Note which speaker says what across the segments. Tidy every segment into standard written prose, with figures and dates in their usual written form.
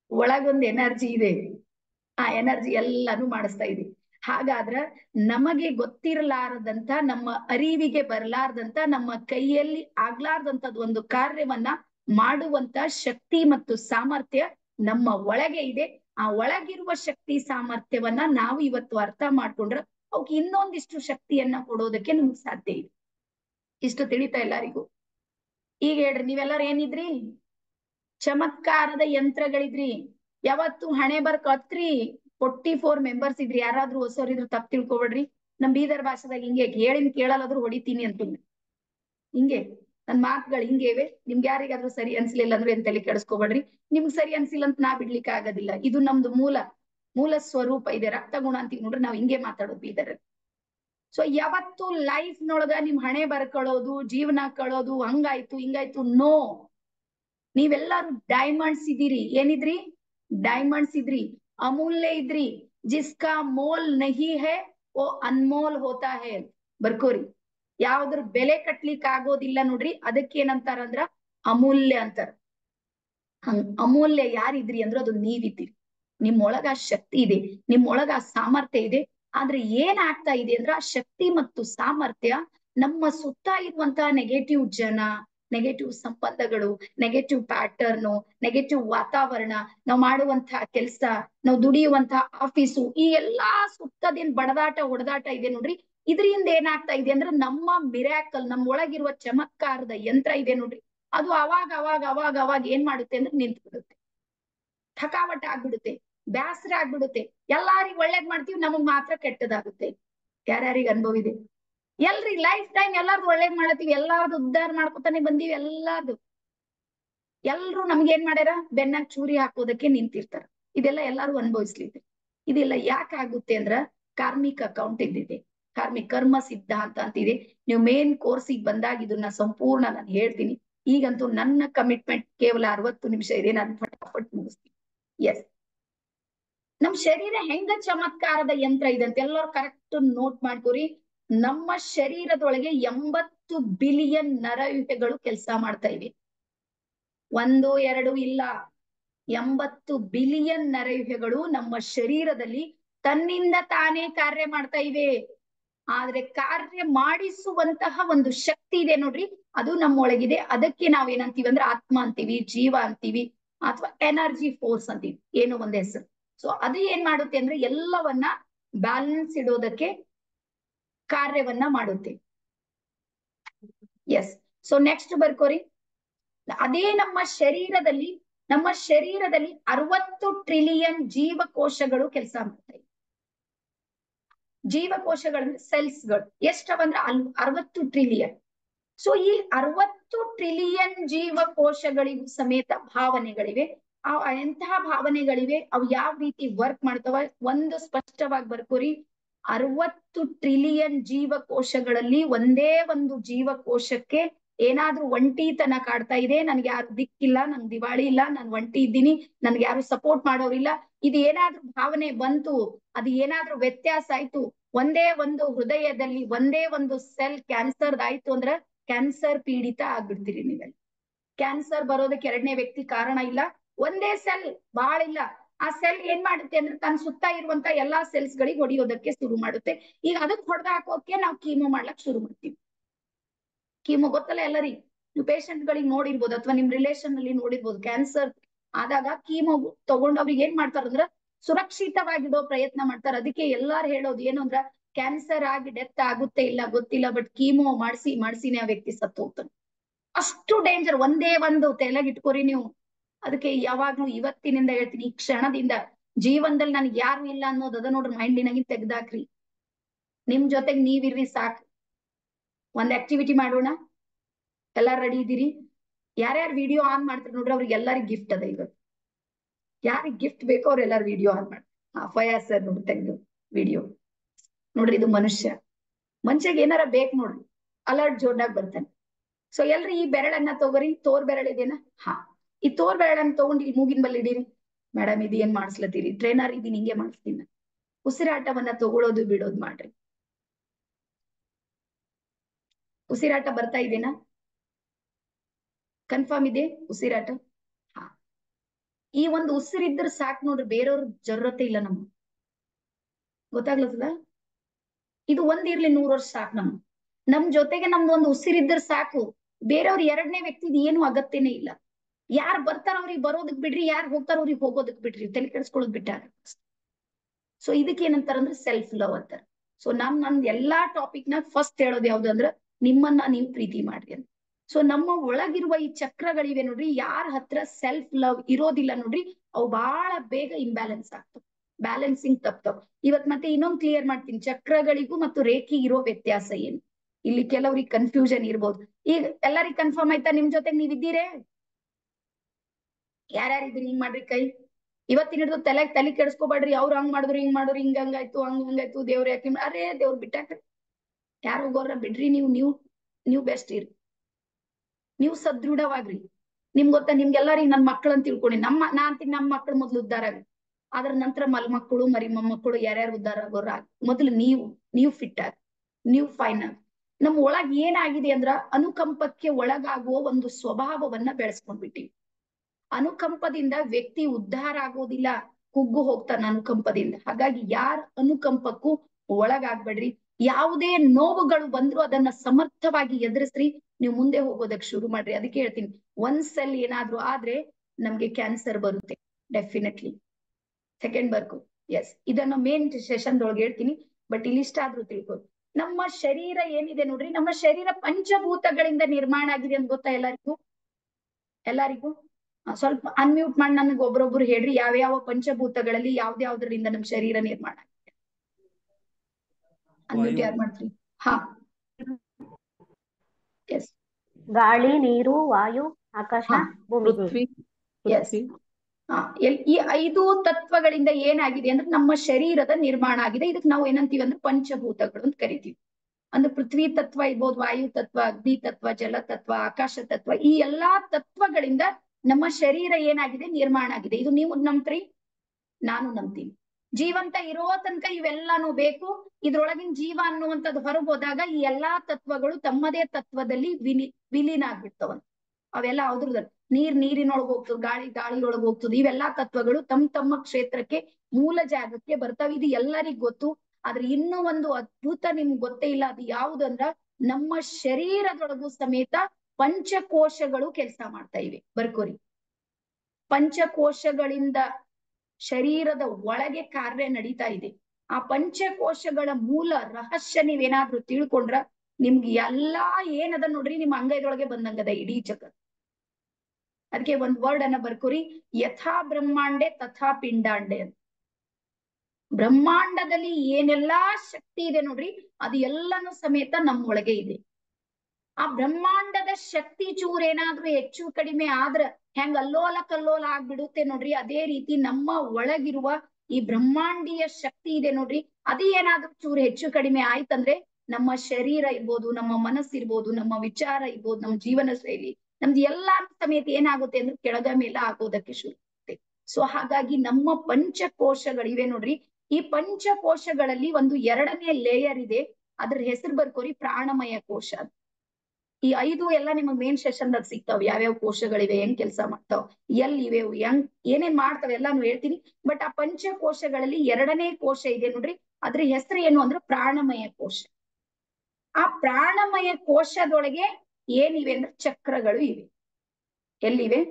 Speaker 1: ಒಳಗೊಂದು energy ಇದೆ. ಆ energy ಎಲ್ಲಾನು ಮಾಡಿಸ್ತಾ ಇದೆ. ಹಾಗಾದ್ರ ನಮಗೆ ಗೊತ್ತಿರಲಾರದಂತ, ನಮ್ಮ ಅರಿವಿಗೆ ಬರಲಾರ್ದಂತ, ನಮ್ಮ ಕೈಯಲ್ಲಿ ಆಗ್ಲಾರ್ದಂತದ್ ಒಂದು ಕಾರ್ಯವನ್ನ ಮಾಡುವಂತ ಶಕ್ತಿ ಮತ್ತು ಸಾಮರ್ಥ್ಯ ನಮ್ಮ ಒಳಗೆ ಇದೆ. ಆ ಒಳಗಿರುವ ಶಕ್ತಿ ಸಾಮರ್ಥ್ಯವನ್ನ ನಾವು ಇವತ್ತು ಅರ್ಥ ಮಾಡ್ಕೊಂಡ್ರೆ ಅವಕ್ಕೆ ಇನ್ನೊಂದಿಷ್ಟು ಶಕ್ತಿಯನ್ನ ಕೊಡೋದಕ್ಕೆ ನಮ್ಗೆ ಸಾಧ್ಯ ಇದೆ. ಇಷ್ಟು ತಿಳಿತಾ ಎಲ್ಲರಿಗೂ? ಈಗ ಹೇಳ್ರಿ, ನೀವೆಲ್ಲರೂ ಏನಿದ್ರಿ? ಚಮತ್ಕಾರದ ಯಂತ್ರಗಳಿದ್ರಿ. ಯಾವತ್ತು ಹಣೆ ಬರ್ಕತ್ರಿ 44 ಮೆಂಬರ್ಸ್ ಇದ್ರಿ. ಯಾರಾದ್ರೂ ಹೊಸೋರಿದ್ರು ತಪ್ಪು ತಿಳ್ಕೊಬೇಡ್ರಿ. ನಮ್ ಬೀದರ್ ಭಾಷೆದಾಗ ಹಿಂಗೆ ಹೇಳಿನ ಕೇಳಲ್ಲಾದ್ರೂ ಹೊಡಿತೀನಿ ಅಂತ ಹಿಂಗೆ ನನ್ ಮಾತುಗಳು ಹಿಂಗೆ ಇವೆ. ನಿಮ್ಗೆ ಯಾರಿಗಾದ್ರೂ ಸರಿ ಅನ್ಸ್ಲಿಲ್ಲ ಅಂದ್ರೆ ಏನ್ ತಲೆ ಕೆಡಿಸ್ಕೊಬೇಡ್ರಿ. ನಿಮ್ಗೆ ಸರಿ ಅನ್ಸಿಲ್ಲ ಅಂತ ನಾ ಬಿಡ್ಲಿಕ್ಕೆ ಆಗೋದಿಲ್ಲ. ಇದು ನಮ್ದು ಮೂಲ ಸ್ವರೂಪ ಇದೆ. ರಕ್ತ ಗುಣ ಅಂತೀವಿ ನೋಡ್ರಿ, ನಾವ್ ಹಿಂಗೆ ಮಾತಾಡೋದು ಬೀದರ್. ಸೊ ಯಾವತ್ತು ಲೈಫ್ ನೊಳಗ ನಿಮ್ ಹಣೆ ಬರ್ಕೊಳ್ಳೋದು, ಜೀವನ ಕಳೋದು, ಹಂಗಾಯ್ತು ಹಿಂಗಾಯ್ತು, ನೋ. ನೀವೆಲ್ಲಾರು ಡೈಮಂಡ್ಸ್ ಇದ್ದೀರಿ. ಏನಿದ್ರಿ? ಡೈಮಂಡ್ಸ್ ಇದ್ರಿ, ಅಮೂಲ್ಯ ಇದ್ರಿ. ಜಿಸ್ಕಾ ಮೋಲ್ ನಹಿ ಹೈ ಓ ಅನ್ಮೋಲ್ ಹೋತಾ ಹೈ. ಬರ್ಕೋರಿ. ಯಾವ್ದ್ರ ಬೆಲೆ ಕಟ್ಲಿಕ್ ಆಗೋದಿಲ್ಲ ನೋಡ್ರಿ, ಅದಕ್ಕೇನಂತಾರಂದ್ರ ಅಮೂಲ್ಯ ಅಂತಾರ. ಹಂಗ ಅಮೂಲ್ಯ ಯಾರಿದ್ರಿ ಅಂದ್ರ ಅದು ನೀವಿದ್ದೀರಿ. ನಿಮ್ಮೊಳಗ ಆ ಶಕ್ತಿ ಇದೆ, ನಿಮ್ಮೊಳಗ ಆ ಸಾಮರ್ಥ್ಯ ಇದೆ. ಆದ್ರೆ ಏನ್ ಆಗ್ತಾ ಇದೆ ಅಂದ್ರ ಆ ಶಕ್ತಿ ಮತ್ತು ಸಾಮರ್ಥ್ಯ ನಮ್ಮ ಸುತ್ತ ಇರುವಂತಹ ನೆಗೆಟಿವ್ ಜನ, ನೆಗೆಟಿವ್ ಸಂಬಂಧಗಳು, ನೆಗೆಟಿವ್ ಪ್ಯಾಟರ್ನು, ನೆಗೆಟಿವ್ ವಾತಾವರಣ, ನಾವು ಮಾಡುವಂತಹ ಕೆಲಸ, ನಾವು ದುಡಿಯುವಂತಹ ಆಫೀಸು, ಈ ಎಲ್ಲಾ ಸುತ್ತದೇನ್ ಬಡದಾಟ ಹೊಡೆದಾಟ ಇದೆ ನೋಡ್ರಿ, ಇದರಿಂದ ಏನಾಗ್ತಾ ಇದೆ ಅಂದ್ರೆ ನಮ್ಮ ಮಿರಾಕಲ್, ನಮ್ಮ ಒಳಗಿರುವ ಚಮತ್ಕಾರದ ಯಂತ್ರ ಇದೆ ನೋಡ್ರಿ, ಅದು ಅವಾಗ ಏನ್ ಮಾಡುತ್ತೆ ಅಂದ್ರೆ ನಿಂತು ಬಿಡುತ್ತೆ. ಥಕಾವಟ ಆಗ್ಬಿಡುತ್ತೆ, ಬ್ಯಾಸರ ಆಗ್ಬಿಡುತ್ತೆ. ಎಲ್ಲಾರಿಗೂ ಒಳ್ಳೇದ್ ಮಾಡ್ತೀವಿ, ನಮಗ್ ಮಾತ್ರ ಕೆಟ್ಟದಾಗುತ್ತೆ. ಯಾರ್ಯಾರಿಗೆ ಅನುಭವ ಇದೆ? ಎಲ್ರಿ ಲೈಫ್ ಟೈಮ್ ಎಲ್ಲಾರ್ದು ಒಳ್ಳೇದ್ ಮಾಡತ್ತೀವಿ, ಎಲ್ಲಾರ್ದು ಉದ್ಧಾರ ಮಾಡ್ಕೊತಾನೆ ಬಂದೀವಿ. ಎಲ್ರು ನಮ್ಗೆ ಏನ್ ಮಾಡ್ಯಾರ? ಬೆನ್ನಾಗ ಚೂರಿ ಹಾಕೋದಕ್ಕೆ ನಿಂತಿರ್ತಾರ. ಇದೆಲ್ಲ ಎಲ್ಲಾರು ಅನುಭವಿಸ್ಲಿದೆ. ಇದೆಲ್ಲ ಯಾಕೆ ಆಗುತ್ತೆ ಅಂದ್ರ ಕಾರ್ಮಿಕ್ ಅಕೌಂಟ್ ಇದ್ದಿದೆ, ಕಾರ್ಮಿಕ್ ಕರ್ಮ ಸಿದ್ಧಾಂತ ಅಂತಿದೆ. ನೀವು ಮೇನ್ ಕೋರ್ಸಿಗೆ ಬಂದಾಗ ಇದನ್ನ ಸಂಪೂರ್ಣ ನಾನು ಹೇಳ್ತೀನಿ. ಈಗಂತೂ ನನ್ನ ಕಮಿಟ್ಮೆಂಟ್ ಕೇವಲ 60 ನಿಮಿಷ ಇದೆ, ನಾನು ಫಟಾಫಟ್ ಮುಗಿಸ್ತೀನಿ. ಎಸ್, ನಮ್ ಶರೀರ ಹೆಂಗ ಚಮತ್ಕಾರದ ಯಂತ್ರ ಇದೆ ಅಂತ ಎಲ್ಲರೂ ಕರೆಕ್ಟ್ ನೋಟ್ ಮಾಡ್ಕೋರಿ. ನಮ್ಮ ಶರೀರದೊಳಗೆ 80 ಬಿಲಿಯನ್ ನರವ್ಯೂಹಗಳು ಕೆಲಸ ಮಾಡ್ತಾ ಇವೆ. 1, 2 ಇಲ್ಲ, 80 ಬಿಲಿಯನ್ ನರವ್ಯೂಹಗಳು ನಮ್ಮ ಶರೀರದಲ್ಲಿ ತನ್ನಿಂದ ತಾನೇ ಕಾರ್ಯ ಮಾಡ್ತಾ ಇವೆ. ಆದ್ರೆ ಕಾರ್ಯ ಮಾಡಿಸುವಂತಹ ಒಂದು ಶಕ್ತಿ ಇದೆ ನೋಡ್ರಿ, ಅದು ನಮ್ಮೊಳಗಿದೆ. ಅದಕ್ಕೆ ನಾವೇನಂತೀವಿ ಅಂದ್ರೆ ಆತ್ಮ ಅಂತೀವಿ, ಜೀವ ಅಂತೀವಿ, ಅಥವಾ ಎನರ್ಜಿ ಫೋರ್ಸ್ ಅಂತೀವಿ, ಏನೋ ಒಂದ್ ಹೆಸರು. ಸೊ ಅದು ಏನ್ ಮಾಡುತ್ತೆ ಅಂದ್ರೆ ಎಲ್ಲವನ್ನ ಬ್ಯಾಲೆನ್ಸ್ ಇಡೋದಕ್ಕೆ ಕಾರ್ಯವನ್ನ ಮಾಡುತ್ತೆ. ಎಸ್, ಸೊ ನೆಕ್ಸ್ಟ್ ಬರ್ಕೋರಿ. ಅದೇ ನಮ್ಮ ಶರೀರದಲ್ಲಿ 60 ಟ್ರಿಲಿಯನ್ ಜೀವಕೋಶಗಳು ಕೆಲಸ ಮಾಡ್ತವೆ. ಜೀವಕೋಶಗಳು ಸೆಲ್ಸ್ಗಳು ಎಷ್ಟವಂದ್ರೆ 60 ಟ್ರಿಲಿಯನ್. ಸೊ ಈ 60 ಟ್ರಿಲಿಯನ್ ಜೀವಕೋಶಗಳಿಗೂ ಸಮೇತ ಭಾವನೆಗಳಿವೆ. ಎಂತಹ ಭಾವನೆಗಳಿವೆ, ಅವು ಯಾವ ರೀತಿ ವರ್ಕ್ ಮಾಡ್ತವ ಒಂದು ಸ್ಪಷ್ಟವಾಗಿ ಬರ್ಕೋರಿ. 60 ಟ್ರಿಲಿಯನ್ ಜೀವಕೋಶಗಳಲ್ಲಿ ಒಂದೇ ಒಂದು ಜೀವಕೋಶಕ್ಕೆ ಏನಾದ್ರೂ ಒಂಟಿತನ ಕಾಡ್ತಾ ಇದೆ, ನನ್ಗೆ ಯಾರು ದಿಕ್ಕಿಲ್ಲ, ನನ್ ದಿವಾಳಿ ಇಲ್ಲ, ನಾನು ಒಂಟಿ ಇದ್ದೀನಿ, ನನ್ಗೆ ಯಾರು ಸಪೋರ್ಟ್ ಮಾಡೋರಿಲ್ಲ, ಇದು ಏನಾದ್ರೂ ಭಾವನೆ ಬಂತು, ಅದು ಏನಾದ್ರೂ ವ್ಯತ್ಯಾಸ ಆಯ್ತು, ಒಂದೇ ಒಂದು ಹೃದಯದಲ್ಲಿ ಒಂದೇ ಒಂದು ಸೆಲ್ ಕ್ಯಾನ್ಸರ್ ಆಯ್ತು ಅಂದ್ರೆ ಕ್ಯಾನ್ಸರ್ ಪೀಡಿತ ಆಗ್ಬಿಡ್ತೀರಿ ನೀವೆಲ್ಲ. ಕ್ಯಾನ್ಸರ್ ಬರೋದಕ್ಕೆ ಎರಡನೇ ವ್ಯಕ್ತಿ ಕಾರಣ ಇಲ್ಲ, ಒಂದೇ ಸೆಲ್ ಬಾಳ ಇಲ್ಲ. ಆ ಸೆಲ್ ಏನ್ ಮಾಡುತ್ತೆ ಅಂದ್ರೆ ತನ್ನ ಸುತ್ತ ಇರುವಂತ ಎಲ್ಲಾ ಸೆಲ್ಸ್ ಗಳಿಗೆ ಹೊಡಿಯೋದಕ್ಕೆ ಶುರು ಮಾಡುತ್ತೆ. ಈಗ ಅದಕ್ಕೆ ಹೊಡೆದ ಹಾಕೋಕೆ ನಾವು ಕೀಮೋ ಮಾಡ್ಲಕ್ ಶುರು ಮಾಡ್ತೀವಿ. ಕೀಮೋ ಗೊತ್ತಲ್ಲ ಎಲ್ಲರಿಗೂ, ನೀವು ಪೇಷಂಟ್ ಗಳಿಗೆ ನೋಡಿರ್ಬೋದು ಅಥವಾ ನಿಮ್ ರಿಲೇಷನ್ ಅಲ್ಲಿ ನೋಡಿರ್ಬೋದು. ಕ್ಯಾನ್ಸರ್ ಆದಾಗ ಕೀಮೋ ತಗೊಂಡವ್ರಿಗೆ ಏನ್ ಮಾಡ್ತಾರಂದ್ರ ಸುರಕ್ಷಿತವಾಗಿಡೋ ಪ್ರಯತ್ನ ಮಾಡ್ತಾರೆ. ಅದಕ್ಕೆ ಎಲ್ಲಾರು ಹೇಳೋದು ಏನು ಅಂದ್ರ ಕ್ಯಾನ್ಸರ್ ಆಗಿ ಡೆತ್ ಆಗುತ್ತೆ ಇಲ್ಲ ಗೊತ್ತಿಲ್ಲ, ಬಟ್ ಕೀಮೋ ಮಾಡಿಸಿನೇ ಆ ವ್ಯಕ್ತಿ ಸತ್ತು ಹೋಗ್ತಾನೆ. ಅಷ್ಟು ಡೇಂಜರ್. ಒಂದೇ ಒಂದು ತಲೆಗಿಟ್ಕೋರಿ ನೀವು. ಅದಕ್ಕೆ ಯಾವಾಗ್ಲೂ ಇವತ್ತಿನಿಂದ ಹೇಳ್ತೀನಿ, ಈ ಕ್ಷಣದಿಂದ ಜೀವನದಲ್ಲಿ ನನ್ಗೆ ಯಾರು ಇಲ್ಲ ಅನ್ನೋದು ಅದ ನೋಡ್ರಿ, ಮೈಂಡಿನಾಗಿ ತೆಗ್ದಾಕ್ರಿ. ನಿಮ್ ಜೊತೆಗ್ ನೀವಿರ್ರಿ ಸಾಕು. ಒಂದ್ ಆಕ್ಟಿವಿಟಿ ಮಾಡೋಣ, ಎಲ್ಲಾರು ರೆಡಿ ಇದ್ದೀರಿ? ಯಾರ್ಯಾರು ವಿಡಿಯೋ ಆನ್ ಮಾಡ್ತಾರೆ ನೋಡ್ರಿ, ಅವ್ರಿಗೆ ಎಲ್ಲರಿಗೂ ಗಿಫ್ಟ್ ಅದ ಇವತ್ತು. ಯಾರಿಗೆ ಗಿಫ್ಟ್ ಬೇಕೋ ಅವ್ರೆಲ್ಲಾರು ವಿಡಿಯೋ ಆನ್ ಮಾಡಿ. ಫಯಾಜ್ ಸರ್ ನೋಡಿ ತೆಗ್ದು ವಿಡಿಯೋ ನೋಡ್ರಿ. ಇದು ಮನುಷ್ಯಗೆ ಏನಾರ ಬೇಕು ನೋಡ್ರಿ, ಅಲರ್ಟ್ ಜೋಡ್ನಾಗ ಬರ್ತಾನೆ. ಸೊ ಎಲ್ರಿ ಈ ಬೆರಳನ್ನ ತಗೋರಿ, ತೋರ್ ಬೆರಳು ಇದೇನ? ಈ ತೋರ್ ಬೆರಳನ್ನ ತಗೊಂಡು ಈ ಮೂಗಿನ ಬಲ್ಲಿ ಇಡೀರಿ. ಮೇಡಮ್ ಇದು ಏನ್ ಮಾಡಿಸ್ಲತ್ತೀರಿ? ಟ್ರೈನರ್ ಇದೀನಿ, ಹಿಂಗೆ ಮಾಡಿಸ್ತೀನಿ. ಉಸಿರಾಟವನ್ನ ತಗೊಳ್ಳೋದು ಬಿಡೋದು ಮಾಡ್ರಿ. ಉಸಿರಾಟ ಬರ್ತಾ ಇದೆನಾ? ಕನ್ಫರ್ಮ್ ಇದೆ ಉಸಿರಾಟ? ಈ ಒಂದು ಉಸಿರಿದ್ರ ಸಾಕ್ ನೋಡ್ರಿ, ಬೇರೆಯವ್ರ ಜರೂರತೆ ಇಲ್ಲ ನಮ್ಗೆ. ಗೊತ್ತಾಗ್ಲತ್ತದ? ಇದು ಒಂದಿರ್ಲಿ 100 ವರ್ಷ ಸಾಕು ನಮ್ ಜೊತೆಗೆ ನಮ್ದು ಒಂದು ಉಸಿರಿದ್ರ ಸಾಕು. ಬೇರೆಯವ್ರ ಎರಡನೇ ವ್ಯಕ್ತಿದ್ ಏನು ಅಗತ್ಯನೇ ಇಲ್ಲ. ಯಾರ್ ಬರ್ತಾರ ಅವ್ರಿಗೆ ಬರೋದಕ್ ಬಿಡ್ರಿ, ಯಾರ್ ಹೋಗ್ತಾರ ಅವ್ರಿಗೆ ಹೋಗೋದಕ್ ಬಿಡ್ರಿ, ತಲೆ ಕೆಡಿಸ್ಕೊಳ್ಳೋದ್ ಬಿಟ್ಟಾರ. ಸೊ ಇದಕ್ಕೆ ಏನಂತಾರಂದ್ರೆ ಸೆಲ್ಫ್ ಲವ್ ಅಂತಾರ. ಸೊ ನಂದ್ ಎಲ್ಲಾ ಟಾಪಿಕ್ ನಾಗ ಫಸ್ಟ್ ಹೇಳೋದು ಯಾವ್ದು ಅಂದ್ರ ನಿಮ್ಮನ್ನ ನೀವು ಪ್ರೀತಿ ಮಾಡ್ರಿ ಅಂತ. ಸೊ ನಮ್ಮ ಒಳಗಿರುವ ಈ ಚಕ್ರಗಳಿವೆ ನೋಡ್ರಿ, ಯಾರ ಹತ್ರ ಸೆಲ್ಫ್ ಲವ್ ಇರೋದಿಲ್ಲ ನೋಡ್ರಿ, ಅವು ಬಹಳ ಬೇಗ ಇಂಬ್ಯಾಲೆನ್ಸ್ ಆಗ್ತವೆ, ಬ್ಯಾಲೆನ್ಸಿಂಗ್ ತಪ್ತವ್. ಇವತ್ ಮತ್ತೆ ಇನ್ನೊಂದು ಕ್ಲಿಯರ್ ಮಾಡ್ತೀನಿ, ಚಕ್ರಗಳಿಗೂ ಮತ್ತು ರೇಖೆಗೆ ಇರೋ ವ್ಯತ್ಯಾಸ ಏನು. ಇಲ್ಲಿ ಕೆಲವ್ರಿಗೆ ಕನ್ಫ್ಯೂಷನ್ ಇರ್ಬೋದು. ಈಗ ಎಲ್ಲರಿಗೂ ಕನ್ಫರ್ಮ್ ಆಯ್ತಾ ನಿಮ್ ಜೊತೆಗೆ ನೀವಿದ್ದೀರೇ? ಯಾರ್ಯಾರಿದ್ರಿ ಹಿಂಗ್ ಮಾಡ್ರಿ ಕೈ. ಇವತ್ತಿನ ಹಿಡಿದು ತಲೆ ಕೆಡಿಸ್ಕೋಬೇಡ್ರಿ, ಅವ್ರು ಹಂಗ್ ಮಾಡಿದ್ರು ಹಿಂಗ್ ಮಾಡಿದ್ರು, ಹಂಗಾಯ್ತು ಹಂಗಾಯ್ತು, ದೇವ್ರ ಯಾಕೆ ಅರೇ ದೇವ್ರ ಬಿಟ್ಟಾಕ್ರಿ, ಯಾರು ಹೋಗೋರ ಬಿಡ್ರಿ. ನೀವು ಬೆಸ್ಟ್ ಇರಿ, ನೀವು ಸದೃಢವಾಗ್ರಿ. ನಿಮ್ಗೆ ಗೊತ್ತಾ, ನಿಮ್ಗೆಲ್ಲರಿಗೂ ನನ್ ಮಕ್ಳು ಅಂತ ತಿಳ್ಕೊಂಡಿ. ನಾ ಅಂತೀನಿ ನಮ್ಮ ಮಕ್ಳು ಮೊದ್ಲು ಉದ್ದಾರ ಆಗ್ರಿ, ಅದ್ರ ನಂತರ ಮಕ್ಕಳು ಮರಿ ಮೊಮ್ಮಕ್ಕಳು ಯಾರ್ಯಾರು ಉದ್ದಾರ ಆಗೋರ ಮೊದ್ಲು ನೀವು ಫಿಟ್ ಆಗಿ, ನೀವು ಫೈನ್ ಆಗಿ. ನಮ್ ಒಳಗ್ ಏನಾಗಿದೆ ಅಂದ್ರ ಅನುಕಂಪಕ್ಕೆ ಒಳಗಾಗುವ ಒಂದು ಸ್ವಭಾವವನ್ನ ಬೆಳೆಸ್ಕೊಂಡ್ಬಿಟ್ಟಿವಿ. ಅನುಕಂಪದಿಂದ ವ್ಯಕ್ತಿ ಉದ್ಧಾರ ಆಗೋದಿಲ್ಲ, ಕುಗ್ಗು ಹೋಗ್ತಾನ ಅನುಕಂಪದಿಂದ. ಹಾಗಾಗಿ ಯಾರ ಅನುಕಂಪಕ್ಕೂ ಒಳಗಾಗ್ಬೇಡ್ರಿ. ಯಾವುದೇ ನೋವುಗಳು ಬಂದ್ರು ಅದನ್ನ ಸಮರ್ಥವಾಗಿ ಎದುರಿಸ್ರಿ, ನೀವು ಮುಂದೆ ಹೋಗೋದಕ್ ಶುರು ಮಾಡ್ರಿ. ಅದಕ್ಕೆ ಹೇಳ್ತೀನಿ, ಒಂದ್ಸಲ ಏನಾದ್ರು ಆದ್ರೆ ನಮ್ಗೆ ಕ್ಯಾನ್ಸರ್ ಬರುತ್ತೆ ಡೆಫಿನೆಟ್ಲಿ, ಸೆಕೆಂಡ್ ಬರ್ಕು. ಎಸ್, ಇದನ್ನ ಮೇನ್ ಸೆಷನ್ ಒಳಗೆ ಹೇಳ್ತೀನಿ, ಬಟ್ ಇಲ್ಲಿ ಇಷ್ಟ ಆದ್ರೂ ತಿಳ್ಕೊಳ್ಳಿ. ನಮ್ಮ ಶರೀರ ಏನಿದೆ ನೋಡ್ರಿ, ನಮ್ಮ ಶರೀರ ಪಂಚಭೂತಗಳಿಂದ ನಿರ್ಮಾಣ ಆಗಿದೆ ಅಂತ ಗೊತ್ತಾ ಎಲ್ಲರಿಗೂ? ಸ್ವಲ್ಪ ಅನ್ಮ್ಯೂಟ್ ಮಾಡಿ ನನಗೆ ಒಬ್ರೊಬ್ರು ಹೇಳ್ರಿ, ಯಾವ್ಯಾವ ಪಂಚಭೂತಗಳಲ್ಲಿ ಯಾವ್ದ್ಯಾವ್ದ್ರಿಂದ ನಮ್ ಶರೀರ ನಿರ್ಮಾಣ ಆಗಿದೆ. ಅನ್ಮ್ಯೂಟ್ ಯಾರು ಮಾಡ್ತೀರಿ? ಹಾ, ಎಸ್.
Speaker 2: ಗಾಳಿ, ನೀರು, ವಾಯು, ಆಕಾಶ, ಭೂಮಿ.
Speaker 1: ಎಸ್. ಈ 5 ತತ್ವಗಳಿಂದ ಏನಾಗಿದೆ ಅಂದ್ರೆ ನಮ್ಮ ಶರೀರದ ನಿರ್ಮಾಣ ಆಗಿದೆ. ಇದಕ್ಕೆ ನಾವು ಏನಂತೀವಿ ಅಂದ್ರೆ ಪಂಚಭೂತಗಳು ಅಂತ ಕರಿತೀವಿ. ಅಂದ್ರೆ ಪೃಥ್ವಿ ತತ್ವ ಇರ್ಬೋದು, ವಾಯು ತತ್ವ, ಅಗ್ನಿ ತತ್ವ, ಜಲ ತತ್ವ, ಆಕಾಶ ತತ್ವ, ಈ ಎಲ್ಲಾ ತತ್ವಗಳಿಂದ ನಮ್ಮ ಶರೀರ ಏನಾಗಿದೆ ನಿರ್ಮಾಣ ಆಗಿದೆ. ಇದು ನೀವು ನಂಬ್ತೀರಿ, ನಾನು ನಂಬ್ತೀನಿ. ಜೀವಂತ ಇರೋ ತನಕ ಇವೆಲ್ಲಾನು ಬೇಕು. ಇದ್ರೊಳಗಿನ ಜೀವ ಅನ್ನುವಂಥದ್ದು ಹೊರಗೆ ಹೋದಾಗ ಈ ಎಲ್ಲಾ ತತ್ವಗಳು ತಮ್ಮದೇ ತತ್ವದಲ್ಲಿ ವಿಲೀನ ಆಗ್ಬಿಡ್ತವಂತ. ಅವೆಲ್ಲ ಹೌದ್ರದ, ನೀರಿನೊಳಗೆ ಹೋಗ್ತದೆ, ಗಾಳಿಯೊಳಗೆ ಹೋಗ್ತದೆ. ಇವೆಲ್ಲಾ ತತ್ವಗಳು ತಮ್ಮ ಕ್ಷೇತ್ರಕ್ಕೆ ಮೂಲ ಜಾಗಕ್ಕೆ ಬರ್ತಾವ. ಇದು ಎಲ್ಲರಿಗೂ ಗೊತ್ತು. ಆದ್ರೆ ಇನ್ನೂ ಒಂದು ಅದ್ಭುತ ನಿಮ್ಗೆ ಗೊತ್ತೇ ಇಲ್ಲ, ಅದು ಯಾವುದಂದ್ರ ನಮ್ಮ ಶರೀರದೊಳಗೂ ಸಮೇತ ಪಂಚಕೋಶಗಳು ಕೆಲಸ ಮಾಡ್ತಾ ಇವೆ. ಬರ್ಕೋರಿ, ಪಂಚಕೋಶಗಳಿಂದ ಶರೀರದ ಒಳಗೆ ಕಾರ್ಯ ನಡೀತಾ ಇದೆ. ಆ ಪಂಚಕೋಶಗಳ ಮೂಲ ರಹಸ್ಯ ನೀವೇನಾದ್ರೂ ತಿಳ್ಕೊಂಡ್ರ ನಿಮ್ಗೆ ಎಲ್ಲಾ ಏನದ ನೋಡ್ರಿ ನಿಮ್ ಅಂಗೈದೊಳಗೆ ಬಂದಂಗದ ಇಡೀ ಜಗತ್. ಅದಕ್ಕೆ ಒಂದ್ ವರ್ಡ್ ಅನ್ನ ಬರ್ಕೋರಿ, ಯಥಾ ಬ್ರಹ್ಮಾಂಡೆ ತಥಾ ಪಿಂಡಾಂಡೆ ಅಂತ. ಬ್ರಹ್ಮಾಂಡದಲ್ಲಿ ಏನೆಲ್ಲಾ ಶಕ್ತಿ ಇದೆ ನೋಡ್ರಿ, ಅದು ಎಲ್ಲಾನು ಸಮೇತ ನಮ್ಮೊಳಗೆ ಇದೆ. ಆ ಬ್ರಹ್ಮಾಂಡದ ಶಕ್ತಿ ಚೂರ್ ಏನಾದ್ರೂ ಹೆಚ್ಚು ಕಡಿಮೆ ಆದ್ರ ಹೆಂಗ ಅಲ್ಲೋಲ ಕಲ್ಲೋಲ ಆಗ್ಬಿಡುತ್ತೆ ನೋಡ್ರಿ, ಅದೇ ರೀತಿ ನಮ್ಮ ಒಳಗಿರುವ ಈ ಬ್ರಹ್ಮಾಂಡೀಯ ಶಕ್ತಿ ಇದೆ ನೋಡ್ರಿ, ಅದು ಏನಾದ್ರೂ ಚೂರ್ ಹೆಚ್ಚು ಕಡಿಮೆ ಆಯ್ತಂದ್ರೆ ನಮ್ಮ ಶರೀರ ಇರ್ಬೋದು, ನಮ್ಮ ಮನಸ್ಸಿರ್ಬೋದು, ನಮ್ಮ ವಿಚಾರ ಇರ್ಬೋದು, ನಮ್ಮ ಜೀವನ ಶೈಲಿ, ನಮ್ದು ಎಲ್ಲಾ ಸಮೇತ ಏನಾಗುತ್ತೆ ಅಂದ್ರೆ ಕೆಳಗ ಮೇಲೆ ಆಗೋದಕ್ಕೆ ಶುರು ಆಗುತ್ತೆ. ಸೊ ಹಾಗಾಗಿ ನಮ್ಮ ಪಂಚಕೋಶಗಳಿವೆ ನೋಡ್ರಿ, ಈ ಪಂಚಕೋಶಗಳಲ್ಲಿ ಒಂದು 2ನೇ ಲೇಯರ್ ಇದೆ. ಅದ್ರ ಹೆಸರು ಬರ್ಕೋರಿ ಪ್ರಾಣಮಯ ಕೋಶ. ಈ 5 ಎಲ್ಲ ನಿಮಗ್ ಮೇನ್ ಸೆಷನ್ ದಾಗ ಸಿಗ್ತಾವ್, ಯಾವ್ಯಾವ ಕೋಶಗಳಿವೆ, ಹೆಂಗ್ ಕೆಲಸ ಮಾಡ್ತಾವ್, ಎಲ್ಲಿವೆ, ಹೆಂಗ್ ಏನೇನ್ ಮಾಡ್ತಾವ ಎಲ್ಲಾನು ಹೇಳ್ತೀನಿ. ಬಟ್ ಆ ಪಂಚಕೋಶಗಳಲ್ಲಿ 2ನೇ ಕೋಶ ಇದೆ ನೋಡ್ರಿ, ಅದ್ರ ಹೆಸರು ಏನು ಅಂದ್ರೆ ಪ್ರಾಣಮಯ ಕೋಶ. ಆ ಪ್ರಾಣಮಯ ಕೋಶದೊಳಗೆ ಏನಿವೆ ಅಂದ್ರೆ ಚಕ್ರಗಳು ಇವೆ. ಎಲ್ಲಿವೆ?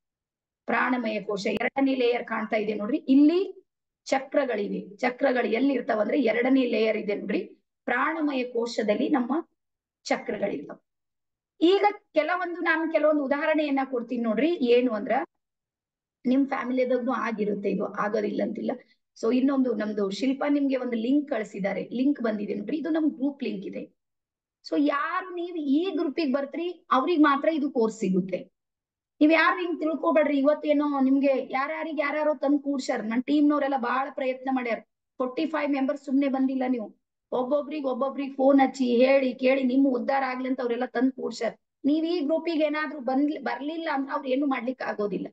Speaker 1: ಪ್ರಾಣಮಯ ಕೋಶ 2ನೇ ಲೇಯರ್ ಕಾಣ್ತಾ ಇದೆ ನೋಡ್ರಿ, ಇಲ್ಲಿ ಚಕ್ರಗಳಿವೆ. ಚಕ್ರಗಳು ಎಲ್ಲಿ ಇರ್ತಾವಂದ್ರೆ 2ನೇ ಲೇಯರ್ ಇದೆ ನೋಡ್ರಿ, ಪ್ರಾಣಮಯ ಕೋಶದಲ್ಲಿ ನಮ್ಮ ಚಕ್ರಗಳಿರ್ತಾವ. ಈಗ ನಾನು ಕೆಲವೊಂದು ಉದಾಹರಣೆಯನ್ನ ಕೊಡ್ತೀನಿ ನೋಡ್ರಿ. ಏನು ಅಂದ್ರ ನಿಮ್ ಫ್ಯಾಮಿಲಿದಾಗೂ ಆಗಿರುತ್ತೆ, ಇದು ಆಗೋದಿಲ್ಲ ಅಂತಿಲ್ಲ. ಸೊ ಇನ್ನೊಂದು ನಮ್ದು ಶಿಲ್ಪಾ ನಿಮ್ಗೆ ಒಂದು ಲಿಂಕ್ ಕಳಿಸಿದ್ದಾರೆ, ಲಿಂಕ್ ಬಂದಿದೆ ನೋಡ್ರಿ, ಇದು ನಮ್ ಗ್ರೂಪ್ ಲಿಂಕ್ ಇದೆ. ಸೊ ಯಾರು ನೀವು ಈ ಗ್ರೂಪಿಗೆ ಬರ್ತೀರಿ ಅವ್ರಿಗೆ ಮಾತ್ರ ಇದು ಕೋರ್ಸ್ ಸಿಗುತ್ತೆ. ನೀವ್ ಯಾರು ಹಿಂಗ್ ತಿಳ್ಕೊಬೇಡ್ರಿ, ಇವತ್ತೇನೋ ನಿಮ್ಗೆ ಯಾರ್ಯಾರೋ ತಂದು ಕೂಡ್ಸ್ಯಾರ. ನನ್ನ ಟೀಮ್ನವರೆಲ್ಲ ಬಹಳ ಪ್ರಯತ್ನ ಮಾಡ್ಯಾರ. 45 ಮೆಂಬರ್ಸ್ ಸುಮ್ನೆ ಬಂದಿಲ್ಲ. ನೀವು ಒಬ್ಬೊಬ್ರಿಗೆ ಫೋನ್ ಹಚ್ಚಿ ಹೇಳಿ ಕೇಳಿ ನಿಮ್ಮ ಉದ್ಧಾರ ಆಗ್ಲಿ ಅಂತ ಅವ್ರೆಲ್ಲ ತಂದು ಕೂಡ್ಸ್ಯಾರ. ನೀವ್ ಈ ಗ್ರೂಪಿಗೆ ಏನಾದ್ರೂ ಬರ್ಲಿಲ್ಲ ಅಂದ್ರೆ ಅವ್ರು ಏನು ಮಾಡ್ಲಿಕ್ಕೆ ಆಗೋದಿಲ್ಲ.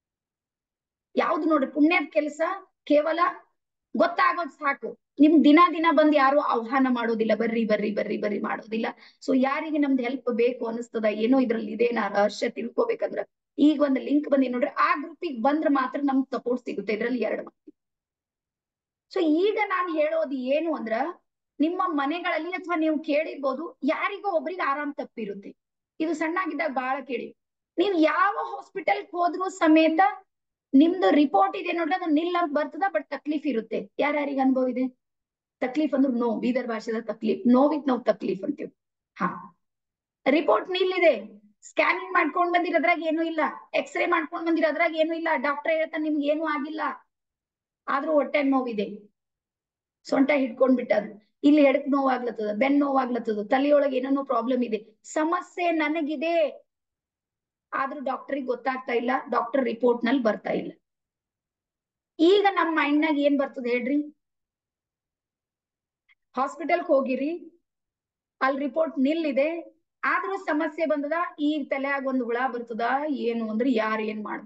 Speaker 1: ಯಾವ್ದು ನೋಡ್ರಿ ಪುಣ್ಯದ ಕೆಲಸ ಕೇವಲ ಗೊತ್ತಾಗೋದ್ ಸಾಕು. ನಿಮ್ ದಿನ ಬಂದು ಯಾರು ಆಹ್ವಾನ ಮಾಡೋದಿಲ್ಲ, ಬರ್ರಿ ಮಾಡೋದಿಲ್ಲ. ಸೊ ಯಾರಿಗೆ ನಮ್ದು ಹೆಲ್ಪ್ ಬೇಕು ಅನಿಸ್ತದ, ಏನೋ ಇದ್ರಲ್ಲಿ ಇದೆ ನಾ ರಹಸ್ಯ ತಿಳ್ಕೊಬೇಕಂದ್ರ ಈಗ ಒಂದು ಲಿಂಕ್ ಬಂದಿ ನೋಡ್ರಿ, ಆ ಗ್ರೂಪಿಗೆ ಬಂದ್ರೆ ಮಾತ್ರ ನಮ್ಗೆ ಸಪೋರ್ಟ್ ಸಿಗುತ್ತೆ. ಇದ್ರಲ್ಲಿ 2 ಮಂದಿ. ಸೊ ಈಗ ನಾನು ಹೇಳೋದು ಏನು ಅಂದ್ರ, ನಿಮ್ಮ ಮನೆಗಳಲ್ಲಿ ಅಥವಾ ನೀವು ಕೇಳಿರ್ಬೋದು, ಯಾರಿಗೋ ಒಬ್ರಿಗೆ ಆರಾಮ್ ತಪ್ಪಿರುತ್ತೆ. ಇದು ಸಣ್ಣಾಗಿದ್ದಾಗ ಬಹಳ ಕೇಳಿ, ನೀವು ಯಾವ ಹಾಸ್ಪಿಟಲ್ ಹೋದ್ರು ಸಮೇತ ನಿಮ್ದು ರಿಪೋರ್ಟ್ ಇದೆ ನೋಡ್ರಿ, ಅದು ನಿಲ್ ಅಂತ ಬರ್ತದ, ಬಟ್ ತಕ್ಲೀಫ್ ಇರುತ್ತೆ. ಯಾರ್ಯಾರಿಗೆ ಅನುಭವ ಇದೆ? ತಕ್ಲೀಫ್ ಅಂದ್ರೆ ನೋವು, ಬೀದರ್ ಭಾಷೆದ ತಕ್ಲೀಫ್, ನೋವಿತ್ ನಾವು ತಕ್ಲೀಫ್ ಅಂತೀವಿ. ಹಾ, ರಿಪೋರ್ಟ್ ನಿಲ್ ಇದೆ, ಸ್ಕ್ಯಾನಿಂಗ್ ಮಾಡ್ಕೊಂಡ್ ಬಂದಿರೋದ್ರಾಗ ಏನು ಇಲ್ಲ, ಎಕ್ಸ್ರೇ ಮಾಡ್ಕೊಂಡ್ ಬಂದಿರೋದ್ರಾಗ ಏನು ಇಲ್ಲ, ಡಾಕ್ಟರ್ ಹೇಳ್ತಾನೆ ನಿಮ್ಗೆ ಏನು ಆಗಿಲ್ಲ, ಆದ್ರೂ ಹೊಟ್ಟೆ ನೋವಿದೆ, ಸೊಂಟ ಹಿಡ್ಕೊಂಡ್ ಬಿಟ್ಟದು, ಇಲ್ಲಿ ಎಡಕ್ ನೋವಾಗ್ಲತ್ತದ, ಬೆನ್ ನೋವಾಗ್ಲತ್ತದ, ತಲೆಯೊಳಗೆ ಏನೇನೋ ಪ್ರಾಬ್ಲಮ್ ಇದೆ, ಸಮಸ್ಯೆ ನನಗಿದೆ, ಆದ್ರೂ ಡಾಕ್ಟರಿಗೆ ಗೊತ್ತಾಗ್ತಾ ಇಲ್ಲ, ಡಾಕ್ಟರ್ ರಿಪೋರ್ಟ್ ನಲ್ಲಿ ಬರ್ತಾ ಇಲ್ಲ. ಈಗ ನಮ್ಮ ಮೈಂಡ್ನಾಗ ಏನ್ ಬರ್ತದೆ ಹೇಳ್ರಿ? ಹಾಸ್ಪಿಟಲ್ಗೆ ಹೋಗಿರಿ, ಅಲ್ಲಿ ರಿಪೋರ್ಟ್ ನಿಲ್ ಇದೆ, ಆದ್ರೂ ಸಮಸ್ಯೆ ಬಂದದ, ಈಗ ತಲೆಯಾಗ ಒಂದು ಹುಳ ಬರ್ತದ, ಏನು ಅಂದ್ರೆ ಯಾರು ಏನ್ ಮಾಡ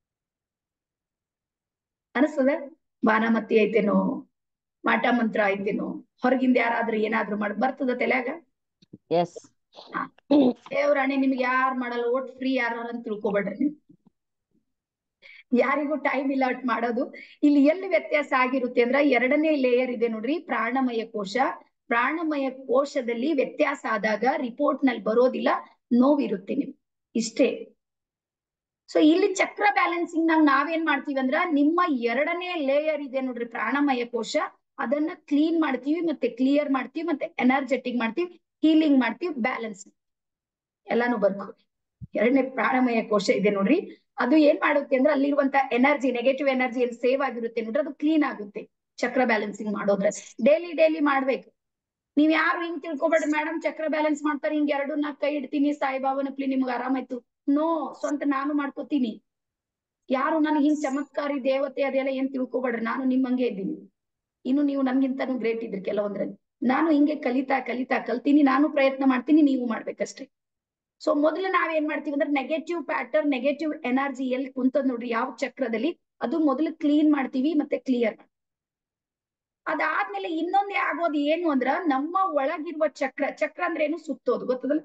Speaker 1: ಅನಿಸ್ತದ? ಬಾನಮತಿ ಐತೇನೋ, ಮಾಟ ಮಂತ್ರ ಐತೇನೋ, ಹೊರಗಿಂದ ಯಾರಾದ್ರೂ ಏನಾದ್ರೂ ಮಾಡಿ ಬರ್ತದ ತಲೆಯಾಗ?
Speaker 2: ಎಸ್.
Speaker 1: ದೇವ್ರಾಣಿ ನಿಮ್ಗೆ ಯಾರು ಮಾಡಲ್ಲ, ಒಟ್ ಫ್ರೀ ಯಾರು ಅಂತ ತಿಳ್ಕೊಬೇಡ್ರಿ ನೀವು. ಯಾರಿಗೂ ಟೈಮ್ ಇಲ್ಲ ಅಟ್ ಮಾಡೋದು. ಇಲ್ಲಿ ಎಲ್ಲಿ ವ್ಯತ್ಯಾಸ ಆಗಿರುತ್ತೆ ಅಂದ್ರ, 2ನೇ ಲೇಯರ್ ಇದೆ ನೋಡ್ರಿ, ಪ್ರಾಣಮಯ ಕೋಶ. ಪ್ರಾಣಮಯ ಕೋಶದಲ್ಲಿ ವ್ಯತ್ಯಾಸ ಆದಾಗ ರಿಪೋರ್ಟ್ ನಲ್ಲಿ ಬರೋದಿಲ್ಲ, ನೋವಿರುತ್ತೆ ನಿಮ್ಗೆ, ಇಷ್ಟೇ. ಸೊ ಇಲ್ಲಿ ಚಕ್ರ ಬ್ಯಾಲೆನ್ಸಿಂಗ್ ನಾವೇನ್ ಮಾಡ್ತೀವಿ ಅಂದ್ರ, ನಿಮ್ಮ 2ನೇ ಲೇಯರ್ ಇದೆ ನೋಡ್ರಿ ಪ್ರಾಣಮಯ ಕೋಶ, ಅದನ್ನ ಕ್ಲೀನ್ ಮಾಡ್ತೀವಿ, ಮತ್ತೆ ಕ್ಲಿಯರ್ ಮಾಡ್ತೀವಿ, ಮತ್ತೆ ಎನರ್ಜೆಟಿಕ್ ಮಾಡ್ತೀವಿ, ಹೀಲಿಂಗ್ ಮಾಡ್ತೀವಿ, ಬ್ಯಾಲೆನ್ಸ್ ಎಲ್ಲಾನು ಬರ್ಕೊಳ್ಳಿ. 2ನೇ ಪ್ರಾಣಮಯ ಕೋಶ ಇದೆ ನೋಡ್ರಿ, ಅದು ಏನ್ ಮಾಡುತ್ತೆ ಅಂದ್ರೆ ಅಲ್ಲಿರುವಂತ ಎನರ್ಜಿ, ನೆಗೆಟಿವ್ ಎನರ್ಜಿ ಏನ್ ಸೇವ್ ಆಗಿರುತ್ತೆ ನೋಡ್ರಿ, ಅದು ಕ್ಲೀನ್ ಆಗುತ್ತೆ ಚಕ್ರ ಬ್ಯಾಲೆನ್ಸಿಂಗ್ ಮಾಡೋದ್ರ. ಡೈಲಿ ಮಾಡ್ಬೇಕು. ನೀವ್ ಯಾರು ಹಿಂಗ್ ತಿಳ್ಕೊಬೇಡ್ರಿ, ಮೇಡಮ್ ಚಕ್ರ ಬ್ಯಾಲೆನ್ಸ್ ಮಾಡ್ತಾರೆ, ಹಿಂಗ್ 2 ಕೈ ಇಡ್ತೀನಿ, ಸಾಯಿಬಾಬನ ಪ್ಲಿ ನಿಮ್ಗೆ ಆರಾಮಾಯ್ತು. ನೋ, ಸ್ವಂತ ನಾನು ಮಾಡ್ಕೋತೀನಿ. ಯಾರು ನನಗೆ ಹಿಂಗ್ ಚಮತ್ಕಾರಿ ದೇವತೆ ಅದೆಲ್ಲ ಏನ್ ತಿಳ್ಕೊಬೇಡ್ರಿ, ನಾನು ನಿಮ್ಮಂಗೆ ಇದ್ದೀನಿ. ಇನ್ನು ನೀವು ನನ್ಗಿಂತಾನು ಗ್ರೇಟ್ ಇದ್ರಿ ಕೆಲವೊಂದ್ರಲ್ಲಿ. ನಾನು ಹಿಂಗೆ ಕಲ್ತೀನಿ, ನಾನು ಪ್ರಯತ್ನ ಮಾಡ್ತೀನಿ, ನೀವು ಮಾಡ್ಬೇಕಷ್ಟೇ. ಸೊ ಮೊದಲು ನಾವೇನ್ ಮಾಡ್ತೀವಿ ಅಂದ್ರೆ, ನೆಗೆಟಿವ್ ಪ್ಯಾಟರ್ನ್, ನೆಗೆಟಿವ್ ಎನರ್ಜಿ ಎಲ್ಲಿ ಕುಂತದ್ ನೋಡ್ರಿ ಯಾವ ಚಕ್ರದಲ್ಲಿ, ಅದು ಮೊದಲು ಕ್ಲೀನ್ ಮಾಡ್ತೀವಿ, ಮತ್ತೆ ಕ್ಲಿಯರ್ ಮಾಡ್ತೀವಿ. ಅದಾದ್ಮೇಲೆ ಇನ್ನೊಂದೇ ಆಗೋದು ಏನು ಅಂದ್ರ, ನಮ್ಮ ಒಳಗಿರುವ ಚಕ್ರ ಅಂದ್ರೆ ಏನು? ಸುತ್ತೋದು, ಗೊತ್ತದಲ್ಲ?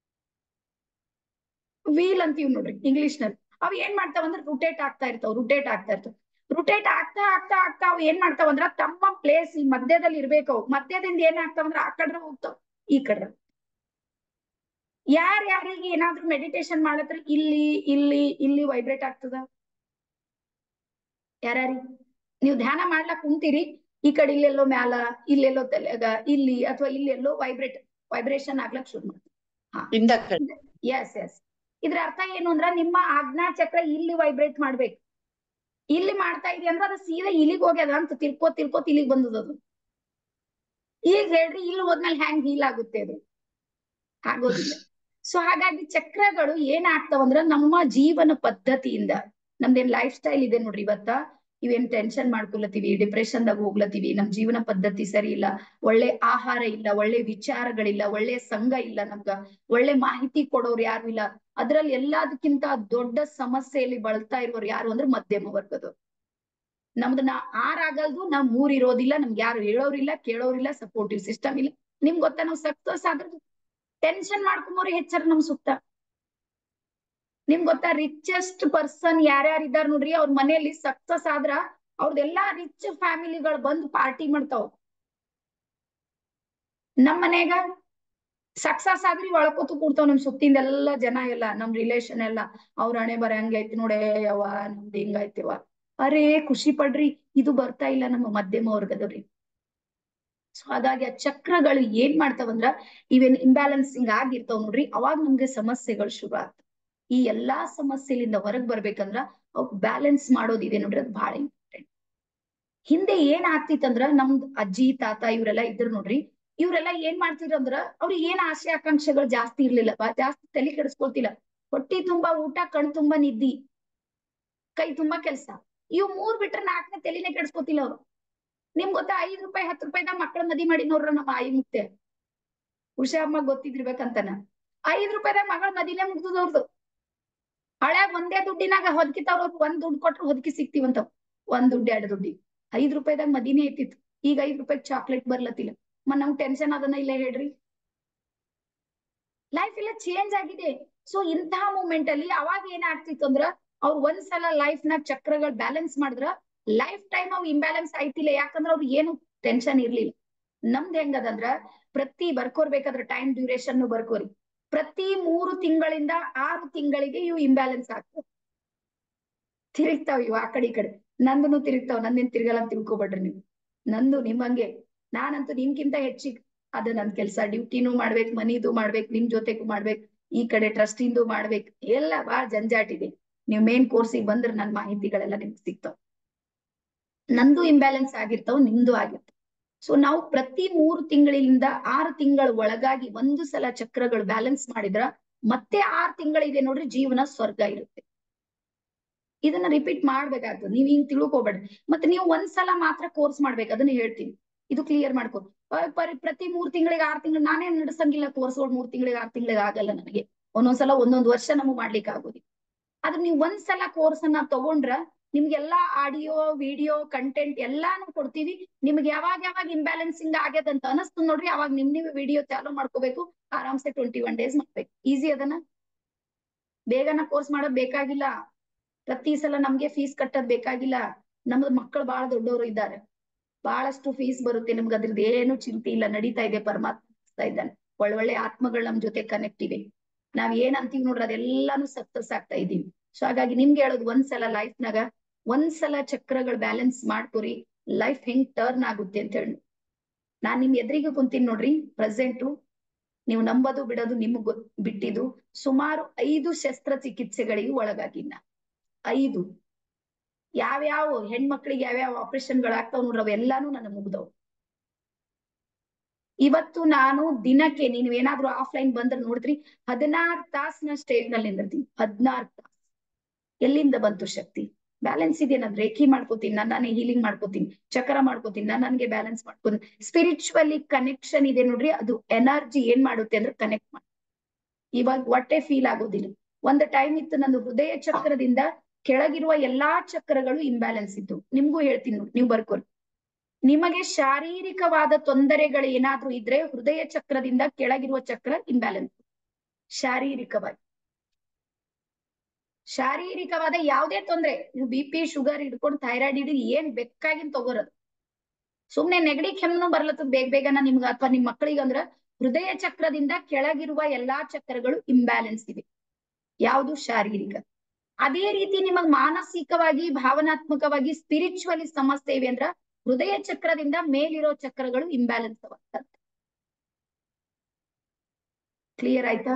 Speaker 1: ವೀಲ್ ಅಂತೀವಿ ನೋಡ್ರಿ ಇಂಗ್ಲಿಷ್ ನಲ್ಲಿ. ಅವ್ ಏನ್ ಮಾಡ್ತಾವಂದ್ರೆ ರುಟೇಟ್ ಆಗ್ತಾ ಇರ್ತಾವ. ರುಟೇಟ್ ಆಗ್ತಾ ಅವ್ ಏನ್ ಮಾಡ್ತಾವಂದ್ರ, ತಮ್ಮ ಪ್ಲೇಸ್ ಈ ಮಧ್ಯದಲ್ಲಿ ಇರ್ಬೇಕು. ಅವು ಮಧ್ಯದಿಂದ ಏನ್ ಆಗ್ತಾವಂದ್ರ ಆ ಕಡೆ ಹೋಗ್ತಾವ, ಈ ಕಡೆ. ಯಾರಿಗೆ ಏನಾದ್ರೂ ಮೆಡಿಟೇಷನ್ ಮಾಡತ್ರ ಇಲ್ಲಿ ವೈಬ್ರೇಟ್ ಆಗ್ತದ? ಯಾರ್ಯಾರಿಗೆ ನೀವು ಧ್ಯಾನ ಮಾಡ್ಲಕ್ ಕುಂತೀರಿ, ಈ ಕಡೆ ಇಲ್ಲೆಲ್ಲೋ ಮ್ಯಾಲ, ಇಲ್ಲೆಲ್ಲೋ ತಲೆಗ, ಇಲ್ಲಿ ಅಥವಾ ಇಲ್ಲೆಲ್ಲೋ ವೈಬ್ರೇಷನ್ ಆಗ್ಲಕ್ ಶುರು ಮಾಡ್ತೀವಿ. ಎಸ್. ಇದ್ರ ಅರ್ಥ ಏನು ಅಂದ್ರ, ನಿಮ್ಮ ಆಜ್ಞಾ ಚಕ್ರ ಇಲ್ಲಿ ವೈಬ್ರೇಟ್ ಮಾಡ್ಬೇಕು. ಇಲ್ಲಿ ಮಾಡ್ತಾ ಇದೆ ಅಂದ್ರೆ ಅದು ಸೀದಾ ಇಲ್ಲಿಗೆ ಹೋಗ್ಯದ ಅಂತ ತಿಳ್ಕೋತ್ ಇಲ್ಲಿಗೆ ಬಂದದ ಅದು. ಈಗ ಹೇಳ್ರಿ, ಇಲ್ಲಿ ಹೋದ್ಮೇಲೆ ಹ್ಯಾಂಗ್ ಹೀಲ್ ಆಗುತ್ತೆ? ಅದು ಆಗೋದಿಲ್ಲ. ಸೊ ಹಾಗಾಗಿ ಚಕ್ರಗಳು ಏನಾಗ್ತಾವಂದ್ರ, ನಮ್ಮ ಜೀವನ ಪದ್ಧತಿಯಿಂದ, ನಮ್ದೇನ್ ಲೈಫ್ ಸ್ಟೈಲ್ ಇದೆ ನೋಡ್ರಿ ಇವತ್ತ, ಇವೇನ್ ಟೆನ್ಷನ್ ಮಾಡ್ಕೊಳತೀವಿ, ಡಿಪ್ರೆಷನ್ದಾಗ ಹೋಗ್ಲತ್ತೀವಿ, ನಮ್ ಜೀವನ ಪದ್ಧತಿ ಸರಿ ಇಲ್ಲ, ಒಳ್ಳೆ ಆಹಾರ ಇಲ್ಲ, ಒಳ್ಳೆ ವಿಚಾರಗಳಿಲ್ಲ, ಒಳ್ಳೆ ಸಂಘ ಇಲ್ಲ, ನಮ್ಗ ಒಳ್ಳೆ ಮಾಹಿತಿ ಕೊಡೋರು ಯಾರು ಇಲ್ಲ. ಅದ್ರಲ್ಲಿ ಎಲ್ಲದಕ್ಕಿಂತ ದೊಡ್ಡ ಸಮಸ್ಯೆಯಲ್ಲಿ ಬಳಲ್ತಾ ಇರೋರು ಯಾರು ಅಂದ್ರೆ ಮಧ್ಯಮ ವರ್ಗದವ್ರು. ನಮ್ದು ಆರಾಗಲ್ದು, ನಾವ್ 3 ಇರೋದಿಲ್ಲ, ನಮ್ಗೆ ಯಾರು ಹೇಳೋರಿಲ್ಲ, ಕೇಳೋರಿಲ್ಲ, ಸಪೋರ್ಟಿವ್ ಸಿಸ್ಟಮ್ ಇಲ್ಲ. ನಿಮ್ಗೆ ಗೊತ್ತಾ, ನಾವು ಸಕ್ಸಸ್ ಆದ್ರ ಟೆನ್ಷನ್ ಮಾಡ್ಕೊಂಬೋರು ಹೆಚ್ಚಾರ ನಮ್ ಸುತ್ತ. ನಿಮ್ಗೆ ಗೊತ್ತಾ, ರಿಚೆಸ್ಟ್ ಪರ್ಸನ್ ಯಾರ್ಯಾರಿದಾರ ನೋಡ್ರಿ, ಅವ್ರ ಮನೆಯಲ್ಲಿ ಸಕ್ಸಸ್ ಆದ್ರ ಅವ್ರದೆಲ್ಲಾ ರಿಚ್ ಫ್ಯಾಮಿಲಿಗಳು ಬಂದು ಪಾರ್ಟಿ ಮಾಡ್ತಾವ. ನಮ್ ಮನೆಗ ಸಕ್ಸಸ್ ಆದ್ರಿ ಒಳಕೋತು ಕೂಡ್ತಾವ್ ನಮ್ ಸುತ್ತಿಂದ ಎಲ್ಲಾ ಜನ, ಎಲ್ಲ ನಮ್ ರಿಲೇಷನ್ ಎಲ್ಲ, ಅವ್ರ ಹಣೆ ಬರ ಹಂಗೈತಿ ನೋಡೇ ಯವ್ವ, ನಮ್ದು ಹಿಂಗೈತಿವ, ಅರೇ ಖುಷಿ ಪಡ್ರಿ. ಇದು ಬರ್ತಾ ಇಲ್ಲ ನಮ್ಮ ಮಧ್ಯಮ ವರ್ಗದವ್ರಿ. ಸೊ ಹಾಗಾಗಿ ಆ ಚಕ್ರಗಳು ಏನ್ ಮಾಡ್ತಾವಂದ್ರ, ಇವೇನ್ ಇಂಬ್ಯಾಲೆನ್ಸಿಂಗ್ ಆಗಿರ್ತಾವ್ ನೋಡ್ರಿ, ಅವಾಗ ನಮ್ಗೆ ಸಮಸ್ಯೆಗಳು ಶುರು ಆಗ್ತವೆ. ಈ ಎಲ್ಲಾ ಸಮಸ್ಯೆಲಿಂದ ಹೊರಗ್ ಬರ್ಬೇಕಂದ್ರ ಅವ್ ಬ್ಯಾಲೆನ್ಸ್ ಮಾಡೋದಿದೆ ನೋಡ್ರಿ, ಅದು ಬಹಳ ಇಂಪಾರ್ಟೆಂಟ್. ಹಿಂದೆ ಏನ್ ಆಗ್ತಿತ್ತಂದ್ರ, ನಮ್ದ್ ಅಜ್ಜಿ ತಾತ ಇವ್ರೆಲ್ಲಾ ಇದ್ರು ನೋಡ್ರಿ, ಇವ್ರೆಲ್ಲಾ ಏನ್ ಮಾಡ್ತಿದ್ರು ಅಂದ್ರ, ಅವ್ರಿಗೆ ಏನ್ ಆಸೆ ಆಕಾಂಕ್ಷೆಗಳು ಜಾಸ್ತಿ ಇರ್ಲಿಲ್ಲ, ಜಾಸ್ತಿ ತಲೆ ಕೆಡಿಸ್ಕೊಳ್ತಿಲ್ಲ. ಹೊಟ್ಟಿ ತುಂಬಾ ಊಟ, ಕಣ್ ತುಂಬಾ ನಿದ್ದಿ, ಕೈ ತುಂಬಾ ಕೆಲ್ಸ, ಇವ್ 3 ಬಿಟ್ರೆ 4ನೇ ತಲೆನೇ ಕೆಡಿಸ್ಕೊತಿಲ್ಲ ಅವ್ರು. ನಿಮ್ ಗೊತ್ತಾ, 5 ರೂಪಾಯಿ 10 ರೂಪಾಯಿದಾಗ ಮಕ್ಕಳ ಮದಿ ಮಾಡಿ ನೋಡ್ರ ನಮ್ಮ ಆಯಿ ಮುಕ್ತೆ ಉಷಾ ಅಮ್ಮ ಗೊತ್ತಿದ್ದಿರ್ಬೇಕಂತನ. 5 ರೂಪಾಯಿದಾಗ ಮಗಳ ಮದಿನೇ ಮುಗ್ದದವ್ರದು. ಹಳೆ ಒಂದೇ ದುಡ್ಡಿನಾಗ ಹೊದ್ಕಿತಾವ್ರ, 1 ದುಡ್ಡು ಕೊಟ್ರು ಹೊದ್ಕಿ ಸಿಕ್ತಿವಂತ, 1 ದುಡ್ಡು 2 ದುಡ್ಡಿ. 5 ರೂಪಾಯಿದಾಗ ಮದಿನೇ ಐತಿತ್ತು, ಈಗ 5 ರೂಪಾಯಿ ಚಾಕ್ಲೇಟ್ ಬರ್ಲತ್ತಿಲ್ಲ. ನಮ್ಗ್ ಟೆನ್ಷನ್ ಅದನ್ನ ಇಲ್ಲ ಹೇಳ್ರಿ. ಲೈಫ್ ಎಲ್ಲ ಚೇಂಜ್ ಆಗಿದೆ. ಸೊ ಇಂತಹ ಮೂಮೆಂಟ್ ಅಲ್ಲಿ ಅವಾಗ ಏನಾಗ್ತಿತ್ತು ಅಂದ್ರ ಅವ್ರು ಒಂದ್ಸಲ ಲೈಫ್ ನ ಚಕ್ರಗಳು ಬ್ಯಾಲೆನ್ಸ್ ಮಾಡಿದ್ರ ಲೈಫ್ ಟೈಮ್ ಅವ್ ಇಂಬ್ಯಾಲೆನ್ಸ್ ಆಯ್ತಿಲ್ಲ. ಯಾಕಂದ್ರ ಅವ್ರಿಗೆ ಏನು ಟೆನ್ಷನ್ ಇರ್ಲಿಲ್ಲ. ನಮ್ದ್ ಹೆಂಗದಂದ್ರ ಪ್ರತಿ ಬರ್ಕೋರ್ಬೇಕಾದ್ರ ಟೈಮ್ ಡ್ಯೂರೇಷನ್ ಬರ್ಕೋರಿ, ಪ್ರತಿ 3 ತಿಂಗಳಿಂದ 6 ತಿಂಗಳಿಗೆ ಇವು ಇಂಬ್ಯಾಲೆನ್ಸ್ ಆಗ್ತವೆ, ತಿರುಗ್ತಾವ್ ಇವು ಆ ಕಡೆ ಈ ಕಡೆ. ನಂದುನು ತಿರುಗ್ತಾವ್, ನಂದೇನ್ ತಿರ್ಗಲ್ಲ ಅಂತ ತಿಳ್ಕೊಬೇಡ್ರಿ ನೀವು. ನಂದು ನಿಮ್ಮಂಗೆ, ನಾನಂತೂ ನಿಮ್ಗಿಂತ ಹೆಚ್ಚಿಗೆ ಅದ ನನ್ ಕೆಲ್ಸ. ಡ್ಯೂಟಿನೂ ಮಾಡ್ಬೇಕು, ಮನಿದು ಮಾಡ್ಬೇಕು, ನಿಮ್ ಜೊತೆಗೂ ಮಾಡ್ಬೇಕು, ಈ ಕಡೆ ಟ್ರಸ್ಟಿಂದು ಮಾಡ್ಬೇಕು, ಎಲ್ಲ ಬಾಳ ಜಂಜಾಟ್ ಇದೆ. ನೀವ್ ಮೇನ್ ಕೋರ್ಸಿಗೆ ಬಂದ್ರೆ ನನ್ ಮಾಹಿತಿಗಳೆಲ್ಲ ನಿಮ್ಗೆ ಸಿಗ್ತಾವ್. ನಂದು ಇಂಬ್ಯಾಲೆನ್ಸ್ ಆಗಿರ್ತಾವ್, ನಿಮ್ದು ಆಗಿರ್ತಾವ. ಸೊ ನಾವು ಪ್ರತಿ 3 ತಿಂಗಳಿಂದ 6 ತಿಂಗಳ ಒಳಗಾಗಿ ಒಂದು ಸಲ ಚಕ್ರಗಳು ಬ್ಯಾಲೆನ್ಸ್ ಮಾಡಿದ್ರ ಮತ್ತೆ 6 ತಿಂಗಳಿದೆ ನೋಡ್ರಿ, ಜೀವನ ಸ್ವರ್ಗ ಇರುತ್ತೆ. ಇದನ್ನ ರಿಪೀಟ್ ಮಾಡ್ಬೇಕಾಗ್ತದೆ. ನೀವ್ ಹಿಂಗ್ ತಿಳ್ಕೊಬೇಡ್ರಿ. ಮತ್ತೆ ನೀವು ಒಂದ್ಸಲ ಮಾತ್ರ ಕೋರ್ಸ್ ಮಾಡ್ಬೇಕು, ಅದನ್ನ ಹೇಳ್ತೀನಿ. ಇದು ಕ್ಲಿಯರ್ ಮಾಡ್ಕೊ. ಪ್ರತಿ 3 ತಿಂಗಳಿಗೆ 6 ತಿಂಗಳು ನಾನೇ ನಡೆಸಂಗಿಲ್ಲ ಕೋರ್ಸ್ಗಳು. 3 ತಿಂಗಳಿಗೆ 6 ತಿಂಗಳಿಗೆ ಆಗಲ್ಲ ನನಗೆ. ಒಂದೊಂದ್ಸಲ ಒಂದೊಂದು ವರ್ಷ ನಮಗ್ ಮಾಡ್ಲಿಕ್ಕೆ ಆಗೋದಿಲ್ಲ. ಆದ್ರೆ ನೀವು ಒಂದ್ಸಲ ಕೋರ್ಸ್ ಅನ್ನ ತಗೊಂಡ್ರ ನಿಮ್ಗೆಲ್ಲಾ ಆಡಿಯೋ ವಿಡಿಯೋ ಕಂಟೆಂಟ್ ಎಲ್ಲಾನು ಕೊಡ್ತೀವಿ. ನಿಮ್ಗೆ ಯಾವಾಗ ಯಾವಾಗ ಇಂಬ್ಯಾಲೆನ್ಸಿಂಗ್ ಆಗ್ಯದಂತ ಅನಸ್ತು ನೋಡ್ರಿ, ಅವಾಗ ನೀವು ವಿಡಿಯೋ ಚಾಲೂ ಮಾಡ್ಕೋಬೇಕು. ಆರಾಮ್ಸೆ 21 ಡೇಸ್ ಮಾಡ್ಬೇಕು. ಈಸಿ ಅದನ್ನ. ಬೇಗನ ಕೋರ್ಸ್ ಮಾಡೋದ್ ಬೇಕಾಗಿಲ್ಲ. ಪ್ರತಿ ಸಲ ನಮ್ಗೆ ಫೀಸ್ ಕಟ್ಟೋದ್ ಬೇಕಾಗಿಲ್ಲ. ನಮ್ದು ಮಕ್ಕಳು ಬಹಳ ದೊಡ್ಡವರು ಇದ್ದಾರೆ, ಬಹಳಷ್ಟು ಫೀಸ್ ಬರುತ್ತೆ. ನಮ್ಗೆ ಅದ್ರದ್ದು ಏನು ಚಿಂತೆ ಇಲ್ಲ. ನಡೀತಾ ಇದೆ, ಪರಮಾತ್ಮ ಇದ್ದಾನೆ. ಒಳ್ಳೊಳ್ಳೆ ಆತ್ಮಗಳು ನಮ್ ಜೊತೆ ಕನೆಕ್ಟ್ ಇವೆ. ನಾವ್ ಏನ್ ಅಂತೀವಿ ನೋಡ್ರಿ ಅದೆಲ್ಲಾನು ಸಕ್ಸಸ್ ಆಗ್ತಾ ಇದೀವಿ. ಸೊ ಹಾಗಾಗಿ ನಿಮ್ಗೆ ಹೇಳೋದು, ಒಂದ್ಸಲ ಲೈಫ್ನಾಗ ಒಂದ್ಸಲ ಚಕ್ರಗಳು ಬ್ಯಾಲೆನ್ಸ್ ಮಾಡ್ಕೊರಿ, ಲೈಫ್ ಹೆಂಗ್ ಟರ್ನ್ ಆಗುತ್ತೆ ಅಂತ ಹೇಳಿ. ನಾನ್ ನಿಮ್ ಎದುರಿಗೆ ಕುಂತೀನಿ ನೋಡ್ರಿ ಪ್ರೆಸೆಂಟು. ನೀವು ನಂಬೋದು ಬಿಡೋದು ನಿಮ್ಗ್ ಬಿಟ್ಟಿದ್ದು. ಸುಮಾರು 5 ಶಸ್ತ್ರಚಿಕಿತ್ಸೆಗಳಿಗೆ ಒಳಗಾಗಿನ 5 ಯಾವ್ಯಾವ ಹೆಣ್ಮಕ್ಳಿಗೆ ಯಾವ್ಯಾವ ಆಪರೇಷನ್ಗಳಾಗ್ತಾವ್ ನೋಡ್ರಿ, ಅವೆಲ್ಲಾನು ನನಗೆ ಮುಗ್ದವ್. ಇವತ್ತು ನಾನು ದಿನಕ್ಕೆ ನೀವೇನಾದ್ರೂ ಆಫ್ಲೈನ್ ಬಂದ್ರೆ ನೋಡಿದ್ರಿ 16 ತಾಸಿನ ಸ್ಟೇಜ್ ನಲ್ಲಿ ನಿಂದಿರ್ತೀನಿ. 16 ತಾಸು. ಎಲ್ಲಿಂದ ಬಂತು ಶಕ್ತಿ? ಬ್ಯಾಲೆನ್ಸ್ ಇದೆ. ನಾನು ರೇಖಿ ಮಾಡ್ಕೋತೀನಿ, ನಾನೇ ಹೀಲಿಂಗ್ ಮಾಡ್ಕೋತೀನಿ, ಚಕ್ರ ಮಾಡ್ಕೋತೀನಿ, ನನಗೆ ಬ್ಯಾಲೆನ್ಸ್ ಮಾಡ್ಕೋತೀನಿ. ಸ್ಪಿರಿಚುವಲಿ ಕನೆಕ್ಷನ್ ಇದೆ ನೋಡ್ರಿ, ಅದು ಎನರ್ಜಿ ಏನ್ ಮಾಡುತ್ತೆ ಅಂದ್ರೆ ಕನೆಕ್ಟ್ ಮಾಡಿ. ಇವಾಗ ಹೊಟ್ಟೆ ಫೀಲ್ ಆಗೋದಿಲ್ಲ. ಒಂದು ಟೈಮ್ ಇತ್ತು ನಂದು ಹೃದಯ ಚಕ್ರದಿಂದ ಕೆಳಗಿರುವ ಎಲ್ಲಾ ಚಕ್ರಗಳು ಇಂಬ್ಯಾಲೆನ್ಸ್ ಇತ್ತು. ನಿಮ್ಗೂ ಹೇಳ್ತೀನಿ ನೋಡಿ, ನೀವು ಬರ್ಕೋರಿ. ನಿಮಗೆ ಶಾರೀರಿಕವಾದ ತೊಂದರೆಗಳು ಏನಾದ್ರೂ ಇದ್ರೆ ಹೃದಯ ಚಕ್ರದಿಂದ ಕೆಳಗಿರುವ ಚಕ್ರ ಇಂಬ್ಯಾಲೆನ್ಸ್. ಶಾರೀರಿಕವಾದ ಯಾವುದೇ ತೊಂದರೆ, ನೀವು BP ಶುಗರ್ ಹಿಡ್ಕೊಂಡು ಥೈರಾಯ್ಡ್ ಹಿಡಿದು ಏನ್ ಬೇಕಾಗಿನ್ ತಗೋರದು. ಸುಮ್ನೆ ನೆಗಡಿ ಕೆಮ್ಮು ಬರ್ಲತ್ತದ ಬೇಗನ ನಿಮ್ಗ ಅಥವಾ ನಿಮ್ ಮಕ್ಕಳಿಗೆ ಅಂದ್ರ ಹೃದಯ ಚಕ್ರದಿಂದ ಕೆಳಗಿರುವ ಎಲ್ಲಾ ಚಕ್ರಗಳು ಇಂಬ್ಯಾಲೆನ್ಸ್ ಇದೆ. ಯಾವುದು? ಶಾರೀರಿಕ. ಅದೇ ರೀತಿ ನಿಮಗ್ ಮಾನಸಿಕವಾಗಿ, ಭಾವನಾತ್ಮಕವಾಗಿ, ಸ್ಪಿರಿಚುವಲಿ ಸಮಸ್ಯೆ ಇವೆ ಅಂದ್ರ ಹೃದಯ ಚಕ್ರದಿಂದ ಮೇಲಿರೋ ಚಕ್ರಗಳು ಇಂಬ್ಯಾಲೆನ್ಸ್ ಆಗ್ತದೆ. ಕ್ಲಿಯರ್ ಆಯ್ತಾ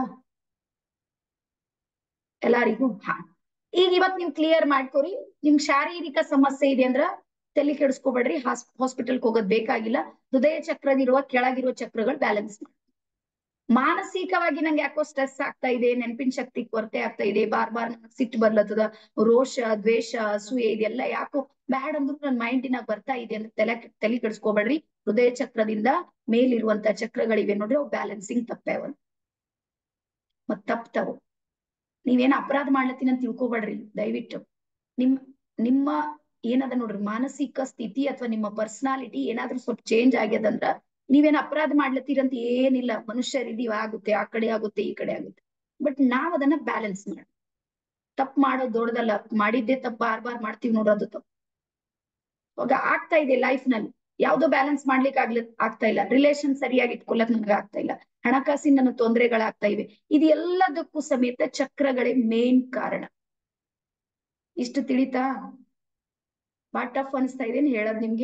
Speaker 1: ಎಲ್ಲಾರಿಗೂ? ಹಾ, ಈಗ ಇವತ್ ನೀವು ಕ್ಲಿಯರ್ ಮಾಡ್ಕೊರಿ. ನಿಮ್ ಶಾರೀರಿಕ ಸಮಸ್ಯೆ ಇದೆ ಅಂದ್ರ ತಲೆ ಕೆಡಿಸ್ಕೋಬೇಡ್ರಿ, ಹಾಸ್ಪಿಟಲ್ಗೆ ಹೋಗೋದ್ ಬೇಕಾಗಿಲ್ಲ. ಹೃದಯ ಚಕ್ರದಿರುವ ಕೆಳಗಿರುವ ಚಕ್ರಗಳು ಬ್ಯಾಲೆನ್ಸ್ ಮಾಡಿ. ಮಾನಸಿಕವಾಗಿ ನಂಗೆ ಯಾಕೋ ಸ್ಟ್ರೆಸ್ ಆಗ್ತಾ ಇದೆ, ನೆನಪಿನ ಶಕ್ತಿ ಕೊರತೆ ಆಗ್ತಾ ಇದೆ, ಬಾರ್ ಸಿಟ್ಟು ಬರ್ಲತ್ತದ, ರೋಷ, ದ್ವೇಷ, ಅಸೂಯೆ ಇದೆಲ್ಲ ಯಾಕೋ ಬ್ಯಾಡ್ ಅಂದ್ರೂ ನನ್ ಮೈಂಡಿನಾಗ ಬರ್ತಾ ಇದೆ ಅಂತ ತಲೆ ಕೆಡಿಸ್ಕೋಬೇಡ್ರಿ. ಹೃದಯ ಚಕ್ರದಿಂದ ಮೇಲಿರುವಂತ ಚಕ್ರಗಳಿವೆ ನೋಡ್ರಿ, ಅವು ಬ್ಯಾಲೆನ್ಸಿಂಗ್ ತಪ್ಪೇವ ಮತ್ ತಪ್ತಾವು. ನೀವೇನ ಅಪರಾಧ ಮಾಡ್ಲತ್ತೀನಿ ಅಂತ ತಿಳ್ಕೊಬೇಡ್ರಿ ದಯವಿಟ್ಟು. ನಿಮ್ಮ ಏನದ ನೋಡ್ರಿ ಮಾನಸಿಕ ಸ್ಥಿತಿ ಅಥವಾ ನಿಮ್ಮ ಪರ್ಸನಾಲಿಟಿ ಏನಾದ್ರೂ ಸ್ವಲ್ಪ ಚೇಂಜ್ ಆಗ್ಯದಂದ್ರ ನೀವೇನ್ ಅಪರಾಧ ಮಾಡ್ಲತ್ತೀರಂತ ಏನಿಲ್ಲ. ಮನುಷ್ಯರಿದೀವ, ಆಗುತ್ತೆ, ಆ ಕಡೆ ಆಗುತ್ತೆ, ಈ ಕಡೆ ಆಗುತ್ತೆ. ಬಟ್ ನಾವ್ ಅದನ್ನ ಬ್ಯಾಲೆನ್ಸ್ ಮಾಡಿ. ತಪ್ಪು ಮಾಡೋದು ದೊಡ್ಡದಲ್ಲ, ಮಾಡಿದ್ದೆ ತಪ್ಪು ಬಾರ್ ಮಾಡ್ತೀವಿ ನೋಡೋದು ತಪ್ಪು. ಇವಾಗ ಆಗ್ತಾ ಇದೆ ಲೈಫ್ ನಲ್ಲಿ ಯಾವ್ದೋ ಬ್ಯಾಲೆನ್ಸ್ ಮಾಡ್ಲಿಕ್ಕೆ ಆಗ್ತಾ ಇಲ್ಲ. ರಿಲೇಶನ್ ಸರಿಯಾಗಿ ಇಟ್ಕೊಳಕ್ ನಮ್ಗೆ ಆಗ್ತಾ ಇಲ್ಲ. ಹಣಕಾಸಿನ ತೊಂದರೆಗಳಾಗ್ತಾ ಇವೆ. ಇದು ಎಲ್ಲದಕ್ಕೂ ಸಮೇತ ಚಕ್ರಗಳೇ ಮೇನ್ ಕಾರಣ. ಇಷ್ಟು ತಿಳಿತಾ? ಬಹಳ ಟಫ್ ಅನಿಸ್ತಾ ಇದೆ ಹೇಳೋದ್ ನಿಮ್ಗೆ?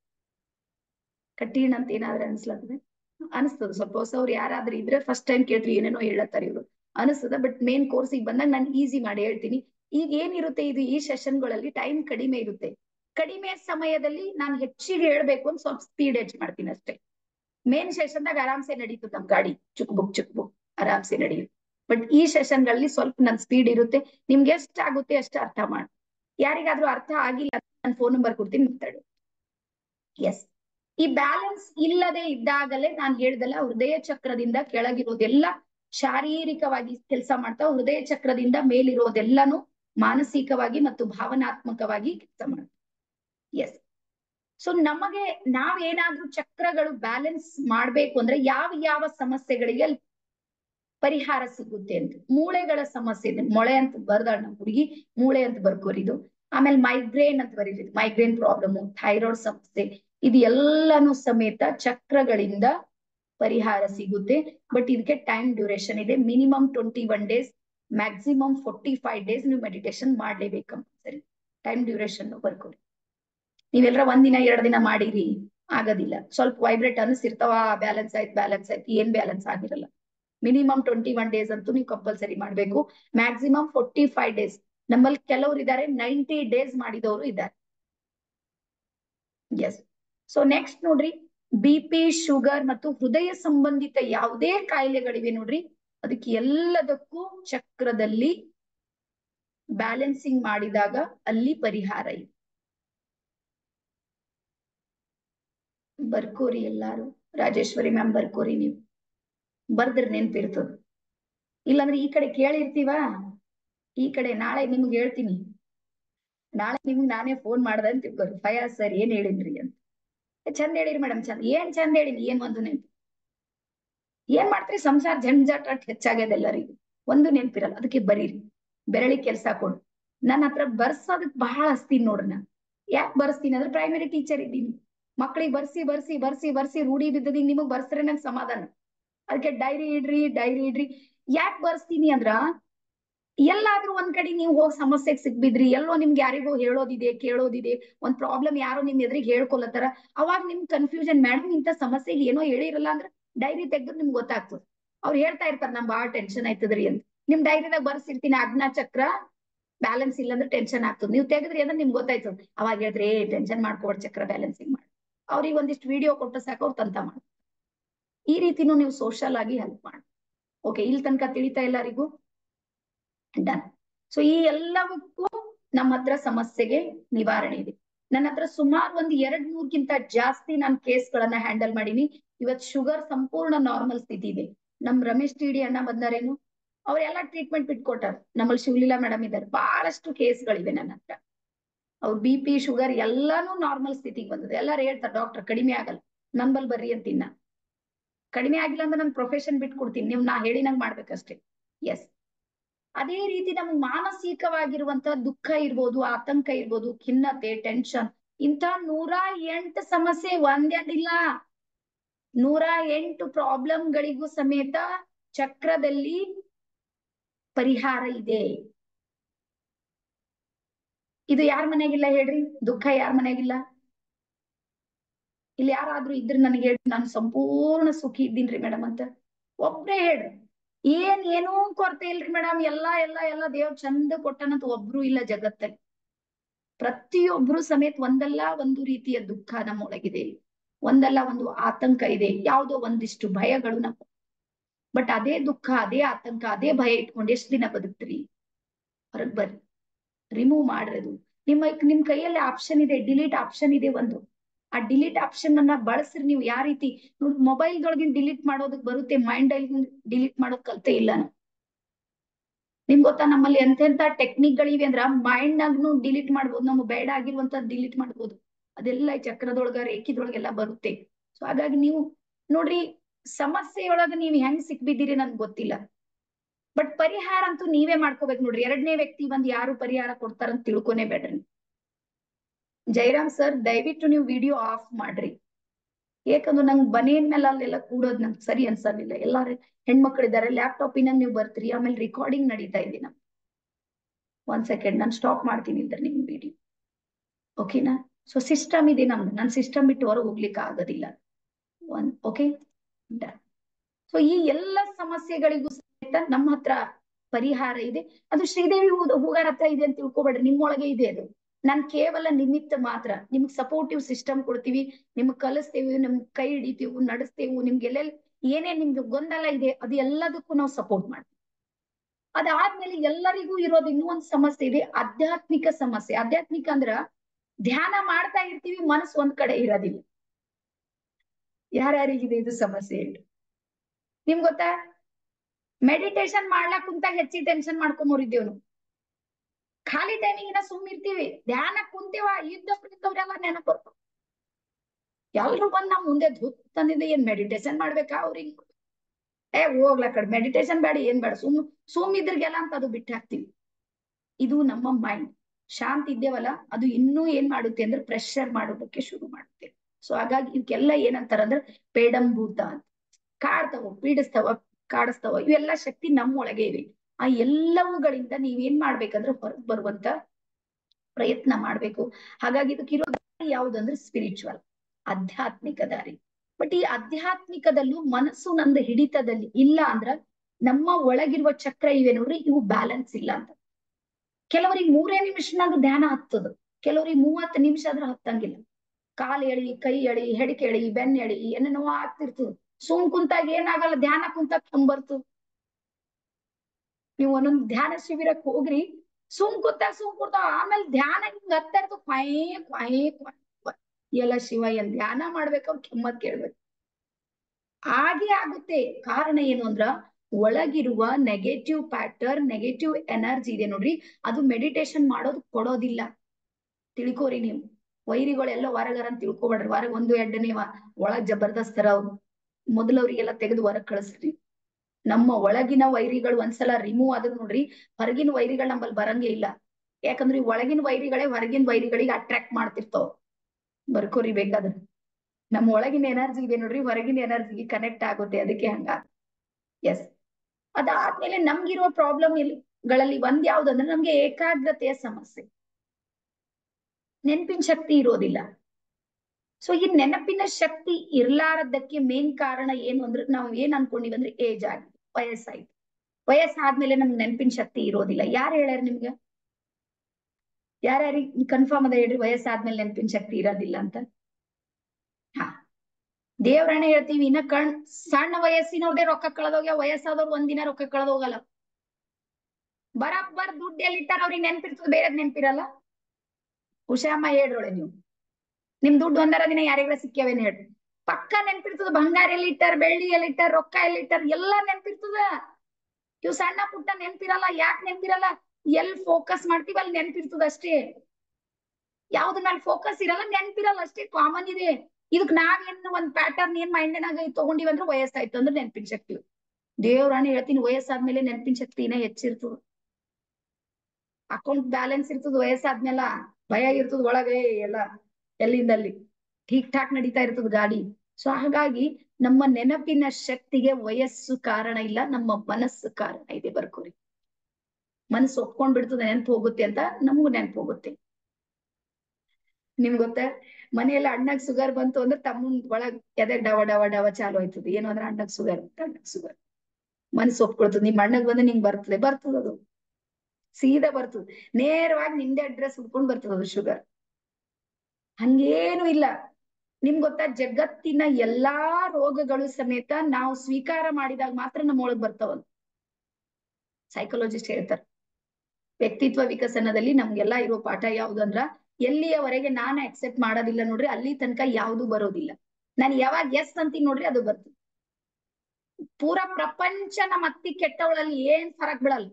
Speaker 1: ಕಠಿಣ ಅಂತ ಏನಾದ್ರೂ ಅನಿಸ್ತದ ಸ್ವಲ್ಪ. ಹೊಸವ್ರು ಯಾರಾದ್ರೂ ಇದ್ರೆ ಫಸ್ಟ್ ಟೈಮ್ ಕೇಳ್ರಿ, ಏನೇನೋ ಹೇಳತ್ತಾರ ಇವ್ರು ಅನಿಸ್ತದ. ಬಟ್ ಮೇನ್ ಕೋರ್ಸಿಗೆ ಬಂದಾಗ ನಾನು ಈಸಿ ಮಾಡಿ ಹೇಳ್ತೀನಿ. ಈಗ ಏನಿರುತ್ತೆ, ಇದು ಈ ಸೆಷನ್ಗಳಲ್ಲಿ ಟೈಮ್ ಕಡಿಮೆ ಇರುತ್ತೆ. ಕಡಿಮೆ ಸಮಯದಲ್ಲಿ ನಾನು ಹೆಚ್ಚಿಗೆ ಹೇಳ್ಬೇಕು ಅಂತ ಸ್ವಲ್ಪ ಸ್ಪೀಡ್ ಹೆಚ್ಚು ಮಾಡ್ತೀನಿ ಅಷ್ಟೇ. ಮೇನ್ ಸೆಷನ್ದಾಗ ಆರಾಮ್ಸೆ ನಡೀತದೆ ನಮ್ ಗಾಡಿ, ಚುಕ್ ಬುಕ್ ಆರಾಮ್ಸೆ ನಡೆಯುತ್ತೆ. ಬಟ್ ಈ ಸೆಷನ್ಗಳಲ್ಲಿ ಸ್ವಲ್ಪ ನನ್ ಸ್ಪೀಡ್ ಇರುತ್ತೆ. ನಿಮ್ಗೆ ಎಷ್ಟ್ ಆಗುತ್ತೆ ಅಷ್ಟು ಅರ್ಥ ಮಾಡಿ. ಯಾರಿಗಾದ್ರೂ ಅರ್ಥ ಆಗಿಲ್ಲ ನಾನು ಫೋನ್ ನಂಬರ್ ಕೊಡ್ತೀನಿ, ಮಾತಾಡು. ಎಸ್, ಈ ಬ್ಯಾಲೆನ್ಸ್ ಇಲ್ಲದೆ ಇದ್ದಾಗಲೇ ನಾನು ಹೇಳ್ದಲ್ಲ, ಹೃದಯ ಚಕ್ರದಿಂದ ಕೆಳಗಿರೋದೆಲ್ಲ ಶಾರೀರಿಕವಾಗಿ ಕೆಲಸ ಮಾಡ್ತಾವ, ಹೃದಯ ಚಕ್ರದಿಂದ ಮೇಲಿರೋದೆಲ್ಲಾನು ಮಾನಸಿಕವಾಗಿ ಮತ್ತು ಭಾವನಾತ್ಮಕವಾಗಿ ಕೆಲಸ ಮಾಡ್ತಾವ. ಎಸ್. ಸೊ ನಮಗೆ ನಾವೇನಾದ್ರೂ ಚಕ್ರಗಳು ಬ್ಯಾಲೆನ್ಸ್ ಮಾಡ್ಬೇಕು ಅಂದ್ರೆ ಯಾವ ಯಾವ ಸಮಸ್ಯೆಗಳಿಗೆ ಪರಿಹಾರ ಸಿಗುತ್ತೆ ಅಂತ. ಮೂಳೆಗಳ ಸಮಸ್ಯೆ ಇದೆ, ಮೊಳೆ ಅಂತ ಬರ್ದಾಳ ನಮ್ಮ ಹುಡುಗಿ, ಮೂಳೆ ಅಂತ ಬರ್ಕೋರಿದು. ಆಮೇಲೆ ಮೈಗ್ರೇನ್ ಅಂತ ಬರೀರಿ, ಮೈಗ್ರೇನ್ ಪ್ರಾಬ್ಲಮ್, ಥೈರಾಯ್ಡ್ ಸಮಸ್ಯೆ, ಇದು ಎಲ್ಲಾನು ಸಮೇತ ಚಕ್ರಗಳಿಂದ ಪರಿಹಾರ ಸಿಗುತ್ತೆ. ಬಟ್ ಇದಕ್ಕೆ ಟೈಮ್ ಡ್ಯೂರೇಷನ್ ಇದೆ, ಮಿನಿಮಮ್ 21 days, ಮ್ಯಾಕ್ಸಿಮಮ್ 45 days ನೀವು ಮೆಡಿಟೇಷನ್ ಮಾಡ್ಲೇಬೇಕು ಕಂಪಲ್ಸರಿ. ಟೈಮ್ ಡ್ಯೂರೇಷನ್ ಬರ್ಕೋರಿ. ನೀವೆಲ್ಲರ 1 ದಿನ 2 ದಿನ ಮಾಡಿರಿ ಆಗೋದಿಲ್ಲ. ಸ್ವಲ್ಪ ವೈಬ್ರೇಟ್ ಅನಿಸಿರ್ತಾವ, ಬ್ಯಾಲೆನ್ಸ್ ಆಯ್ತು, ಏನ್ ಬ್ಯಾಲೆನ್ಸ್ ಆಗಿರಲ್ಲ. ಮಿನಿಮಮ್ 21 days ಅಂತೂ ನೀವು ಕಂಪಲ್ಸರಿ ಮಾಡ್ಬೇಕು, ಮ್ಯಾಕ್ಸಿಮಮ್ 45 days. ನಮ್ಮಲ್ಲಿ ಕೆಲವರು ಇದ್ದಾರೆ 90 days ಮಾಡಿದವರು ಇದ್ದಾರೆ. ಎಸ್. ಸೊ ನೆಕ್ಸ್ಟ್ ನೋಡ್ರಿ, BP, ಶುಗರ್ ಮತ್ತು ಹೃದಯ ಸಂಬಂಧಿತ ಯಾವುದೇ ಕಾಯಿಲೆಗಳಿವೆ ನೋಡ್ರಿ, ಅದಕ್ಕೆ ಎಲ್ಲದಕ್ಕೂ ಚಕ್ರದಲ್ಲಿ ಬ್ಯಾಲೆನ್ಸಿಂಗ್ ಮಾಡಿದಾಗ ಅಲ್ಲಿ ಪರಿಹಾರ ಇದೆ. ಬರ್ಕೋರಿ ಎಲ್ಲಾರು, ರಾಜೇಶ್ವರಿ ಮ್ಯಾಮ್ ಬರ್ಕೋರಿ, ನೀವು ಬರ್ದ್ರೆ ನೆನ್ಪಿರ್ತದ. ಇಲ್ಲಾಂದ್ರೆ ಈ ಕಡೆ ಕೇಳಿರ್ತೀವ, ಈ ಕಡೆ ನಾಳೆ ನಿಮ್ಗೆ ಹೇಳ್ತೀನಿ, ನಾಳೆ ನಿಮ್ಗೆ ನಾನೇ ಫೋನ್ ಮಾಡ್ದೆ ಅಂತ ತಿಳ್ಕೊರಿ, ಫಯಾಜ್ ಸರ್ ಏನ್ ಹೇಳಿನ್ರಿ ಅಂತ. ಚಂದ ಹೇಳಿರಿ ಮೇಡಮ್, ಏನ್ ಚಂದ ಹೇಳಿನಿ, ಏನ್ ಒಂದು ನೆನ್ಪು. ಏನ್ ಮಾಡ್ತೀರಿ, ಸಂಸಾರ ಜಂಜಾಟ ಹೆಚ್ಚಾಗ್ಯದ ಎಲ್ಲರಿಗೂ, ಒಂದು ನೆನ್ಪಿರಲ್ಲ. ಅದಕ್ಕೆ ಬರೀರಿ, ಬೆರಳಿ ಕೆಲ್ಸ ಕೊಡು. ನನ್ನ ಹತ್ರ ಬರ್ಸೋದಕ್ ಬಹಳ ಹಸ್ತೀನಿ ನೋಡ್ರಿ. ನಾನು ಯಾಕೆ ಬರ್ಸ್ತೀನಿ ಅಂದ್ರೆ ಪ್ರೈಮರಿ ಟೀಚರ್ ಇದ್ದೀನಿ, ಮಕ್ಳಿಗೆ ಬರ್ಸಿ ರೂಢಿ ಬಿದ್ದದಿ, ನಿಮಗ್ ಬರ್ಸ್ರೆ ನನ್ ಸಮಾಧಾನ. ಅದಕ್ಕೆ ಡೈರಿ ಇಡ್ರಿ. ಯಾಕೆ ಬರ್ಸ್ತೀನಿ ಅಂದ್ರ, ಎಲ್ಲಾದ್ರೂ ಒಂದ್ ಕಡೆ ನೀವು ಹೋಗಿ ಸಮಸ್ಯೆಗೆ ಸಿಕ್ಬಿದ್ರಿ, ಎಲ್ಲೋ ನಿಮ್ಗೆ ಯಾರಿಗೋ ಹೇಳೋದಿದೆ, ಕೇಳೋದಿದೆ, ಒಂದ್ ಪ್ರಾಬ್ಲಮ್ ಯಾರೋ ನಿಮ್ ಎದುರಿಗೆ ಹೇಳ್ಕೊಳತ್ತಾರ, ಅವಾಗ ನಿಮ್ ಕನ್ಫ್ಯೂಷನ್, ಮೇಡಮ್ ಇಂಥ ಸಮಸ್ಯೆಗೆ ಏನೋ ಹೇಳಿರಲ್ಲ ಅಂದ್ರೆ ಡೈರಿ ತೆಗೆದ್ರೆ ನಿಮ್ಗೆ ಗೊತ್ತಾಗ್ತದೆ. ಅವ್ರು ಹೇಳ್ತಾ ಇರ್ತಾರೆ ನಮ್ ಬಾಳ ಟೆನ್ಷನ್ ಆಯ್ತದ್ರಿ ಅಂತ. ನಿಮ್ ಡೈರಿದಾಗ ಬರ್ಸಿರ್ತೀನಿ, ಆಜ್ಞಾ ಚಕ್ರ ಬ್ಯಾಲೆನ್ಸ್ ಇಲ್ಲ ಅಂದ್ರೆ ಟೆನ್ಷನ್ ಆಗ್ತದೆ, ನೀವು ತೆಗೆದ್ರಿ ಅಂದ್ರೆ ನಿಮ್ಗೆ ಗೊತ್ತಾಯ್ತದ. ಅವಾಗ ಹೇಳಿದ್ರೆ ಟೆನ್ಷನ್ ಮಾಡ್ಕೊಡ್, ಚಕ್ರ ಬ್ಯಾಲೆನ್ಸಿಂಗ್ ಮಾಡಿ. ಅವ್ರಿಗೆ ಒಂದಿಷ್ಟು ವಿಡಿಯೋ ಕೊಟ್ಟು ಸಾಕು, ಅವ್ರು ತಂತ ಮಾಡಿ. ಈ ರೀತಿನೂ ನೀವು ಸೋಷಲ್ ಆಗಿ ಹೆಲ್ಪ್ ಮಾಡಿ. ಓಕೆ, ಇಲ್ಲಿ ತನಕ ತಿಳಿತಾ ಎಲ್ಲರಿಗೂ ಡನ್. ಸೊ ಈ ಎಲ್ಲವಕ್ಕೂ ನಮ್ಮ ಹತ್ರ ಸಮಸ್ಯೆಗೆ ನಿವಾರಣೆ ಇದೆ. ನನ್ನ ಹತ್ರ ಸುಮಾರು ಒಂದು 200ಕ್ಕಿಂತ ಜಾಸ್ತಿ ನಾನು ಕೇಸ್ಗಳನ್ನ ಹ್ಯಾಂಡಲ್ ಮಾಡೀನಿ. ಇವತ್ ಶುಗರ್ ಸಂಪೂರ್ಣ ನಾರ್ಮಲ್ ಸ್ಥಿತಿ ಇದೆ. ನಮ್ ರಮೇಶ್ ಟಿಡಿ ಅಣ್ಣ ಬಂದಾರೇನು, ಅವ್ರೆಲ್ಲ ಟ್ರೀಟ್ಮೆಂಟ್ ಬಿಟ್ಕೊಟ್ಟಾರ. ನಮ್ಮಲ್ಲಿ ಶಿವಲೀಲಾ ಮೇಡಮ್ ಇದ್ದಾರೆ, ಬಹಳಷ್ಟು ಕೇಸ್ಗಳಿವೆ ನನ್ನ ಹತ್ರ. ಅವ್ರು BP, ಶುಗರ್ ಎಲ್ಲಾನು ನಾರ್ಮಲ್ ಸ್ಥಿತಿಗೆ ಬಂದದೆ. ಎಲ್ಲಾರು ಹೇಳ್ತಾರೆ ಡಾಕ್ಟರ್ ಕಡಿಮೆ ಆಗಲ್ಲ, ನಂಬಲ್ ಬರ್ರಿ ಅಂತ. ಇನ್ನ ಕಡಿಮೆ ಆಗಿಲ್ಲ ಅಂದ್ರೆ ನಾನು ಪ್ರೊಫೆಷನ್ ಬಿಟ್ಕೊಡ್ತೀನಿ, ನೀವು ನಾ ಹೇಳಿ ನಂಗೆ ಮಾಡ್ಬೇಕಷ್ಟೇ. ಎಸ್. ಅದೇ ರೀತಿ ನಮ್ಗೆ ಮಾನಸಿಕವಾಗಿರುವಂತ ದುಃಖ ಇರ್ಬೋದು, ಆತಂಕ ಇರ್ಬೋದು, ಖಿನ್ನತೆ, ಟೆನ್ಷನ್, ಇಂಥ 108 ಸಮಸ್ಯೆ ಒಂದೆರಡಿಲ್ಲ, 108 ಪ್ರಾಬ್ಲಮ್ಗಳಿಗೂ ಸಮೇತ ಚಕ್ರದಲ್ಲಿ ಪರಿಹಾರ ಇದೆ. ಇದು ಯಾರ ಮನೆಯಾಗಿಲ್ಲ ಹೇಳ್ರಿ, ದುಃಖ ಯಾರ ಮನೆಯಾಗಿಲ್ಲ? ಇಲ್ಲಿ ಯಾರಾದ್ರೂ ಇದ್ರೆ ನನಗೆ ಹೇಳಿ, ನಾನು ಸಂಪೂರ್ಣ ಸುಖಿ ಇದ್ದೀನ್ರಿ ಮೇಡಮ್ ಅಂತ ಒಬ್ರೇ ಹೇಳ್ರಿ. ಏನೂ ಕೊರತೆ ಇಲ್ರಿ ಮೇಡಮ್, ಎಲ್ಲ ದೇವ್ರ ಚಂದ ಕೊಟ್ಟನಂತ ಒಬ್ರು ಇಲ್ಲ ಜಗತ್ತಲ್ಲಿ. ಪ್ರತಿಯೊಬ್ರು ಸಮೇತ ಒಂದಲ್ಲ ಒಂದು ರೀತಿಯ ದುಃಖ ನಮ್ಮೊಳಗಿದೆ, ಒಂದಲ್ಲ ಒಂದು ಆತಂಕ ಇದೆ, ಯಾವುದೋ ಒಂದಿಷ್ಟು ಭಯಗಳು ನಮ್ಮ. ಬಟ್ ಅದೇ ದುಃಖ, ಅದೇ ಆತಂಕ, ಅದೇ ಭಯ ಇಟ್ಕೊಂಡು ಎಷ್ಟು ದಿನ ಬದುಕ್ತೀರಿ? ಹೊರಗ್ ಬರ್ರಿ, ರಿಮೂವ್ ಮಾಡ್ರದು. ನಿಮ್ ಕೈಯಲ್ಲಿ ಆಪ್ಷನ್ ಇದೆ, ಡಿಲೀಟ್ ಆಪ್ಷನ್ ಇದೆ ಒಂದು. ಆ ಡಿಲೀಟ್ ಆಪ್ಷನ್ ಅನ್ನ ಬಳಸ್ರಿ. ನೀವು ಯಾವ ರೀತಿ ನೋಡಿ, ಮೊಬೈಲ್ದೊಳಗಿನ ಡಿಲೀಟ್ ಮಾಡೋದಕ್ ಬರುತ್ತೆ, ಮೈಂಡ್ ಅಲ್ಲಿ ಡಿಲೀಟ್ ಮಾಡೋದ್ ಕಲ್ತೆ ಇಲ್ಲ ನಾವು. ನಿಮ್ಗೆ ಗೊತ್ತಾ, ನಮ್ಮಲ್ಲಿ ಎಂತೆಂತ ಟೆಕ್ನಿಕ್ ಗಳಿವೆ ಅಂದ್ರ ಮೈಂಡ್ ನಾಗ್ನು ಡಿಲೀಟ್ ಮಾಡ್ಬೋದು, ನಮ್ಗೆ ಬೇಡ ಆಗಿರುವಂತ ಡಿಲೀಟ್ ಮಾಡ್ಬೋದು. ಅದೆಲ್ಲ ಈ ಚಕ್ರದೊಳಗ, ರೇಖಿದೊಳಗೆಲ್ಲ ಬರುತ್ತೆ. ಸೊ ಹಾಗಾಗಿ ನೀವು ನೋಡ್ರಿ, ಸಮಸ್ಯೆಯೊಳಗ ನೀವು ಹೆಂಗ್ ಸಿಕ್ಬಿದ್ದೀರಿ ನನ್ಗೆ ಗೊತ್ತಿಲ್ಲ, ಬಟ್ ಪರಿಹಾರ ಅಂತೂ ನೀವೇ ಮಾಡ್ಕೋಬೇಕು ನೋಡ್ರಿ. 2ನೇ ವ್ಯಕ್ತಿ ಬಂದು ಯಾರು ಪರಿಹಾರ ಕೊಡ್ತಾರಂತ ತಿಳ್ಕೊನೇ ಬೇಡ್ರಿ. ಜೈರಾಮ್ ಸರ್, ದಯವಿಟ್ಟು ನೀವು ವಿಡಿಯೋ ಆಫ್ ಮಾಡ್ರಿ, ಯಾಕಂದ್ರೆ ನಂಗೆ ಬನೇನ್ ಮೇಲೆ ಅಲ್ಲೆಲ್ಲ ಕೂಡೋದ್ ನಂಗೆ ಸರಿ ಅನ್ಸಲಿಲ್ಲ. ಎಲ್ಲಾರು ಹೆಣ್ಮಕ್ಳಿದ್ದಾರೆ, ಲ್ಯಾಪ್ಟಾಪ್ ಇಂದ ನೀವು ಬರ್ತೀರಿ, ಆಮೇಲೆ ರೆಕಾರ್ಡಿಂಗ್ ನಡೀತಾ ಇದೆ ನಮ್. 1 ಸೆಕೆಂಡ್, ನಾನು ಸ್ಟಾಪ್ ಮಾಡ್ತೀನಿ ಇದ್ರೆ ನಿಮ್ ವಿಡಿಯೋ, ಓಕೆನಾ? ಸೊ ಸಿಸ್ಟಮ್ ಇದೆ ನಮ್ದು, ನಾನು ಸಿಸ್ಟಮ್ ಬಿಟ್ಟು ಹೊರಗೆ ಹೋಗ್ಲಿಕ್ಕೆ ಆಗೋದಿಲ್ಲ. ಓಕೆ, ಸೊ ಈ ಎಲ್ಲ ಸಮಸ್ಯೆಗಳಿಗೂ ಸಹಿತ ನಮ್ಮ ಹತ್ರ ಪರಿಹಾರ ಇದೆ. ಅದು ಶ್ರೀದೇವಿ ಹೂಗಾರ್ ಹತ್ರ ಇದೆ ಅಂತ ತಿಳ್ಕೊಬೇಡ್ರಿ, ನಿಮ್ಮೊಳಗೆ ಇದೆ ಅದು. ನಾನ್ ಕೇವಲ ನಿಮಿತ್ತ ಮಾತ್ರ. ನಿಮ್ಗೆ ಸಪೋರ್ಟಿವ್ ಸಿಸ್ಟಮ್ ಕೊಡ್ತೀವಿ, ನಿಮ್ಗೆ ಕಲಿಸ್ತೇವೆ, ನಿಮ್ಗೆ ಕೈ ಹಿಡಿತೀವಿ, ನಡೆಸ್ತೇವೆ. ನಿಮ್ಗೆ ಎಲ್ಲೆಲ್ಲಿ ಏನೇ ನಿಮ್ಗೆ ಗೊಂದಲ ಇದೆ ಅದು ಎಲ್ಲದಕ್ಕೂ ನಾವು ಸಪೋರ್ಟ್ ಮಾಡ್ತೀವಿ. ಅದಾದ್ಮೇಲೆ ಎಲ್ಲರಿಗೂ ಇರೋದು ಇನ್ನೂ ಒಂದು ಸಮಸ್ಯೆ ಇದೆ, ಆಧ್ಯಾತ್ಮಿಕ ಸಮಸ್ಯೆ. ಆಧ್ಯಾತ್ಮಿಕ ಅಂದ್ರ ಧ್ಯಾನ ಮಾಡ್ತಾ ಇರ್ತೀವಿ, ಮನಸ್ಸು ಒಂದ್ ಕಡೆ ಇರೋದಿಲ್ಲ. ಯಾರ್ಯಾರಿಗಿದೆ ಇದು ಸಮಸ್ಯೆ? ನಿಮ್ಗೆ ಗೊತ್ತಾ, ಮೆಡಿಟೇಷನ್ ಮಾಡ್ಲಕ್ ಕುಂತಾಗ ಹೆಚ್ಚಿಗೆ ಟೆನ್ಷನ್ ಮಾಡ್ಕೊಂಬೋರಿದ್ದೇವ್ ನಾವು. ಖಾಲಿ ಟೈಮಿಂಗ್ ಸುಮ್ ಇರ್ತೀವಿ, ಧ್ಯಾನ ಕುಂತೀವ, ಇದ್ದವ್ರೆಲ್ಲ ನೆನಪು ಬರ್ತಾವ. ಎಲ್ರು ಬಂದ್ ನಮ್ ಮುಂದೆ ಧೂತ್ ತಂದಿದೆ, ಏನ್ ಮೆಡಿಟೇಷನ್ ಮಾಡ್ಬೇಕಾ ಅವ್ರಿಗೆ? ಹೋಗ್ಲ ಕಡೆ ಮೆಡಿಟೇಷನ್ ಬೇಡ ಏನ್ ಬೇಡ ಸುಮ್ ಇದ್ರಿಗೆಲ್ಲ ಅಂತ ಅದು ಬಿಟ್ಟು ಹಾಕ್ತಿವಿ. ಇದು ನಮ್ಮ ಮೈಂಡ್. ಶಾಂತಿ ಇದ್ದೇವಲ್ಲ ಅದು ಇನ್ನೂ ಏನ್ ಮಾಡುತ್ತೆ ಅಂದ್ರೆ ಪ್ರೆಷರ್ ಮಾಡೋದಕ್ಕೆ ಶುರು ಮಾಡುತ್ತೆ. ಸೊ ಹಾಗಾಗಿ ಇವಕ್ಕೆಲ್ಲ ಏನಂತಾರ ಅಂದ್ರೆ ಪೇಡಂಭೂತ ಅಂತ. ಕಾಡ್ತಾವ, ಪೀಡಿಸ್ತಾವ, ಕಾಡಿಸ್ತಾವ, ಇವೆಲ್ಲ ಶಕ್ತಿ ನಮ್ಮೊಳಗೆ ಇವೆ. ಆ ಎಲ್ಲವುಗಳಿಂದ ನೀವೇನ್ ಮಾಡ್ಬೇಕಂದ್ರೆ ಹೊರಗೆ ಬರುವಂತ ಪ್ರಯತ್ನ ಮಾಡ್ಬೇಕು. ಹಾಗಾಗಿ ಇದಕ್ಕಿರೋ ದಾರಿ ಯಾವ್ದಂದ್ರೆ ಸ್ಪಿರಿಚುವಲ್, ಆಧ್ಯಾತ್ಮಿಕ ದಾರಿ. ಬಟ್ ಈ ಆಧ್ಯಾತ್ಮಿಕದಲ್ಲೂ ಮನಸ್ಸು ನಂದು ಹಿಡಿತದಲ್ಲಿ ಇಲ್ಲ ಅಂದ್ರ ನಮ್ಮ ಒಳಗಿರುವ ಚಕ್ರ ಇವೆ ನೋಡ್ರಿ, ಇವು ಬ್ಯಾಲೆನ್ಸ್ ಇಲ್ಲ ಅಂತ. ಕೆಲವರಿಗೆ 3 ನಿಮಿಷನಾಗ ಧ್ಯಾನ ಹತ್ತದ, ಕೆಲವರಿಗೆ 30 ನಿಮಿಷ ಆದ್ರೆ ಹತ್ತಂಗಿಲ್ಲ. ಕಾಲ್ ಎಳಿ, ಕೈ ಎಳಿ, ಹೆಡಿಕೆ ಎಳಿ, ಬೆನ್ನ ಎಳಿ, ಏನೇನೋ ಆಗ್ತಿರ್ತದ. ಸುಮ್ ಕುಂತಾಗ ಏನಾಗಲ್ಲ, ಧ್ಯಾನ ಕುಂತಾಗ ತಂಬರ್ತು. ನೀವು ಒಂದೊಂದ್ ಧ್ಯಾನ ಶಿಬಿರಕ್ಕೆ ಹೋಗ್ರಿ, ಸುಮ್ ಕೂತಾಗ ಆಮೇಲೆ ಧ್ಯಾನ ಹಿಂಗ್ ಹತ್ತಾ ಇರ್ತದ, ಕ್ವಾಯ್ ಎಲ್ಲ ಶಿವ ಏನ್ ಧ್ಯಾನ ಮಾಡ್ಬೇಕವ್ರು ಕೆಮ್ಮತ್ ಕೇಳ್ಬೇಕು. ಹಾಗೆ ಆಗುತ್ತೆ. ಕಾರಣ ಏನು ಅಂದ್ರ ಒಳಗಿರುವ ನೆಗೆಟಿವ್ ಪ್ಯಾಟರ್ನ್, ನೆಗೆಟಿವ್ ಎನರ್ಜಿ ಇದೆ ನೋಡ್ರಿ, ಅದು ಮೆಡಿಟೇಷನ್ ಮಾಡೋದು ಕೊಡೋದಿಲ್ಲ. ತಿಳ್ಕೋರಿ ನೀವು. ವೈರಿಗಳೆಲ್ಲ ಹೊರಗರ ಅಂತ ತಿಳ್ಕೊಬೇಡ್ರಿ. ಹೊರಗ್ 1, 2 ಒಳಗ್ ಜಬರ್ದಸ್ತರ ಅವ್ರು. ಮೊದಲು ಅವ್ರಿಗೆಲ್ಲ ತೆಗೆದು ಹೊರಗ್ ಕಳಿಸ್ರಿ. ನಮ್ಮ ಒಳಗಿನ ವೈರಿಗಳು ಒಂದ್ಸಲ ರಿಮೂವ್ ಆದ್ರು ನೋಡ್ರಿ, ಹೊರಗಿನ ವೈರಿಗಳು ನಮ್ಮಲ್ಲಿ ಬರಂಗೇ ಇಲ್ಲ. ಯಾಕಂದ್ರೆ ಈ ಒಳಗಿನ ವೈರಿಗಳೇ ಹೊರಗಿನ ವೈರಿಗಳಿಗೆ ಅಟ್ರಾಕ್ಟ್ ಮಾಡ್ತಿರ್ತಾವ. ಬರ್ಕೋರಿ ಬೇಕಾದ್ರೆ. ನಮ್ಮ ಒಳಗಿನ ಎನರ್ಜಿ ಇದೆ ನೋಡ್ರಿ, ಹೊರಗಿನ ಎನರ್ಜಿಗೆ ಕನೆಕ್ಟ್ ಆಗುತ್ತೆ, ಅದಕ್ಕೆ ಹಂಗ. ಎಸ್. ಅದಾದ್ಮೇಲೆ ನಮ್ಗಿರುವ ಪ್ರಾಬ್ಲಮ್ ಗಳಲ್ಲಿ ಒಂದ್ ಯಾವ್ದಂದ್ರೆ ನಮ್ಗೆ ಏಕಾಗ್ರತೆಯ ಸಮಸ್ಯೆ, ನೆನಪಿನ ಶಕ್ತಿ ಇರೋದಿಲ್ಲ. ಸೊ ಈ ನೆನಪಿನ ಶಕ್ತಿ ಇರ್ಲಾರದಕ್ಕೆ ಮೇನ್ ಕಾರಣ ಏನು ಅಂದ್ರೆ ನಾವು ಏನ್ ಅನ್ಕೊಂಡಿವಿ ಅಂದ್ರೆ ಏಜ್ ಆಗಿ, ವಯಸ್ಸಾಯ್ತು. ವಯಸ್ಸಾದ್ಮೇಲೆ ನಮ್ಗೆ ನೆನಪಿನ ಶಕ್ತಿ ಇರೋದಿಲ್ಲ. ಯಾರು ಹೇಳ್ಯಾರ ನಿಮ್ಗೆ? ಯಾರ್ಯಾರಿಗೆ ಕನ್ಫರ್ಮ್ ಅದ ಹೇಳ್ರಿ ವಯಸ್ಸಾದ್ಮೇಲೆ ನೆನಪಿನ ಶಕ್ತಿ ಇರೋದಿಲ್ಲ ಅಂತ? ಹಾ, ದೇವ್ರಣ್ಣ ಹೇಳ್ತೀವಿ, ಇನ್ನ ಸಣ್ಣ ವಯಸ್ಸಿನವ್ರದೇ ರೊಕ್ಕ ಕಳೆದೋಗ್ಯ, ವಯಸ್ಸಾದವ್ರು ಒಂದಿನ ರೊಕ್ಕ ಕಳೆದೋಗಲ್ಲ. ಬರಾಬ್ಬರ್ ದುಡ್ಡು ಎಲ್ಲಿಟ್ಟಾರ ಅವ್ರಿಗೆ ನೆನ್ಪಿರ್ತದ, ಬೇರೆದ್ ನೆನ್ಪಿರಲ್ಲ. ಉಷಾಮ್ಮ ಹೇಳ್ರೊಳೆ ನೀವು, ನಿಮ್ ದುಡ್ಡು ಒಂದರ ದಿನ ಯಾರಿಗಾರ ಸಿಕ್ಕ್ಯಾವೇನ್ ಹೇಳ್ರಿ, ಪಕ್ಕ ನೆನ್ಪಿರ್ತದ. ಬಂಗಾರ ಎಲ್ಲಿಟ್ಟಾರ, ಬೆಳ್ಳಿ ಎಲ್ಲಿಟ್ಟಾರ, ರೊಕ್ಕ ಎಲ್ಲಿಟ್ಟಾರ, ಎಲ್ಲಾ ನೆನ್ಪಿರ್ತದ. ಇವ್ ಸಣ್ಣ ಪುಟ್ಟ ನೆನ್ಪಿರಲ್ಲ. ಯಾಕೆ ನೆನ್ಪಿರಲ್ಲ? ಎಲ್ ಫೋಕಸ್ ಮಾಡ್ತೀವಿ ಅಲ್ಲಿ ನೆನ್ಪಿರ್ತದ ಅಷ್ಟೇ. ಯಾವ್ದ್ರ ಮೇಲೆ ಫೋಕಸ್ ಇರಲ್ಲ, ನೆನ್ಪಿರಲ್ಲ ಅಷ್ಟೇ. ಕಾಮನ್ ಇದೆ. ಇದಕ್ ನಾವೇನು ಒಂದ್ ಪ್ಯಾಟರ್ನ್ ಏನ್ ಮೈಂಡ್ನಾಗ ತಗೊಂಡಿವಿ ಅಂದ್ರೆ ವಯಸ್ಸಾಯ್ತು ಅಂದ್ರೆ ನೆನ್ಪಿನ ಶಕ್ತಿ. ದೇವ್ರಾಣಿ ಹೇಳ್ತೀನಿ, ವಯಸ್ಸಾದ್ಮೇಲೆ ನೆನ್ಪಿನ ಶಕ್ತಿ ಇನ್ನ ಹೆಚ್ಚಿರ್ತದ. ಅಕೌಂಟ್ ಬ್ಯಾಲೆನ್ಸ್ ಇರ್ತದ ವಯಸ್ಸಾದ್ಮೇಲ, ಭಯ ಇರ್ತದ ಒಳಗೆ ಎಲ್ಲ ಎಲ್ಲಿಂದಲ್ಲಿ ಠೀಕ್ ಠಾಕ್ ನಡೀತಾ ಇರ್ತದ ಗಾಡಿ. ಸೊ ಹಾಗಾಗಿ ನಮ್ಮ ನೆನಪಿನ ಶಕ್ತಿಗೆ ವಯಸ್ಸು ಕಾರಣ ಇಲ್ಲ, ನಮ್ಮ ಮನಸ್ಸು ಕಾರಣ ಇದೆ. ಬರ್ಕೋರಿ. ಮನಸ್ಸು ಒಪ್ಕೊಂಡ್ ಬಿಡ್ತದೆ ನೆನ್ಪು ಹೋಗುತ್ತೆ ಅಂತ, ನಮಗೂ ನೆನ್ಪು ಹೋಗುತ್ತೆ. ನಿಮ್ಗೆ ಗೊತ್ತ, ಮನೆಯಲ್ಲ ಅಣ್ಣಗ್ ಶುಗರ್ ಬಂತು ಅಂದ್ರೆ ತಮ್ಮನ್ ಒಳಗ್ ಎದೆ ಡವ ಡವ ಡವ ಚಾಲು ಆಯ್ತದೆ. ಏನು ಅಂದ್ರೆ ಅಣ್ಣಗ್ ಶುಗರ್, ಅಣ್ಣಗ್ ಶುಗರ್. ಮನಸ್ಸು ಒಪ್ಕೊಳ್ತದೆ, ನಿಮ್ ಅಣ್ಣಗ್ ಬಂದ್ರೆ ನಿಂಗ್ ಬರ್ತದೆ ಅದು ಸೀದಾ ಬರ್ತದೆ. ನೇರವಾಗಿ ನಿಮ್ದೇ ಅಡ್ರೆಸ್ ಹುಡ್ಕೊಂಡ್ ಬರ್ತದ ಅದು ಶುಗರ್. ಹಂಗೇನು ಇಲ್ಲ. ನಿಮ್ಗೆ ಗೊತ್ತಾ, ಜಗತ್ತಿನ ಎಲ್ಲಾ ರೋಗಗಳು ಸಮೇತ ನಾವು ಸ್ವೀಕಾರ ಮಾಡಿದಾಗ ಮಾತ್ರ ನಮ್ಮೊಳಗ್ ಬರ್ತಾವಂತ ಸೈಕಾಲಜಿಸ್ಟ್ ಹೇಳ್ತಾರೆ. ವ್ಯಕ್ತಿತ್ವ ವಿಕಸನದಲ್ಲಿ ನಮ್ಗೆಲ್ಲ ಇರೋ ಪಾಠ ಯಾವ್ದಂದ್ರ, ಎಲ್ಲಿಯವರೆಗೆ ನಾನು ಅಕ್ಸೆಪ್ಟ್ ಮಾಡೋದಿಲ್ಲ ನೋಡ್ರಿ, ಅಲ್ಲಿ ತನಕ ಯಾವ್ದು ಬರೋದಿಲ್ಲ. ನಾನು ಯಾವಾಗ ಎಸ್ ಅಂತೀನಿ ನೋಡ್ರಿ, ಅದು ಬರ್ತದೆ. ಪೂರಾ ಪ್ರಪಂಚ ನಮ್ಮ ಅತ್ತಿ ಕೆಟ್ಟವಳಲ್ಲಿ ಏನ್ ಫರಕ್ ಬಿಡಲ್ಲ,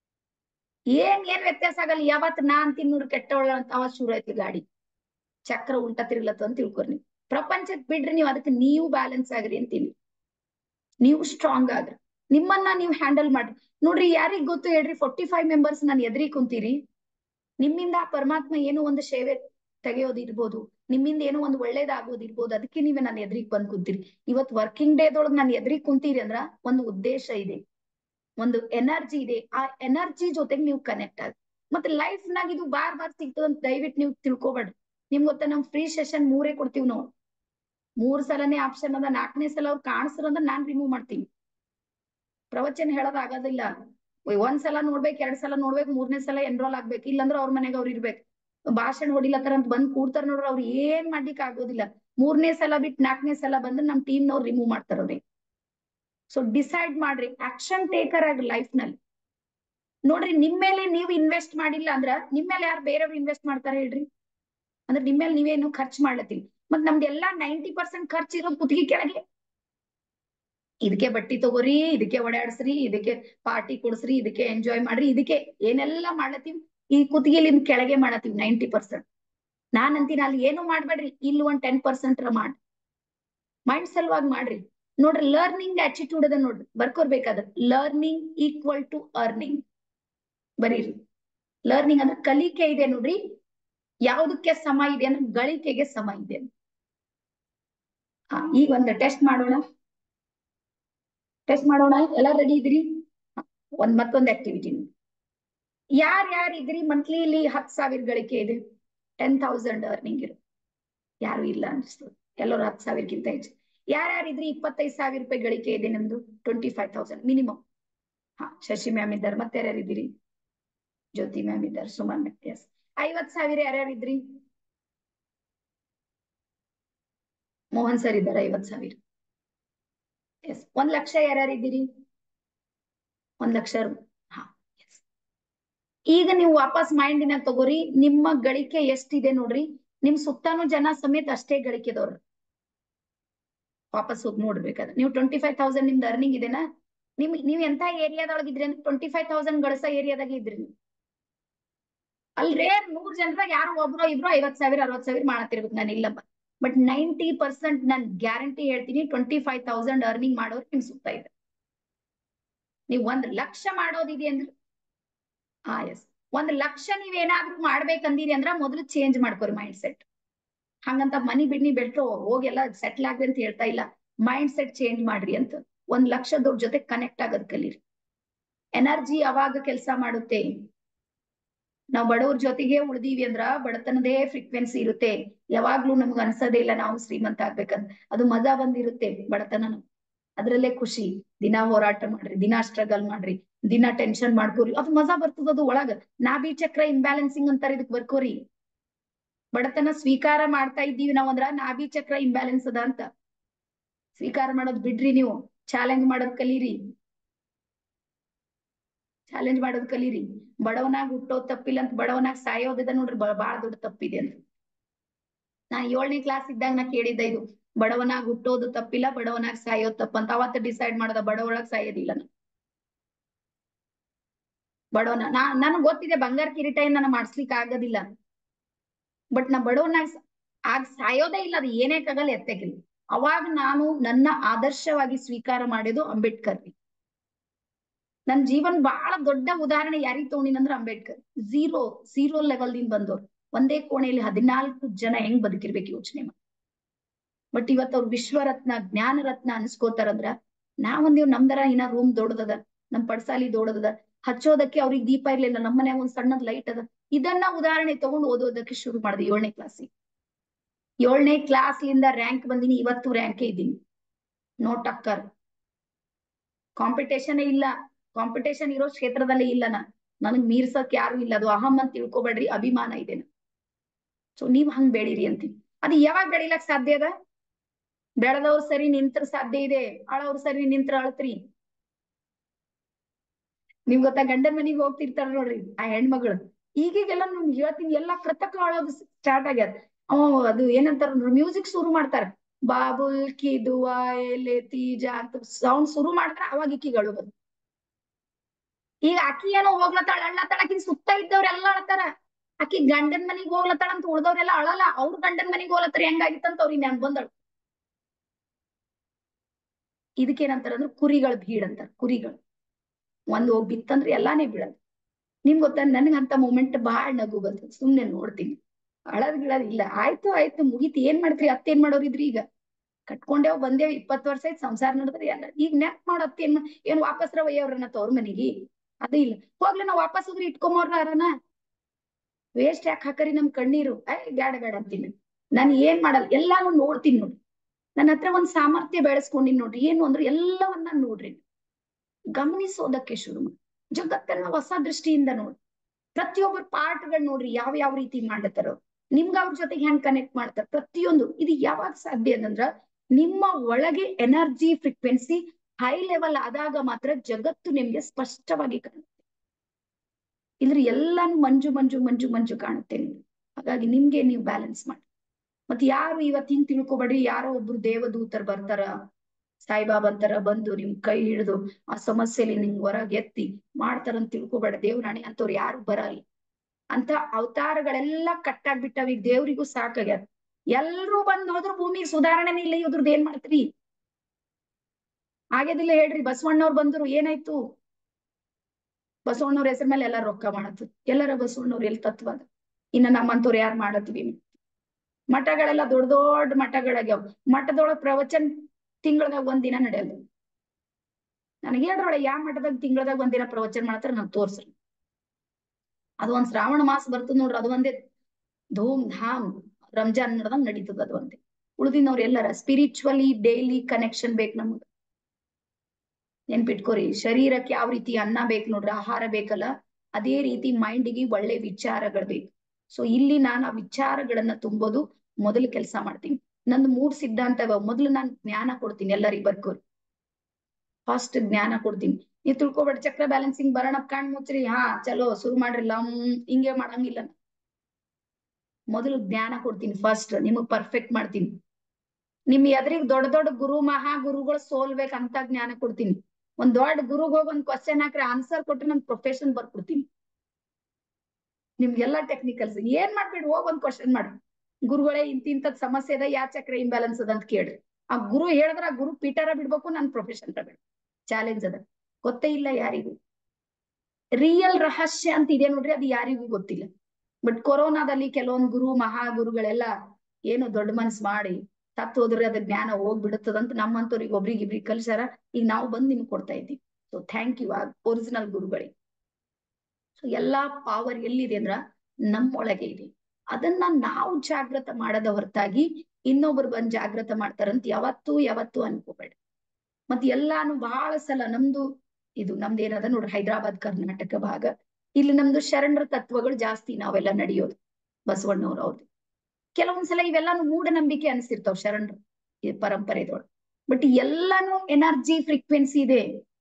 Speaker 1: ಏನ್ ವ್ಯತ್ಯಾಸ ಆಗಲ್ಲ. ಯಾವತ್ ನಾ ಅಂತೀನಿ ನೋಡ್ರಿ ಕೆಟ್ಟವಳ ಅಂತ, ಅವಾಗ ಶುರು ಆಯ್ತು ಗಾಡಿ ಚಕ್ರ ಉಲ್ಟಾ ತಿರ್ಲತ್ತ ಅಂತ ತಿಳ್ಕೊರಿ. ನೀವು ಪ್ರಪಂಚಕ್ ಬಿಡ್ರಿ, ನೀವು ಅದಕ್ಕೆ ನೀವು ಬ್ಯಾಲೆನ್ಸ್ ಆಗ್ರಿ ಅಂತೀನಿ. ನೀವು ಸ್ಟ್ರಾಂಗ್ ಆಗ್ರಿ, ನಿಮ್ಮನ್ನ ನೀವು ಹ್ಯಾಂಡಲ್ ಮಾಡ್ರಿ. ನೋಡ್ರಿ, ಯಾರಿಗ್ ಗೊತ್ತು ಹೇಳ್ರಿ, 45 ಮೆಂಬರ್ಸ್ ನಾನು ಎದ್ರಿ ಕುಂತೀರಿ, ನಿಮ್ಮಿಂದ ಆ ಪರಮಾತ್ಮ ಏನೋ ಒಂದು ಸೇವೆ ತೆಗೆಯೋದಿರ್ಬೋದು, ನಿಮ್ಮಿಂದ ಏನೋ ಒಂದು ಒಳ್ಳೇದಾಗೋದಿರ್ಬೋದು, ಅದಕ್ಕೆ ನೀವೇ ನಾನು ಎದ್ರಿಗೆ ಬಂದ್ ಕುಂತೀರಿ. ಇವತ್ ವರ್ಕಿಂಗ್ ಡೇದೊಳಗ್ ನಾನು ಎದ್ರಿಗೆ ಕುಂತೀರಿ ಅಂದ್ರ ಒಂದು ಉದ್ದೇಶ ಇದೆ, ಒಂದು ಎನರ್ಜಿ ಇದೆ. ಆ ಎನರ್ಜಿ ಜೊತೆಗೆ ನೀವು ಕನೆಕ್ಟ್ ಆಗಿ, ಮತ್ತೆ ಲೈಫ್ ನಾಗ ಇದು ಬಾರ್ ಸಿಗ್ತದ ಅಂತ ದಯವಿಟ್ಟು ನೀವು ತಿಳ್ಕೊಬೇಡ್ರಿ. ನಿಮ್ಗೆ ಗೊತ್ತಾ, ನಮ್ ಫ್ರೀ ಸೆಷನ್ 3 ಕೊಡ್ತೀವಿ ನಾವು. 3 ಸಲನೇ ಆಪ್ಷನ್ ಅದ. 4ನೇ ಸಲ ಅವ್ರು ಕಾಣಿಸ್ತಾರ ಅಂದ್ರೆ ನಾನ್ ರಿಮೂವ್ ಮಾಡ್ತೀನಿ. ಪ್ರವಚನ ಹೇಳೋದ್ ಆಗೋದಿಲ್ಲ. ಒಂದ್ಸಲ ನೋಡ್ಬೇಕು, 2 ಸಲ ನೋಡ್ಬೇಕು, 3ನೇ ಸಲ ಎನ್ರೋಲ್ ಆಗ್ಬೇಕು. ಇಲ್ಲಾಂದ್ರೆ ಅವ್ರ ಮನೆಗೆ ಅವ್ರು ಇರ್ಬೇಕು. ಭಾಷಣ ಹೊಡಿಲತ್ತಾರ ಅಂತ ಬಂದ್ ಕೂಡ್ತಾರ ನೋಡ್ರಿ, ಅವ್ರು ಏನ್ ಮಾಡ್ಲಿಕ್ಕೆ ಆಗೋದಿಲ್ಲ. 3ನೇ ಸಲ ಬಿಟ್ಟು 4ನೇ ಸಲ ಬಂದ್ರೆ ನಮ್ ಟೀಮ್ನವ್ರು ರಿಮೂವ್ ಮಾಡ್ತಾರ ಅವ್ರಿಗೆ. ಸೊ ಡಿಸೈಡ್ ಮಾಡ್ರಿ, ಆಕ್ಷನ್ ಟೇಕರ್ ಆಗಿ ಲೈಫ್ ನಲ್ಲಿ. ನೋಡ್ರಿ, ನಿಮ್ ಮೇಲೆ ನೀವು ಇನ್ವೆಸ್ಟ್ ಮಾಡಿಲ್ಲ ಅಂದ್ರ ನಿಮ್ ಮೇಲೆ ಯಾರು ಬೇರೆಯವ್ರು ಇನ್ವೆಸ್ಟ್ ಮಾಡ್ತಾರೆ ಹೇಳ್ರಿ? ಅಂದ್ರೆ ನಿಮ್ ಮೇಲೆ ನೀವೇನು ಖರ್ಚು ಮಾಡ್ಲತ್ತೀವಿ. ಮತ್ ನಮ್ದೆಲ್ಲಾ 90% ಖರ್ಚು ಇರೋ ಕುತ್ತಿಗೆ ಕೆಳಗೆ. ಇದಕ್ಕೆ ಬಟ್ಟಿ ತಗೋರಿ, ಇದಕ್ಕೆ ಓಡಾಡ್ಸ್ರಿ, ಇದಕ್ಕೆ ಪಾರ್ಟಿ ಕೊಡ್ಸ್ರಿ, ಇದಕ್ಕೆ ಎಂಜಾಯ್ ಮಾಡ್ರಿ, ಇದಕ್ಕೆ ಏನೆಲ್ಲಾ ಮಾಡ್ಲತ್ತೀವಿ ಈ ಕುತ್ತಿಗೆಲಿ ಕೆಳಗೆ ಮಾಡತ್ತೀವಿ 90%. ನಾನ್ ಅಂತೀನಿ, ಅಲ್ಲಿ ಏನು ಮಾಡ್ಬೇಡ್ರಿ, ಇಲ್ಲಿ ಒಂದ್ 10% ಮಾಡ್. ಮೈಂಡ್ ಸಲುವಾಗಿ ಮಾಡ್ರಿ. ನೋಡ್ರಿ ಲರ್ನಿಂಗ್ ಆಟಿಟ್ಯೂಡ್ ಅದ ನೋಡ್ರಿ, ಬರ್ಕೋರ್ಬೇಕಾದ್ರ ಲರ್ನಿಂಗ್ ಈಕ್ವಲ್ ಟು ಅರ್ನಿಂಗ್ ಬರೀರಿ. ಲರ್ನಿಂಗ್ ಅಂದ್ರೆ ಕಲಿಕೆ ಇದೆ ನೋಡ್ರಿ, ಯಾವುದಕ್ಕೆ ಸಮ ಇದೆ ಅಂದ್ರೆ ಗಳಿಕೆಗೆ ಸಮ ಇದೆ. ಈಗ ಒಂದು ಟೆಸ್ಟ್ ಮಾಡೋಣ, ಎಲ್ಲ ರೆಡಿ ಇದ್ರಿ? ಮತ್ತೊಂದು ಆಕ್ಟಿವಿಟಿ, ಯಾರ್ಯಾರಿದ್ರಿ ಮಂತ್ಲಿ 10,000 ಗಳಿಕೆ ಇದೆ, 10,000 ಅರ್ನಿಂಗ್ ಇರು? ಯಾರು ಇಲ್ಲ ಅನ್ಸ್ತದೆ, ಎಲ್ಲರೂ 10,000ಗಿಂತ ಹೆಚ್ಚು. ಯಾರ್ಯಾರಿದ್ರಿ 25,000 ರೂಪಾಯಿ ಗಳಿಕೆ ಇದೆ ನಿಮ್ದು, 25,000 ಮಿನಿಮಮ್? ಶಶಿ ಮ್ಯಾಮ್ ಇದ್ದಾರೆ, ಮತ್ತೆ ಯಾರ್ಯಾರಿದ್ದೀರಿ? ಜ್ಯೋತಿ ಮ್ಯಾಮ್ ಇದ್ದಾರೆ, ಸುಮನ್ ಮ್ಯಾಮ್, ಎಸ್. 50,000 ಯಾರ್ಯಾರಿದ್ರಿ? ಮೋಹನ್ ಸರ್ ಇದ್ದಾರೆ 50,000, ಎಸ್. 1,00,000 ಯಾರ್ಯಾರಿದ್ದೀರಿ? 1,00,000, ಎಸ್. ಈಗ ನೀವು ವಾಪಸ್ ಮೈಂಡಿನ ತಗೋರಿ, ನಿಮ್ಮ ಗಳಿಕೆ ಎಷ್ಟಿದೆ ನೋಡ್ರಿ, ನಿಮ್ ಸುತ್ತಾನು ಜನ ಸಮೇತ ಅಷ್ಟೇ ಗಳಿಕೆದವ್ರು. ವಾಪಸ್ ಹೋಗಿ ನೋಡ್ಬೇಕಾದ್ರೆ ನೀವು 25,000 ನಿಮ್ದು ಅರ್ನಿಂಗ್ ಇದೆನಾ? ನೀವ್ ಎಂತ ಏರಿಯಾದೊಳಗಿದ್ರಿ ಅಂದ್ರೆ 25,000 ಗಳಿಸ ಏರಿಯಾದಾಗ ಇದ್ರಿ ನೀವು. ಅಲ್ರೇ 100 ಜನರಾಗ ಯಾರು ಒಬ್ರು ಇಬ್ರು 50,000 60,000 ಮಾಡತ್ತಿರ್ಬೇಕು, ನಾನು ಇಲ್ಲಪ್ಪ. ಬಟ್ 90% ನಾನು ಗ್ಯಾರಂಟಿ ಹೇಳ್ತೀನಿ, 25,000 ಅರ್ನಿಂಗ್ ಮಾಡೋರು ನಿಮ್ ಸುತ್ತ ಇದೆ. ನೀವು 1,00,000 ಮಾಡೋದಿದೆ ಅಂದ್ರೆ, ಎಸ್, 1,00,000 ನೀವೇನಾದ್ರೂ ಮಾಡ್ಬೇಕಂದಿರಿ ಅಂದ್ರ ಮೊದಲು ಚೇಂಜ್ ಮಾಡ್ಕೋರಿ ಮೈಂಡ್ ಸೆಟ್. ಹಂಗಂತ ಮನಿ ಬಿಡ್ನಿ ಬೆಟ್ರು ಹೋಗೆಲ್ಲ ಸೆಟ್ಲ್ ಆಗ್ರಿ ಅಂತ ಹೇಳ್ತಾ ಇಲ್ಲ, ಮೈಂಡ್ ಸೆಟ್ ಚೇಂಜ್ ಮಾಡ್ರಿ ಅಂತ. 1,00,000 ಜೊತೆ ಕನೆಕ್ಟ್ ಆಗೋದ್ ಕಲೀರಿ. ಎನರ್ಜಿ ಯಾವಾಗ ಕೆಲಸ ಮಾಡುತ್ತೆ, ನಾವು ಬಡವ್ರ ಜೊತೆಗೆ ಉಳ್ದೀವಿ ಅಂದ್ರ ಬಡತನದೇ ಫ್ರೀಕ್ವೆನ್ಸಿ ಇರುತ್ತೆ. ಯಾವಾಗ್ಲೂ ನಮ್ಗೆ ಅನ್ಸದೇ ಇಲ್ಲ ನಾವು ಶ್ರೀಮಂತ ಆಗ್ಬೇಕಂತ, ಅದು ಮಜಾ ಬಂದಿರುತ್ತೆ ಬಡತನ, ಅದ್ರಲ್ಲೇ ಖುಷಿ. ದಿನಾ ಹೋರಾಟ ಮಾಡ್ರಿ, ದಿನಾ ಸ್ಟ್ರಗಲ್ ಮಾಡ್ರಿ, ದಿನಾ ಟೆನ್ಷನ್ ಮಾಡ್ಕೋರಿ, ಅದು ಮಜಾ ಬರ್ತದ. ಅದು ಒಳಗ ನಾಭಿ ಚಕ್ರ ಇಂಬ್ಯಾಲೆನ್ಸಿಂಗ್ ಅಂತಾರ, ಇದಕ್ ಬರ್ಕೋರಿ. ಬಡತನ ಸ್ವೀಕಾರ ಮಾಡ್ತಾ ಇದ್ದೀವಿ ನಾವ್ ಅಂದ್ರ ನಾಭಿ ಚಕ್ರ ಇಂಬ್ಯಾಲೆನ್ಸ್ ಅದ ಅಂತ. ಸ್ವೀಕಾರ ಮಾಡೋದ್ ಬಿಡ್ರಿ, ನೀವು ಚಾಲೆಂಜ್ ಮಾಡೋದ್ ಕಲೀರಿ. ಬಡವನಾಗ ಹುಟ್ಟೋದ್ ತಪ್ಪಿಲ್ಲ ಅಂತ, ಬಡವನಾಗ ಸಾಯೋದಿದೆ ನೋಡ್ರಿ, ಬಾಳ ದೊಡ್ಡ ತಪ್ಪಿದೆ ಅಂತ. ನಾ 7ನೇ ಕ್ಲಾಸ್ ಇದ್ದಾಗ ನಾ ಕೇಳಿದ್ದ ಇದು, ಬಡವನಾಗ ಹುಟ್ಟೋದು ತಪ್ಪಿಲ್ಲ, ಬಡವನಾಗ ಸಾಯೋದ್ ತಪ್ಪಂತ. ಅವತ್ತ ಡಿಸೈಡ್ ಮಾಡದ ಬಡವಳಾಗ ಸಾಯೋದಿಲ್ಲ ನಾನು. ಬಡವನ ನನಗ್ ಗೊತ್ತಿದೆ ಬಂಗಾರ ಕಿರೀಟ ಏನ್ ನಾನು ಮಾಡ್ಸ್ಲಿಕ್ಕೆ ಆಗೋದಿಲ್ಲ, ಬಟ್ ನಾ ಬಡವನಾಗ ಸಾಯೋದೇ ಇಲ್ಲ, ಅದು ಏನೇ ಕಾಗಲ್ಲ ಎತ್ತಗಿಲ್ಲ. ಅವಾಗ ನಾನು ನನ್ನ ಆದರ್ಶವಾಗಿ ಸ್ವೀಕಾರ ಮಾಡಿದ್ದು ಅಂಬೇಡ್ಕರ್. ನನ್ ಜೀವನ್ ಬಹಳ ದೊಡ್ಡ ಉದಾಹರಣೆ ಯಾರಿಗ್ ತಗೊಂಡಿನಂದ್ರ ಅಂಬೇಡ್ಕರ್. ಝೀರೋ ಲೆವೆಲ್ ದಿಂದ ಬಂದವ್ರು, ಒಂದೇ ಕೋಣೆಯಲ್ಲಿ 14 ಜನ ಹೆಂಗ್ ಬದುಕಿರ್ಬೇಕು ಯೋಚನೆ ಮಾಡಿ. ಬಟ್ ಇವತ್ ಅವ್ರು ವಿಶ್ವರತ್ನ ಜ್ಞಾನ ರತ್ನ ಅನ್ಸ್ಕೋತಾರಂದ್ರ, ನಾವೊಂದೇವ್ ನಮ್ದರ ಇನ್ನ ರೂಮ್ ದೊಡ್ಡದದ, ನಮ್ ಪಡ್ಸಾಲಿ ದೊಡ್ಡದದ, ಹಚ್ಚೋದಕ್ಕೆ ಅವ್ರಿಗೆ ದೀಪ ಇರ್ಲಿಲ್ಲ, ನಮ್ಮ ಮನ್ಯಾಗ ಒಂದ್ ಸಣ್ಣದ್ ಲೈಟ್ ಅದ. ಇದನ್ನ ಉದಾಹರಣೆ ತಗೊಂಡು ಓದೋದಕ್ಕೆ ಶುರು ಮಾಡಿದೆ 7ನೇ ಕ್ಲಾಸಿಗೆ. 7ನೇ ಕ್ಲಾಸ್ಲಿಂದ ರ್ಯಾಂಕ್ ಬಂದಿನಿ, ಇವತ್ತು ರ್ಯಾಂಕೇ ಇದ್ದೀನಿ. ನೋ ಟಕ್ಕರ್, ಕಾಂಪಿಟೇಷನ್ ಇಲ್ಲ. ಕಾಂಪಿಟೇಷನ್ ಇರೋ ಕ್ಷೇತ್ರದಲ್ಲಿ ಇಲ್ಲ ನನಗ್ ಮೀರ್ಸಕ್ ಯಾರು ಇಲ್ಲ. ಅದು ಅಹಂ ಅಂತ ತಿಳ್ಕೊಬೇಡ್ರಿ, ಅಭಿಮಾನ ಇದೆ. ಸೊ ನೀವ್ ಹಂಗ್ ಬೆಳೀರಿ ಅಂತೀನಿ. ಅದು ಯಾವಾಗ ಬೆಳಿಲಕ್ ಸಾಧ್ಯ ಅದ? ಬೆಳೆದವ್ರು ಸರಿ ನಿಂತ್ರ ಸಾಧ್ಯ ಇದೆ, ಅಳವ್ರು ಸರಿ ನಿಂತ್ರ ಅಳತ್ರಿ. ನಿಮ್ ಗೊತ್ತಾ, ಗಂಡನ ಮನಿಗ್ ಹೋಗ್ತಿರ್ತಾರ ನೋಡ್ರಿ ಆ ಹೆಣ್ಮಗಳು, ಈಗೀಗೆಲ್ಲ ನಿಮ್ಗೆ ಹೇಳ್ತೀನಿ, ಎಲ್ಲಾ ಕೃತಕ ಅಳೋದು ಸ್ಟಾರ್ಟ್ ಆಗ್ಯಾದ. ಅದು ಏನಂತಾರ ಮ್ಯೂಸಿಕ್ ಶುರು ಮಾಡ್ತಾರ, ಬಾಬುಲ್ ಕಿ ದುವಾ ಎಲೆ ತೀಜಾ ಅಂತ ಸೌಂಡ್ ಶುರು ಮಾಡ್ತಾರ, ಅವಾಗ ಇಕ್ಕಿಗಳು ಬಂದು. ಈಗ ಅಕ್ಕಿ ಏನೋ ಹೋಗ್ಲತ್ತಾಳ ಅಳ್ಳತ್ತಾಳ, ಆಕಿ ಸುತ್ತ ಇದ್ದವ್ರೆಲ್ಲ ಅಳತಾರ. ಆಕಿ ಗಂಡನ್ ಮನಿಗ್ ಹೋಗ್ಲತ್ತಾಳ ಅಂತ ಉಳ್ದವ್ರೆಲ್ಲ ಅಳಲ್ಲ, ಅವ್ರ ಗಂಡನ್ ಮನಿಗ್ ಹೋಗ್ಲತ್ತಾರ ಹೆಂಗಾಗಿತ್ತಂತ ಅವ್ರಿಗೆ ನೆನ್ಪ್ ಬಂದಳು. ಇದಕ್ಕೇನಂತಾರ ಅಂದ್ರೆ ಕುರಿಗಳ ಭೀಡ್ ಅಂತಾರ. ಕುರಿಗಳು ಒಂದ್ ಹೋಗ್ ಬಿತ್ತಂದ್ರೆ ಎಲ್ಲಾನೇ ಬೀಳದ್. ನಿಮ್ ಗೊತ್ತಾ, ನನ್ಗಂತ ಮೂಮೆಂಟ್ ಬಹಳ ನಗು ಬಂತು, ಸುಮ್ನೆ ನೋಡ್ತೀನಿ. ಅಳದ್ ಗಿಳದ್ ಇಲ್ಲ, ಆಯ್ತು ಮುಗೀತಿ, ಏನ್ ಮಾಡ್ತೀರಿ, ಅತ್ತೇನ್ ಮಾಡೋರಿದ್ರಿ? ಈಗ ಕಟ್ಕೊಂಡೇವ್ ಬಂದೇವ್, 20 ವರ್ಷ ಆಯ್ತು ಸಂಸಾರ ನಡೆದ್ರಿ ಎಲ್ಲ. ಈಗ ನೆನಪ್ ಮಾಡತ್ ಏನ್ ವಾಪಸ್ ಒಯ್ಯವ್ರನ್ನ ತವ್ರ ಮನಿಗೆ? ಅದು ಇಲ್ಲ. ಹೋಗ್ಲಿ, ನಾವ್ ವಾಪಸ್ ಹೋಗ್ರಿ ಇಟ್ಕೊಂಬೋರ್ನ ಅರನ, ವೇಸ್ಟ್ ಯಾಕೆ ಹಾಕರಿ ನಮ್ ಕಣ್ಣೀರು? ಬ್ಯಾಡ ಅಂತೀನಿ. ನಾನು ಏನ್ ಮಾಡಲ್ಲ, ಎಲ್ಲಾನು ನೋಡ್ತೀನಿ ನೋಡಿ. ನನ್ನ ಹತ್ರ ಒಂದ್ ಸಾಮರ್ಥ್ಯ ಬೆಳೆಸ್ಕೊಂಡಿನಿ ನೋಡ್ರಿ, ಏನು ಅಂದ್ರೆ ಎಲ್ಲವನ್ನ ನೋಡ್ರಿ, ಗಮನಿಸೋದಕ್ಕೆ ಶುರು ಮಾಡಿ, ಜಗತ್ತನ್ನ ಹೊಸ ದೃಷ್ಟಿಯಿಂದ ನೋಡಿ. ಪ್ರತಿಯೊಬ್ಬರ ಪಾಠಗಳು ನೋಡ್ರಿ, ಯಾವ ರೀತಿ ಮಾಡ್ತಾರೋ, ನಿಮ್ಗ ಅವ್ರ ಜೊತೆಗೆ ಹೆಂಗ್ ಕನೆಕ್ಟ್ ಮಾಡ್ತಾರ, ಪ್ರತಿಯೊಂದು. ಇದು ಯಾವಾಗ ಸಾಧ್ಯ ಅಂತಂದ್ರ, ನಿಮ್ಮ ಒಳಗೆ ಎನರ್ಜಿ ಫ್ರೀಕ್ವೆನ್ಸಿ ಹೈ ಲೆವೆಲ್ ಆದಾಗ ಮಾತ್ರ ಜಗತ್ತು ನಿಮ್ಗೆ ಸ್ಪಷ್ಟವಾಗಿ ಕಾಣುತ್ತೆ. ಇಲ್ರಿ ಎಲ್ಲಾನು ಮಂಜು ಕಾಣುತ್ತೆ ನಿಮ್ಗೆ. ಹಾಗಾಗಿ ನಿಮ್ಗೆ ನೀವು ಬ್ಯಾಲೆನ್ಸ್ ಮಾಡಿ. ಮತ್ತೆ ಯಾರು ಇವತ್ತು ಹಿಂಗ್ ತಿಳ್ಕೊಬೇಡ್ರಿ, ಯಾರೋ ಒಬ್ರು ದೇವದೂತರು ಬರ್ತಾರ, ಸಾಯಿಬಾಬಾ ಅಂತಾರ, ಬಂದು ನಿಮ್ ಕೈ ಹಿಡಿದು ಆ ಸಮಸ್ಯೆಲಿ ನಿಮ್ಗೆ ಹೊರಗೆ ಎತ್ತಿ ಮಾಡ್ತಾರಂತ ತಿಳ್ಕೊಬೇಡ. ದೇವ್ರಾಣಿ ಅಂತವ್ರು ಯಾರು ಬರಲ್ಲ. ಅಂತ ಅವತಾರಗಳೆಲ್ಲ ಕಟ್ಟಾಗ್ಬಿಟ್ಟವ. ಈಗ ದೇವ್ರಿಗೂ ಸಾಕಾಗ್ಯಾರ. ಎಲ್ರೂ ಬಂದ್ ಹೋದ್ರು ಭೂಮಿ ಸುಧಾರಣೆನೇ ಇಲ್ಲ, ಇದ್ರದ್ದು ಏನ್ ಮಾಡ್ತೀರಿ? ಆಗ್ಯದಿಲ್ಲ ಹೇಳ್ರಿ. ಬಸವಣ್ಣವ್ರು ಬಂದ್ರು ಏನಾಯ್ತು? ಬಸವಣ್ಣವ್ರ ಹೆಸರ ಮೇಲೆ ಎಲ್ಲಾರ ರೊಕ್ಕ ಮಾಡತ್ತು. ಎಲ್ಲರ ಬಸವಣ್ಣವ್ರು ಎಲ್ ತತ್ವ ಅದ? ಇನ್ನ ನಮ್ಮಂತವ್ರು ಯಾರು ಮಾಡತ್ವಿ? ಮಠಗಳೆಲ್ಲ ದೊಡ್ಡ ದೊಡ್ಡ ಮಠಗಳಾಗ್ಯಾವ. ಮಠದೊಳಗ್ ಪ್ರವಚನ ತಿಂಗಳದಾಗ ಒಂದಿನ ನಡೆಯಲ್ಲ. ನನಗೆ ಹೇಳ್ರೊಳ ಯಾವ ಮಠದಾಗ ತಿಂಗಳದಾಗ ಒಂದಿನ ಪ್ರವಚನ ಮಾಡ್ತಾರ ನಾವ್ ತೋರ್ಸ್ರಿ. ಅದು ಒಂದ್ ಶ್ರಾವಣ ಮಾಸ ಬರ್ತದ ನೋಡ್ರಿ, ಅದು ಒಂದೇ ಧೂಮ್ ಧಾಮ್ ರಂಜಾನ್ ನಡ್ದಂಗ್ ನಡೀತದ ಅದು ಒಂದೇ. ಉಳ್ದಿನವ್ರ ಎಲ್ಲಾರ ಸ್ಪಿರಿಚುವಲಿ ಡೈಲಿ ಕನೆಕ್ಷನ್ ಬೇಕು ನಮಗ. ನೆನ್ಪಿಟ್ಕೋರಿ, ಶರೀರಕ್ಕೆ ಯಾವ ರೀತಿ ಅನ್ನ ಬೇಕು ನೋಡ್ರಿ, ಆಹಾರ ಬೇಕಲ್ಲ, ಅದೇ ರೀತಿ ಮೈಂಡ್ಗೆ ಒಳ್ಳೆ ವಿಚಾರಗಳು ಬೇಕು. ಸೊ ಇಲ್ಲಿ ನಾನು ಆ ವಿಚಾರಗಳನ್ನ ತುಂಬೋದು ಮೊದಲು ಕೆಲಸ ಮಾಡ್ತೀನಿ. ನಂದು 3 ಸಿದ್ಧಾಂತವ. ಮೊದಲು ನಾನು ಜ್ಞಾನ ಕೊಡ್ತೀನಿ ಎಲ್ಲರಿಗೂ ಬರ್ಕೋರಿ. ಫಸ್ಟ್ ಜ್ಞಾನ ಕೊಡ್ತೀನಿ. ನೀವು ತಿಳ್ಕೊಬೇಡಿ ಚಕ್ರ ಬ್ಯಾಲೆನ್ಸಿಂಗ್ ಬರೋಣ ಕಣ್ ಮುಚ್ಚ್ರಿ, ಹಾ ಚಲೋ ಶುರು ಮಾಡ್ರಿಲ್ಲ ಹಿಂಗೆ ಮಾಡಂಗಿಲ್ಲ. ಮೊದಲು ಜ್ಞಾನ ಕೊಡ್ತೀನಿ ಫಸ್ಟ್, ನಿಮಗ್ ಪರ್ಫೆಕ್ಟ್ ಮಾಡ್ತೀನಿ. ನಿಮ್ ಎದ್ರಿಗೆ ದೊಡ್ಡ ದೊಡ್ಡ ಗುರು ಮಹಾ ಗುರುಗಳು ಸೋಲ್ಬೇಕಂತ ಜ್ಞಾನ ಕೊಡ್ತೀನಿ. ಒಂದ್ ದೊಡ್ಡ ಗುರುಗ್ ಹೋಗಿ ಒಂದ್ ಕ್ವಶನ್ ಹಾಕ್ರಿ, ಆನ್ಸರ್ ಕೊಟ್ರೆ ನನ್ ಪ್ರೊಫೆಷನ್ ಬರ್ಕೊಡ್ತೀನಿ. ನಿಮ್ಗೆಲ್ಲಾ ಟೆಕ್ನಿಕಲ್ಸ್ ಏನ್ ಮಾಡ್ಬೇಡಿ, ಹೋಗ್ ಒಂದ್ ಕ್ವಶನ್ ಮಾಡ್ರಿ, ಗುರುಗಳೇ ಇಂತಿಂತದ್ ಸಮಸ್ಯೆ ಅದ, ಯಾ ಚಕ್ರ ಇಂಬ್ಯಾಲೆನ್ಸ್ ಅದ ಅಂತ ಕೇಳ್ರಿ. ಆ ಗುರು ಹೇಳಿದ್ರ ಆ ಗುರು ಪೀಠರ ಬಿಡ್ಬೇಕು, ನನ್ ಪ್ರೊಫೆಷನ್ ಬಿಡ್ಬೇಕು. ಚಾಲೆಂಜ್ ಅದ. ಗೊತ್ತೇ ಇಲ್ಲ ಯಾರಿಗೂ. ರಿಯಲ್ ರಹಸ್ಯ ಅಂತ ಇದೆ ನೋಡ್ರಿ, ಅದು ಯಾರಿಗೂ ಗೊತ್ತಿಲ್ಲ. ಬಟ್ ಕೊರೋನಾದಲ್ಲಿ ಕೆಲವೊಂದು ಗುರು ಮಹಾ ಗುರುಗಳೆಲ್ಲ ಏನು ದೊಡ್ಡ ಮನ್ಸ್ ಮಾಡಿ ತತ್ ಹೋದ್ರೆ ಅದ ಜ್ಞಾನ ಹೋಗ್ಬಿಡುತ್ತದಂತ ನಮ್ಮಂತವ್ರಿಗೆ ಒಬ್ರಿಗಿಬ್ರಿಗೆ ಕಲ್ಸಾರ. ಈಗ ನಾವು ಬಂದ್ ನಿಮ್ಗೆ ಕೊಡ್ತಾ ಇದ್ದೀವಿ. ಸೊ ಥ್ಯಾಂಕ್ ಯು ಆ ಒರಿಜಿನಲ್ ಗುರುಗಳಿಗೆ. ಸೊ ಎಲ್ಲಾ ಪವರ್ ಎಲ್ಲಿದೆ ಅಂದ್ರ ನಮ್ಮೊಳಗೆ ಇದೆ. ಅದನ್ನ ನಾವು ಜಾಗೃತ ಮಾಡದ ಹೊರತಾಗಿ ಇನ್ನೊಬ್ರು ಬಂದ್ ಜಾಗೃತ ಮಾಡ್ತಾರಂತ ಯಾವತ್ತೂ ಅನ್ಕೋಬೇಡಿ. ಮತ್ ಎಲ್ಲಾನು ಬಹಳ ಸಲ ನಮ್ದು ನಮ್ದೇನದ ನೋಡ್ರಿ, ಹೈದರಾಬಾದ್ ಕರ್ನಾಟಕ ಭಾಗ, ಇಲ್ಲಿ ನಮ್ದು ಶರಣರ ತತ್ವಗಳು ಜಾಸ್ತಿ ನಾವೆಲ್ಲ ನಡೆಯೋದು. ಬಸವಣ್ಣವ್ರು ಅವ್ರದ್ದು ಕೆಲವೊಂದ್ಸಲ ಇವೆಲ್ಲಾನು ಮೂಢನಂಬಿಕೆ ಅನ್ಸಿರ್ತಾವ್ ಶರಣರು ಈ ಪರಂಪರೆದೊಳಗೆ. ಬಟ್ ಎಲ್ಲಾನು ಎನರ್ಜಿ ಫ್ರೀಕ್ವೆನ್ಸಿ ಇದೆ.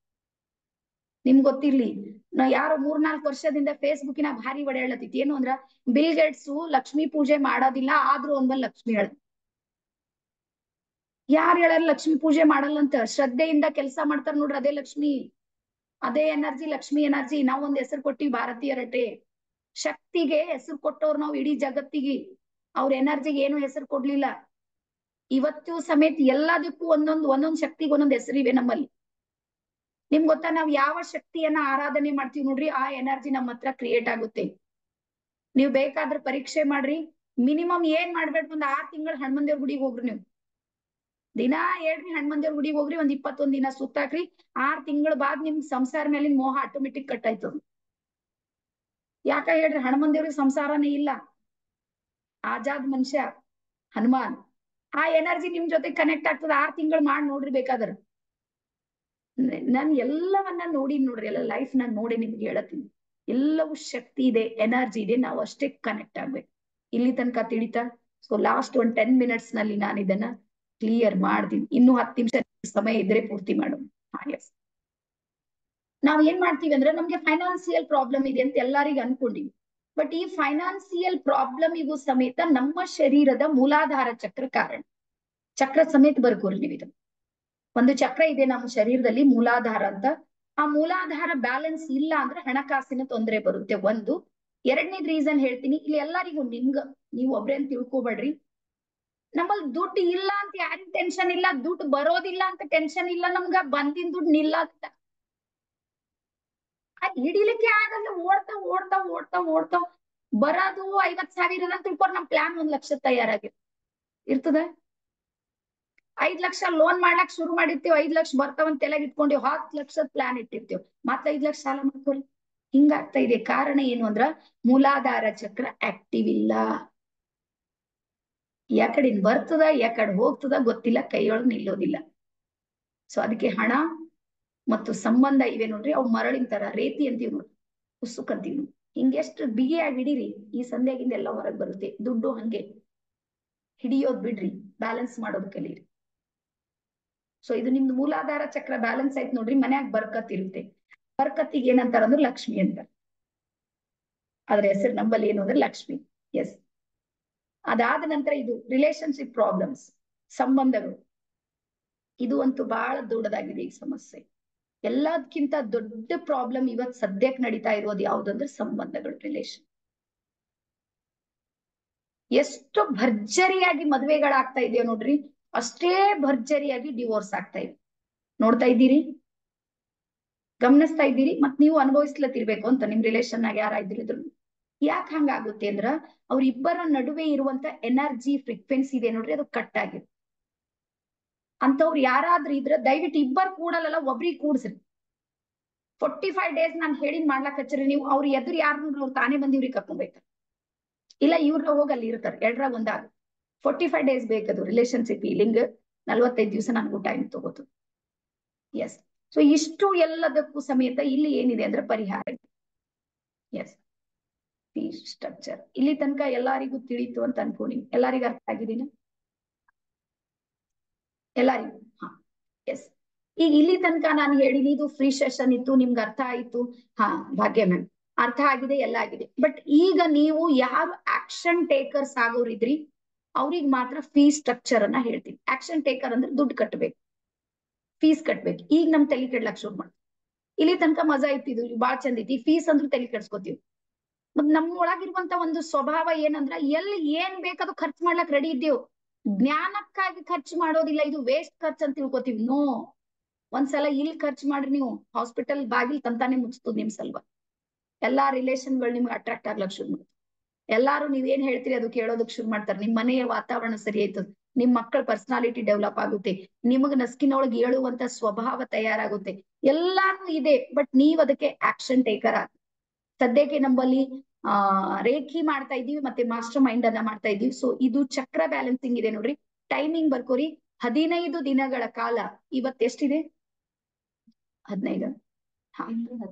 Speaker 1: ನಿಮ್ಗೆ ಗೊತ್ತಿರ್ಲಿ, ನಾ ಯಾರೋ 3-4 ವರ್ಷದಿಂದ ಫೇಸ್ಬುಕ್ಕಿನ ಭಾರಿ ಒಡೆಯಳತಿತ್ತು. ಏನು ಅಂದ್ರ ಬಿಲ್ ಗೇಟ್ಸ್ ಲಕ್ಷ್ಮೀ ಪೂಜೆ ಮಾಡೋದಿಲ್ಲ, ಆದ್ರೂ ಒಂದ್ ಲಕ್ಷ್ಮಿ ಹೇಳ. ಯಾರು ಹೇಳಾರ ಲಕ್ಷ್ಮೀ ಪೂಜೆ ಮಾಡಲ್ಲ ಅಂತ? ಶ್ರದ್ಧೆಯಿಂದ ಕೆಲಸ ಮಾಡ್ತಾರ ನೋಡ್ರಿ, ಅದೇ ಲಕ್ಷ್ಮಿ, ಅದೇ ಎನರ್ಜಿ, ಲಕ್ಷ್ಮಿ ಎನರ್ಜಿ. ನಾವ್ ಒಂದ್ ಹೆಸರು ಕೊಟ್ಟಿವಿ ಭಾರತೀಯರಟೆ. ಶಕ್ತಿಗೆ ಹೆಸರು ಕೊಟ್ಟವ್ರು ನಾವು ಇಡೀ ಜಗತ್ತಿಗೆ. ಅವ್ರ ಎನರ್ಜಿಗೆ ಏನು ಹೆಸರು ಕೊಡ್ಲಿಲ್ಲ. ಇವತ್ತು ಸಮೇತ ಎಲ್ಲದಕ್ಕೂ ಒಂದೊಂದ್ ಶಕ್ತಿಗೆ ಒಂದೊಂದ್ ಹೆಸರಿವೆ ನಮ್ಮಲ್ಲಿ. ನಿಮ್ಗೆ ಗೊತ್ತಾ, ನಾವ್ ಯಾವ ಶಕ್ತಿಯನ್ನ ಆರಾಧನೆ ಮಾಡ್ತೀವಿ ನೋಡ್ರಿ, ಆ ಎನರ್ಜಿ ನಮ್ಮ ಹತ್ರ ಕ್ರಿಯೇಟ್ ಆಗುತ್ತೆ. ನೀವ್ ಬೇಕಾದ್ರೆ ಪರೀಕ್ಷೆ ಮಾಡ್ರಿ. ಮಿನಿಮಮ್ ಏನ್ ಮಾಡ್ಬೇಕು, ಒಂದ್ 6 ತಿಂಗಳು ಹನುಮಂದೇವ್ರ ಗುಡಿಗೆ ಹೋಗ್ರಿ. ನೀವು ದಿನಾ ಹೇಳ್ರಿ ಹನುಮಂದೇವ್ರ ಗುಡಿಗೆ ಹೋಗ್ರಿ, ಒಂದ್ 21 ದಿನ ಸುತ್ತಾಕ್ರಿ. 6 ತಿಂಗಳ ಬಾದ್ ನಿಮ್ ಸಂಸಾರ ಮೇಲಿನ ಮೋಹ ಆಟೋಮೆಟಿಕ್ ಕಟ್ ಆಯ್ತದ. ಯಾಕ ಹೇಳ್ರಿ? ಹನುಮಂದೇವ್ರಿಗೆ ಸಂಸಾರನೇ ಇಲ್ಲ. ಆಜಾದ್ ಮನುಷ್ಯ ಹನುಮಾನ್. ಆ ಎನರ್ಜಿ ನಿಮ್ ಜೊತೆ ಕನೆಕ್ಟ್ ಆಗ್ತದ. 6 ತಿಂಗಳು ಮಾಡಿ ನೋಡ್ರಿ ಬೇಕಾದ್ರ. ನಾನ್ ಎಲ್ಲವನ್ನ ನೋಡಿ ನೋಡ್ರಿ, ಎಲ್ಲ ಲೈಫ್ ನಾನ್ ನೋಡಿ ನಿಮ್ಗೆ ಹೇಳತ್ತೀನಿ. ಎಲ್ಲವೂ ಶಕ್ತಿ ಇದೆ, ಎನರ್ಜಿ ಇದೆ, ನಾವು ಅಷ್ಟೇ ಕನೆಕ್ಟ್ ಆಗ್ಬೇಕು. ಇಲ್ಲಿ ತನಕ ತಿಳಿತಾ? ಸೊ ಲಾಸ್ಟ್ 10 ಮಿನಿಟ್ಸ್ ನಲ್ಲಿ ನಾನು ಇದನ್ನ ಕ್ಲಿಯರ್ ಮಾಡ್ತೀನಿ. ಇನ್ನು 10 ನಿಮಿಷ ಸಮಯ ಇದ್ರೆ ಪೂರ್ತಿ ಮಾಡೋಣ. ಎಸ್, ನಾವ್ ಏನ್ ಮಾಡ್ತೀವಿ ಅಂದ್ರೆ, ನಮ್ಗೆ ಫೈನಾನ್ಸಿಯಲ್ ಪ್ರಾಬ್ಲಮ್ ಇದೆ ಅಂತ ಎಲ್ಲರಿಗೂ ಅನ್ಕೊಂಡಿವಿ. ಬಟ್ ಈ ಫೈನಾನ್ಸಿಯಲ್ ಪ್ರಾಬ್ಲಮಿಗೂ ಸಮೇತ ನಮ್ಮ ಶರೀರದ ಮೂಲಾಧಾರ ಚಕ್ರ ಕಾರಣ. ಚಕ್ರ ಸಮೇತ ಬರ್ಕೋರಿ ನೀವು ಇದು. ಒಂದು ಚಕ್ರ ಇದೆ ನಮ್ಮ ಶರೀರದಲ್ಲಿ, ಮೂಲಾಧಾರ ಅಂತ. ಆ ಮೂಲಾಧಾರ ಬ್ಯಾಲೆನ್ಸ್ ಇಲ್ಲ ಅಂದ್ರೆ ಹಣಕಾಸಿನ ತೊಂದರೆ ಬರುತ್ತೆ. ಒಂದು. ಎರಡನೇದ್ ರೀಸನ್ ಹೇಳ್ತೀನಿ, ಇಲ್ಲಿ ಎಲ್ಲರಿಗೂ ನೀವು ಒಬ್ರೇ ಅಂತ ತಿಳ್ಕೊಬೇಡ್ರಿ. ನಮ್ಮಲ್ಲಿ ದುಡ್ಡು ಇಲ್ಲ ಅಂತ ಯಾರಿಗೂ ಟೆನ್ಷನ್ ಇಲ್ಲ, ದುಡ್ಡು ಬರೋದಿಲ್ಲ ಅಂತ ಟೆನ್ಷನ್ ಇಲ್ಲ. ನಮ್ಗ ಬಂದಿನ ದುಡ್ಡು ನಿಲ್ಲ ಅಂತ ಹಿಡಿಲಿಕ್ಕೆ ಆಗಲ್ಲ. ಓಡ್ತಾ ಓಡ್ತಾ ಓಡ್ತಾ ಓಡ್ತಾ ಬರೋದು 50,000 ಅಂತ ತಿಳ್ಕೊರ್, ನಮ್ ಪ್ಲಾನ್ 1 ಲಕ್ಷ ಇರ್ತದೆ. 5 ಲಕ್ಷ ಲೋನ್ ಮಾಡ್ಲಕ್ ಶುರು ಮಾಡಿರ್ತೀವಿ, 5 ಲಕ್ಷ ಬರ್ತಾವಂತ ತಲೆಗೆ ಇಟ್ಕೊಂಡಿವಿ. 10 ಲಕ್ಷದ ಪ್ಲಾನ್ ಇಟ್ಟಿರ್ತೀವಿ, ಮತ್ತೆ 5 ಲಕ್ಷ ಸಾಲ ಮಾಡ್ಕೊಳ್ಳಿ. ಹಿಂಗಾಗ್ತಾ ಇದೆ. ಕಾರಣ ಏನು ಅಂದ್ರ ಮೂಲಾಧಾರ ಚಕ್ರ ಆಕ್ಟಿವ್ ಇಲ್ಲ. ಯಾಕಡೆ ಬರ್ತದ ಯಾಕಡೆ ಹೋಗ್ತದ ಗೊತ್ತಿಲ್ಲ, ಕೈಯೊಳಗ್ ನಿಲ್ಲೋದಿಲ್ಲ. ಸೊ ಅದಕ್ಕೆ ಹಣ ಮತ್ತು ಸಂಬಂಧ ಇವೆ ನೋಡ್ರಿ, ಅವು ಮರಳಿನ ತರ ರೇತಿ ಅಂತೀವಿ ನೋಡ್ರಿ, ಉಸುಕ್ ಅಂತೀವಿ ನಾವು. ಹಿಂಗೆಷ್ಟು ಬಿಗಿಯಾಗಿ ಹಿಡೀರಿ, ಈ ಸಂಧ್ಯಾಗಿಂದ ಎಲ್ಲ ಹೊರಗೆ ಬರುತ್ತೆ. ದುಡ್ಡು ಹಂಗೆ ಹಿಡಿಯೋದ್ ಬಿಡ್ರಿ, ಬ್ಯಾಲೆನ್ಸ್ ಮಾಡೋದ್ ಕಲೀರಿ. ಸೊ ಇದು ನಿಮ್ದು ಮೂಲಾಧಾರ ಚಕ್ರ ಬ್ಯಾಲೆನ್ಸ್ ಆಯ್ತು ನೋಡ್ರಿ, ಮನ್ಯಾಗ ಬರ್ಕತ್ ಇರುತ್ತೆ. ಬರ್ಕತ್ತಿಗೆ ಏನಂತಾರ ಅಂದ್ರೆ ಲಕ್ಷ್ಮಿ ಅಂತ. ಅದ್ರ ಹೆಸರು ನಂಬಲ್ಲಿ ಏನು ಅಂದ್ರೆ ಲಕ್ಷ್ಮಿ. ಎಸ್. ಅದಾದ ನಂತರ ಇದು ರಿಲೇಶನ್ಶಿಪ್ ಪ್ರಾಬ್ಲಮ್ಸ್, ಸಂಬಂಧಗಳು. ಇದು ಅಂತೂ ಬಹಳ ದೊಡ್ಡದಾಗಿದೆ ಈ ಸಮಸ್ಯೆ. ಎಲ್ಲದಕ್ಕಿಂತ ದೊಡ್ಡ ಪ್ರಾಬ್ಲಮ್ ಇವತ್ ಸದ್ಯಕ್ಕೆ ನಡೀತಾ ಇರೋದು ಯಾವ್ದಂದ್ರೆ ಸಂಬಂಧಗಳು, ರಿಲೇಶನ್. ಎಷ್ಟು ಭರ್ಜರಿಯಾಗಿ ಮದ್ವೆಗಳಾಗ್ತಾ ಇದೆಯೋ ನೋಡ್ರಿ, ಅಷ್ಟೇ ಭರ್ಜರಿಯಾಗಿ ಡಿವೋರ್ಸ್ ಆಗ್ತಾ ಇದೆ. ನೋಡ್ತಾ ಇದ್ದೀರಿ, ಗಮನಿಸ್ತಾ ಇದ್ದೀರಿ, ಮತ್ ನೀವು ಅನುಭವಿಸ್ಲತ್ತಿರ್ಬೇಕು ಅಂತ ನಿಮ್ ರಿಲೇಷನ್ ನಾಗ ಯಾರ ಇದ್ರು. ಯಾಕೆ ಹಂಗಾಗುತ್ತೆ ಅಂದ್ರ ಅವ್ರಿಬ್ಬರ ನಡುವೆ ಇರುವಂತ ಎನರ್ಜಿ ಫ್ರೀಕ್ವೆನ್ಸಿ ಇದೆ ನೋಡ್ರಿ, ಅದು ಕಟ್ ಆಗಿದೆ. ಅಂತವ್ರು ಯಾರಾದ್ರೂ ಇದ್ರ ದಯವಿಟ್ಟು ಇಬ್ಬರು ಕೂಡಲ್ಲ, ಒಬ್ರಿಗೆ ಕೂಡ್ಸ್ರಿ. 45 days ನಾನು ಹೇಳಿದ್ ಮಾಡ್ಲಾಕ್ ಹಚ್ಚರಿ ನೀವು. ಅವ್ರ ಎದುರು ಯಾರು ಅವ್ರು ತಾನೇ ಬಂದಿವ್ರಿಗೆ ಕರ್ಕೊಂಡ್ಬೇಕು, ಇಲ್ಲ ಇವ್ರ ಹೋಗಲ್ಲಿ ಇರ್ತಾರೆ. ಎರಡ್ರಾಗ ಒಂದಾಗ 45 days ಬೇಕದು ರಿಲೇಶನ್ಶಿಪ್ ಹೀಲಿಂಗ್. 45 ದಿವಸ ನನಗೂ ಟೈಮ್ ತಗೋತು. ಎಸ್, ಸೊ ಇಷ್ಟು ಎಲ್ಲದಕ್ಕೂ ಸಮೇತ ಇಲ್ಲಿ ಏನಿದೆ ಅಂದ್ರೆ ಪರಿಹಾರ. ಎಸ್, ಫೀಸ್ ಸ್ಟ್ರಕ್ಚರ್ ಇಲ್ಲಿ ತನಕ ಎಲ್ಲರಿಗೂ ತಿಳಿತು ಅಂತ ಅನ್ಕೊಂಡಿ. ಎಲ್ಲರಿಗೂ ಅರ್ಥ ಆಗಿದೀನ? ಎಲ್ಲರಿಗೂ? ಹಾ, ಎಸ್. ಈಗ ಇಲ್ಲಿ ತನಕ ನಾನು ಹೇಳಿನಿ, ಇದು ಫ್ರೀ ಸೆಷನ್ ಇತ್ತು, ನಿಮ್ಗೆ ಅರ್ಥ ಆಯ್ತು. ಹಾ, ಭಾಗ್ಯ ಮ್ಯಾಮ್ ಅರ್ಥ ಆಗಿದೆ, ಎಲ್ಲ ಆಗಿದೆ. ಬಟ್ ಈಗ ನೀವು ಯಾರು ಆಕ್ಷನ್ ಟೇಕರ್ಸ್ ಆಗೋರಿದ್ರಿ ಅವ್ರಿಗೆ ಮಾತ್ರ ಫೀಸ್ ಸ್ಟ್ರಕ್ಚರ್ ಅನ್ನ ಹೇಳ್ತೀನಿ. ಆಕ್ಷನ್ ಟೇಕರ್ ಅಂದ್ರೆ ದುಡ್ಡು ಕಟ್ಟಬೇಕು, ಫೀಸ್ ಕಟ್ಬೇಕು. ಈಗ ನಮ್ ತಲೆ ಕೆಡ್ಲಕ್ ಶುರು ಮಾಡ್ತೀವಿ. ಇಲ್ಲಿ ತನಕ ಮಜಾ ಇತ್ತಿದ್ದು, ಬಾಳ್ ಚಂದ ಐತಿ. ಫೀಸ್ ಅಂದ್ರೆ ತಲೆ ಕೆಡ್ಸ್ಕೊತೀವಿ. ಮತ್ ನಮ್ಮ ಒಳಗಿರುವಂತ ಒಂದು ಸ್ವಭಾವ ಏನಂದ್ರ ಎಲ್ಲಿ ಏನ್ ಬೇಕದು ಖರ್ಚು ಮಾಡ್ಲಕ್ ರೆಡಿ ಇದ್ದೇವು. ಜ್ಞಾನಕ್ಕಾಗಿ ಖರ್ಚು ಮಾಡೋದಿಲ್ಲ, ಇದು ವೇಸ್ಟ್ ಖರ್ಚು ಅಂತ ತಿಳ್ಕೊತೀವಿ. ನೋ, ಒಂದ್ಸಲ ಇಲ್ಲಿ ಖರ್ಚು ಮಾಡ್ರಿ ನೀವು, ಹಾಸ್ಪಿಟಲ್ ಬಾಗಿಲ್ ತಂತಾನೆ ಮುಚ್ತದ ನಿಮ್ ಸಲ್ವ. ಎಲ್ಲಾ ರಿಲೇಷನ್ಗಳು ನಿಮ್ಗೆ ಅಟ್ರಾಕ್ಟ್ ಆಗ್ಲಕ್ ಶುರು ಮಾಡ್ತಾರೆ. ಎಲ್ಲಾರು ನೀವೇನ್ ಹೇಳ್ತೀರಿ ಅದು ಕೇಳೋದಕ್ ಶುರು ಮಾಡ್ತಾರೆ. ನಿಮ್ ಮನೆಯ ವಾತಾವರಣ ಸರಿ ಆಯ್ತದ, ನಿಮ್ ಮಕ್ಕಳ ಪರ್ಸನಾಲಿಟಿ ಡೆವಲಪ್ ಆಗುತ್ತೆ, ನಿಮಗ್ ನಸ್ಕಿನೊಳಗೆ ಏಳುವಂತ ಸ್ವಭಾವ ತಯಾರಾಗುತ್ತೆ. ಎಲ್ಲಾನು ಇದೆ, ಬಟ್ ನೀವ್ ಅದಕ್ಕೆ ಆಕ್ಷನ್ ಟೇಕರ್ ಆಗ. ಸದ್ಯಕ್ಕೆ ನಮ್ಮಲ್ಲಿ ರೇಖಿ ಮಾಡ್ತಾ ಇದೀವಿ, ಮತ್ತೆ ಮಾಸ್ಟರ್ ಮೈಂಡ್ ಅನ್ನ ಮಾಡ್ತಾ ಇದೀವಿ. ಸೊ ಇದು ಚಕ್ರ ಬ್ಯಾಲೆನ್ಸಿಂಗ್ ಇದೆ ನೋಡ್ರಿ. ಟೈಮಿಂಗ್ ಬರ್ಕೋರಿ, 15 ದಿನಗಳ ಕಾಲ. ಇವತ್ ಎಷ್ಟಿದೆ? 15. ಹಾ,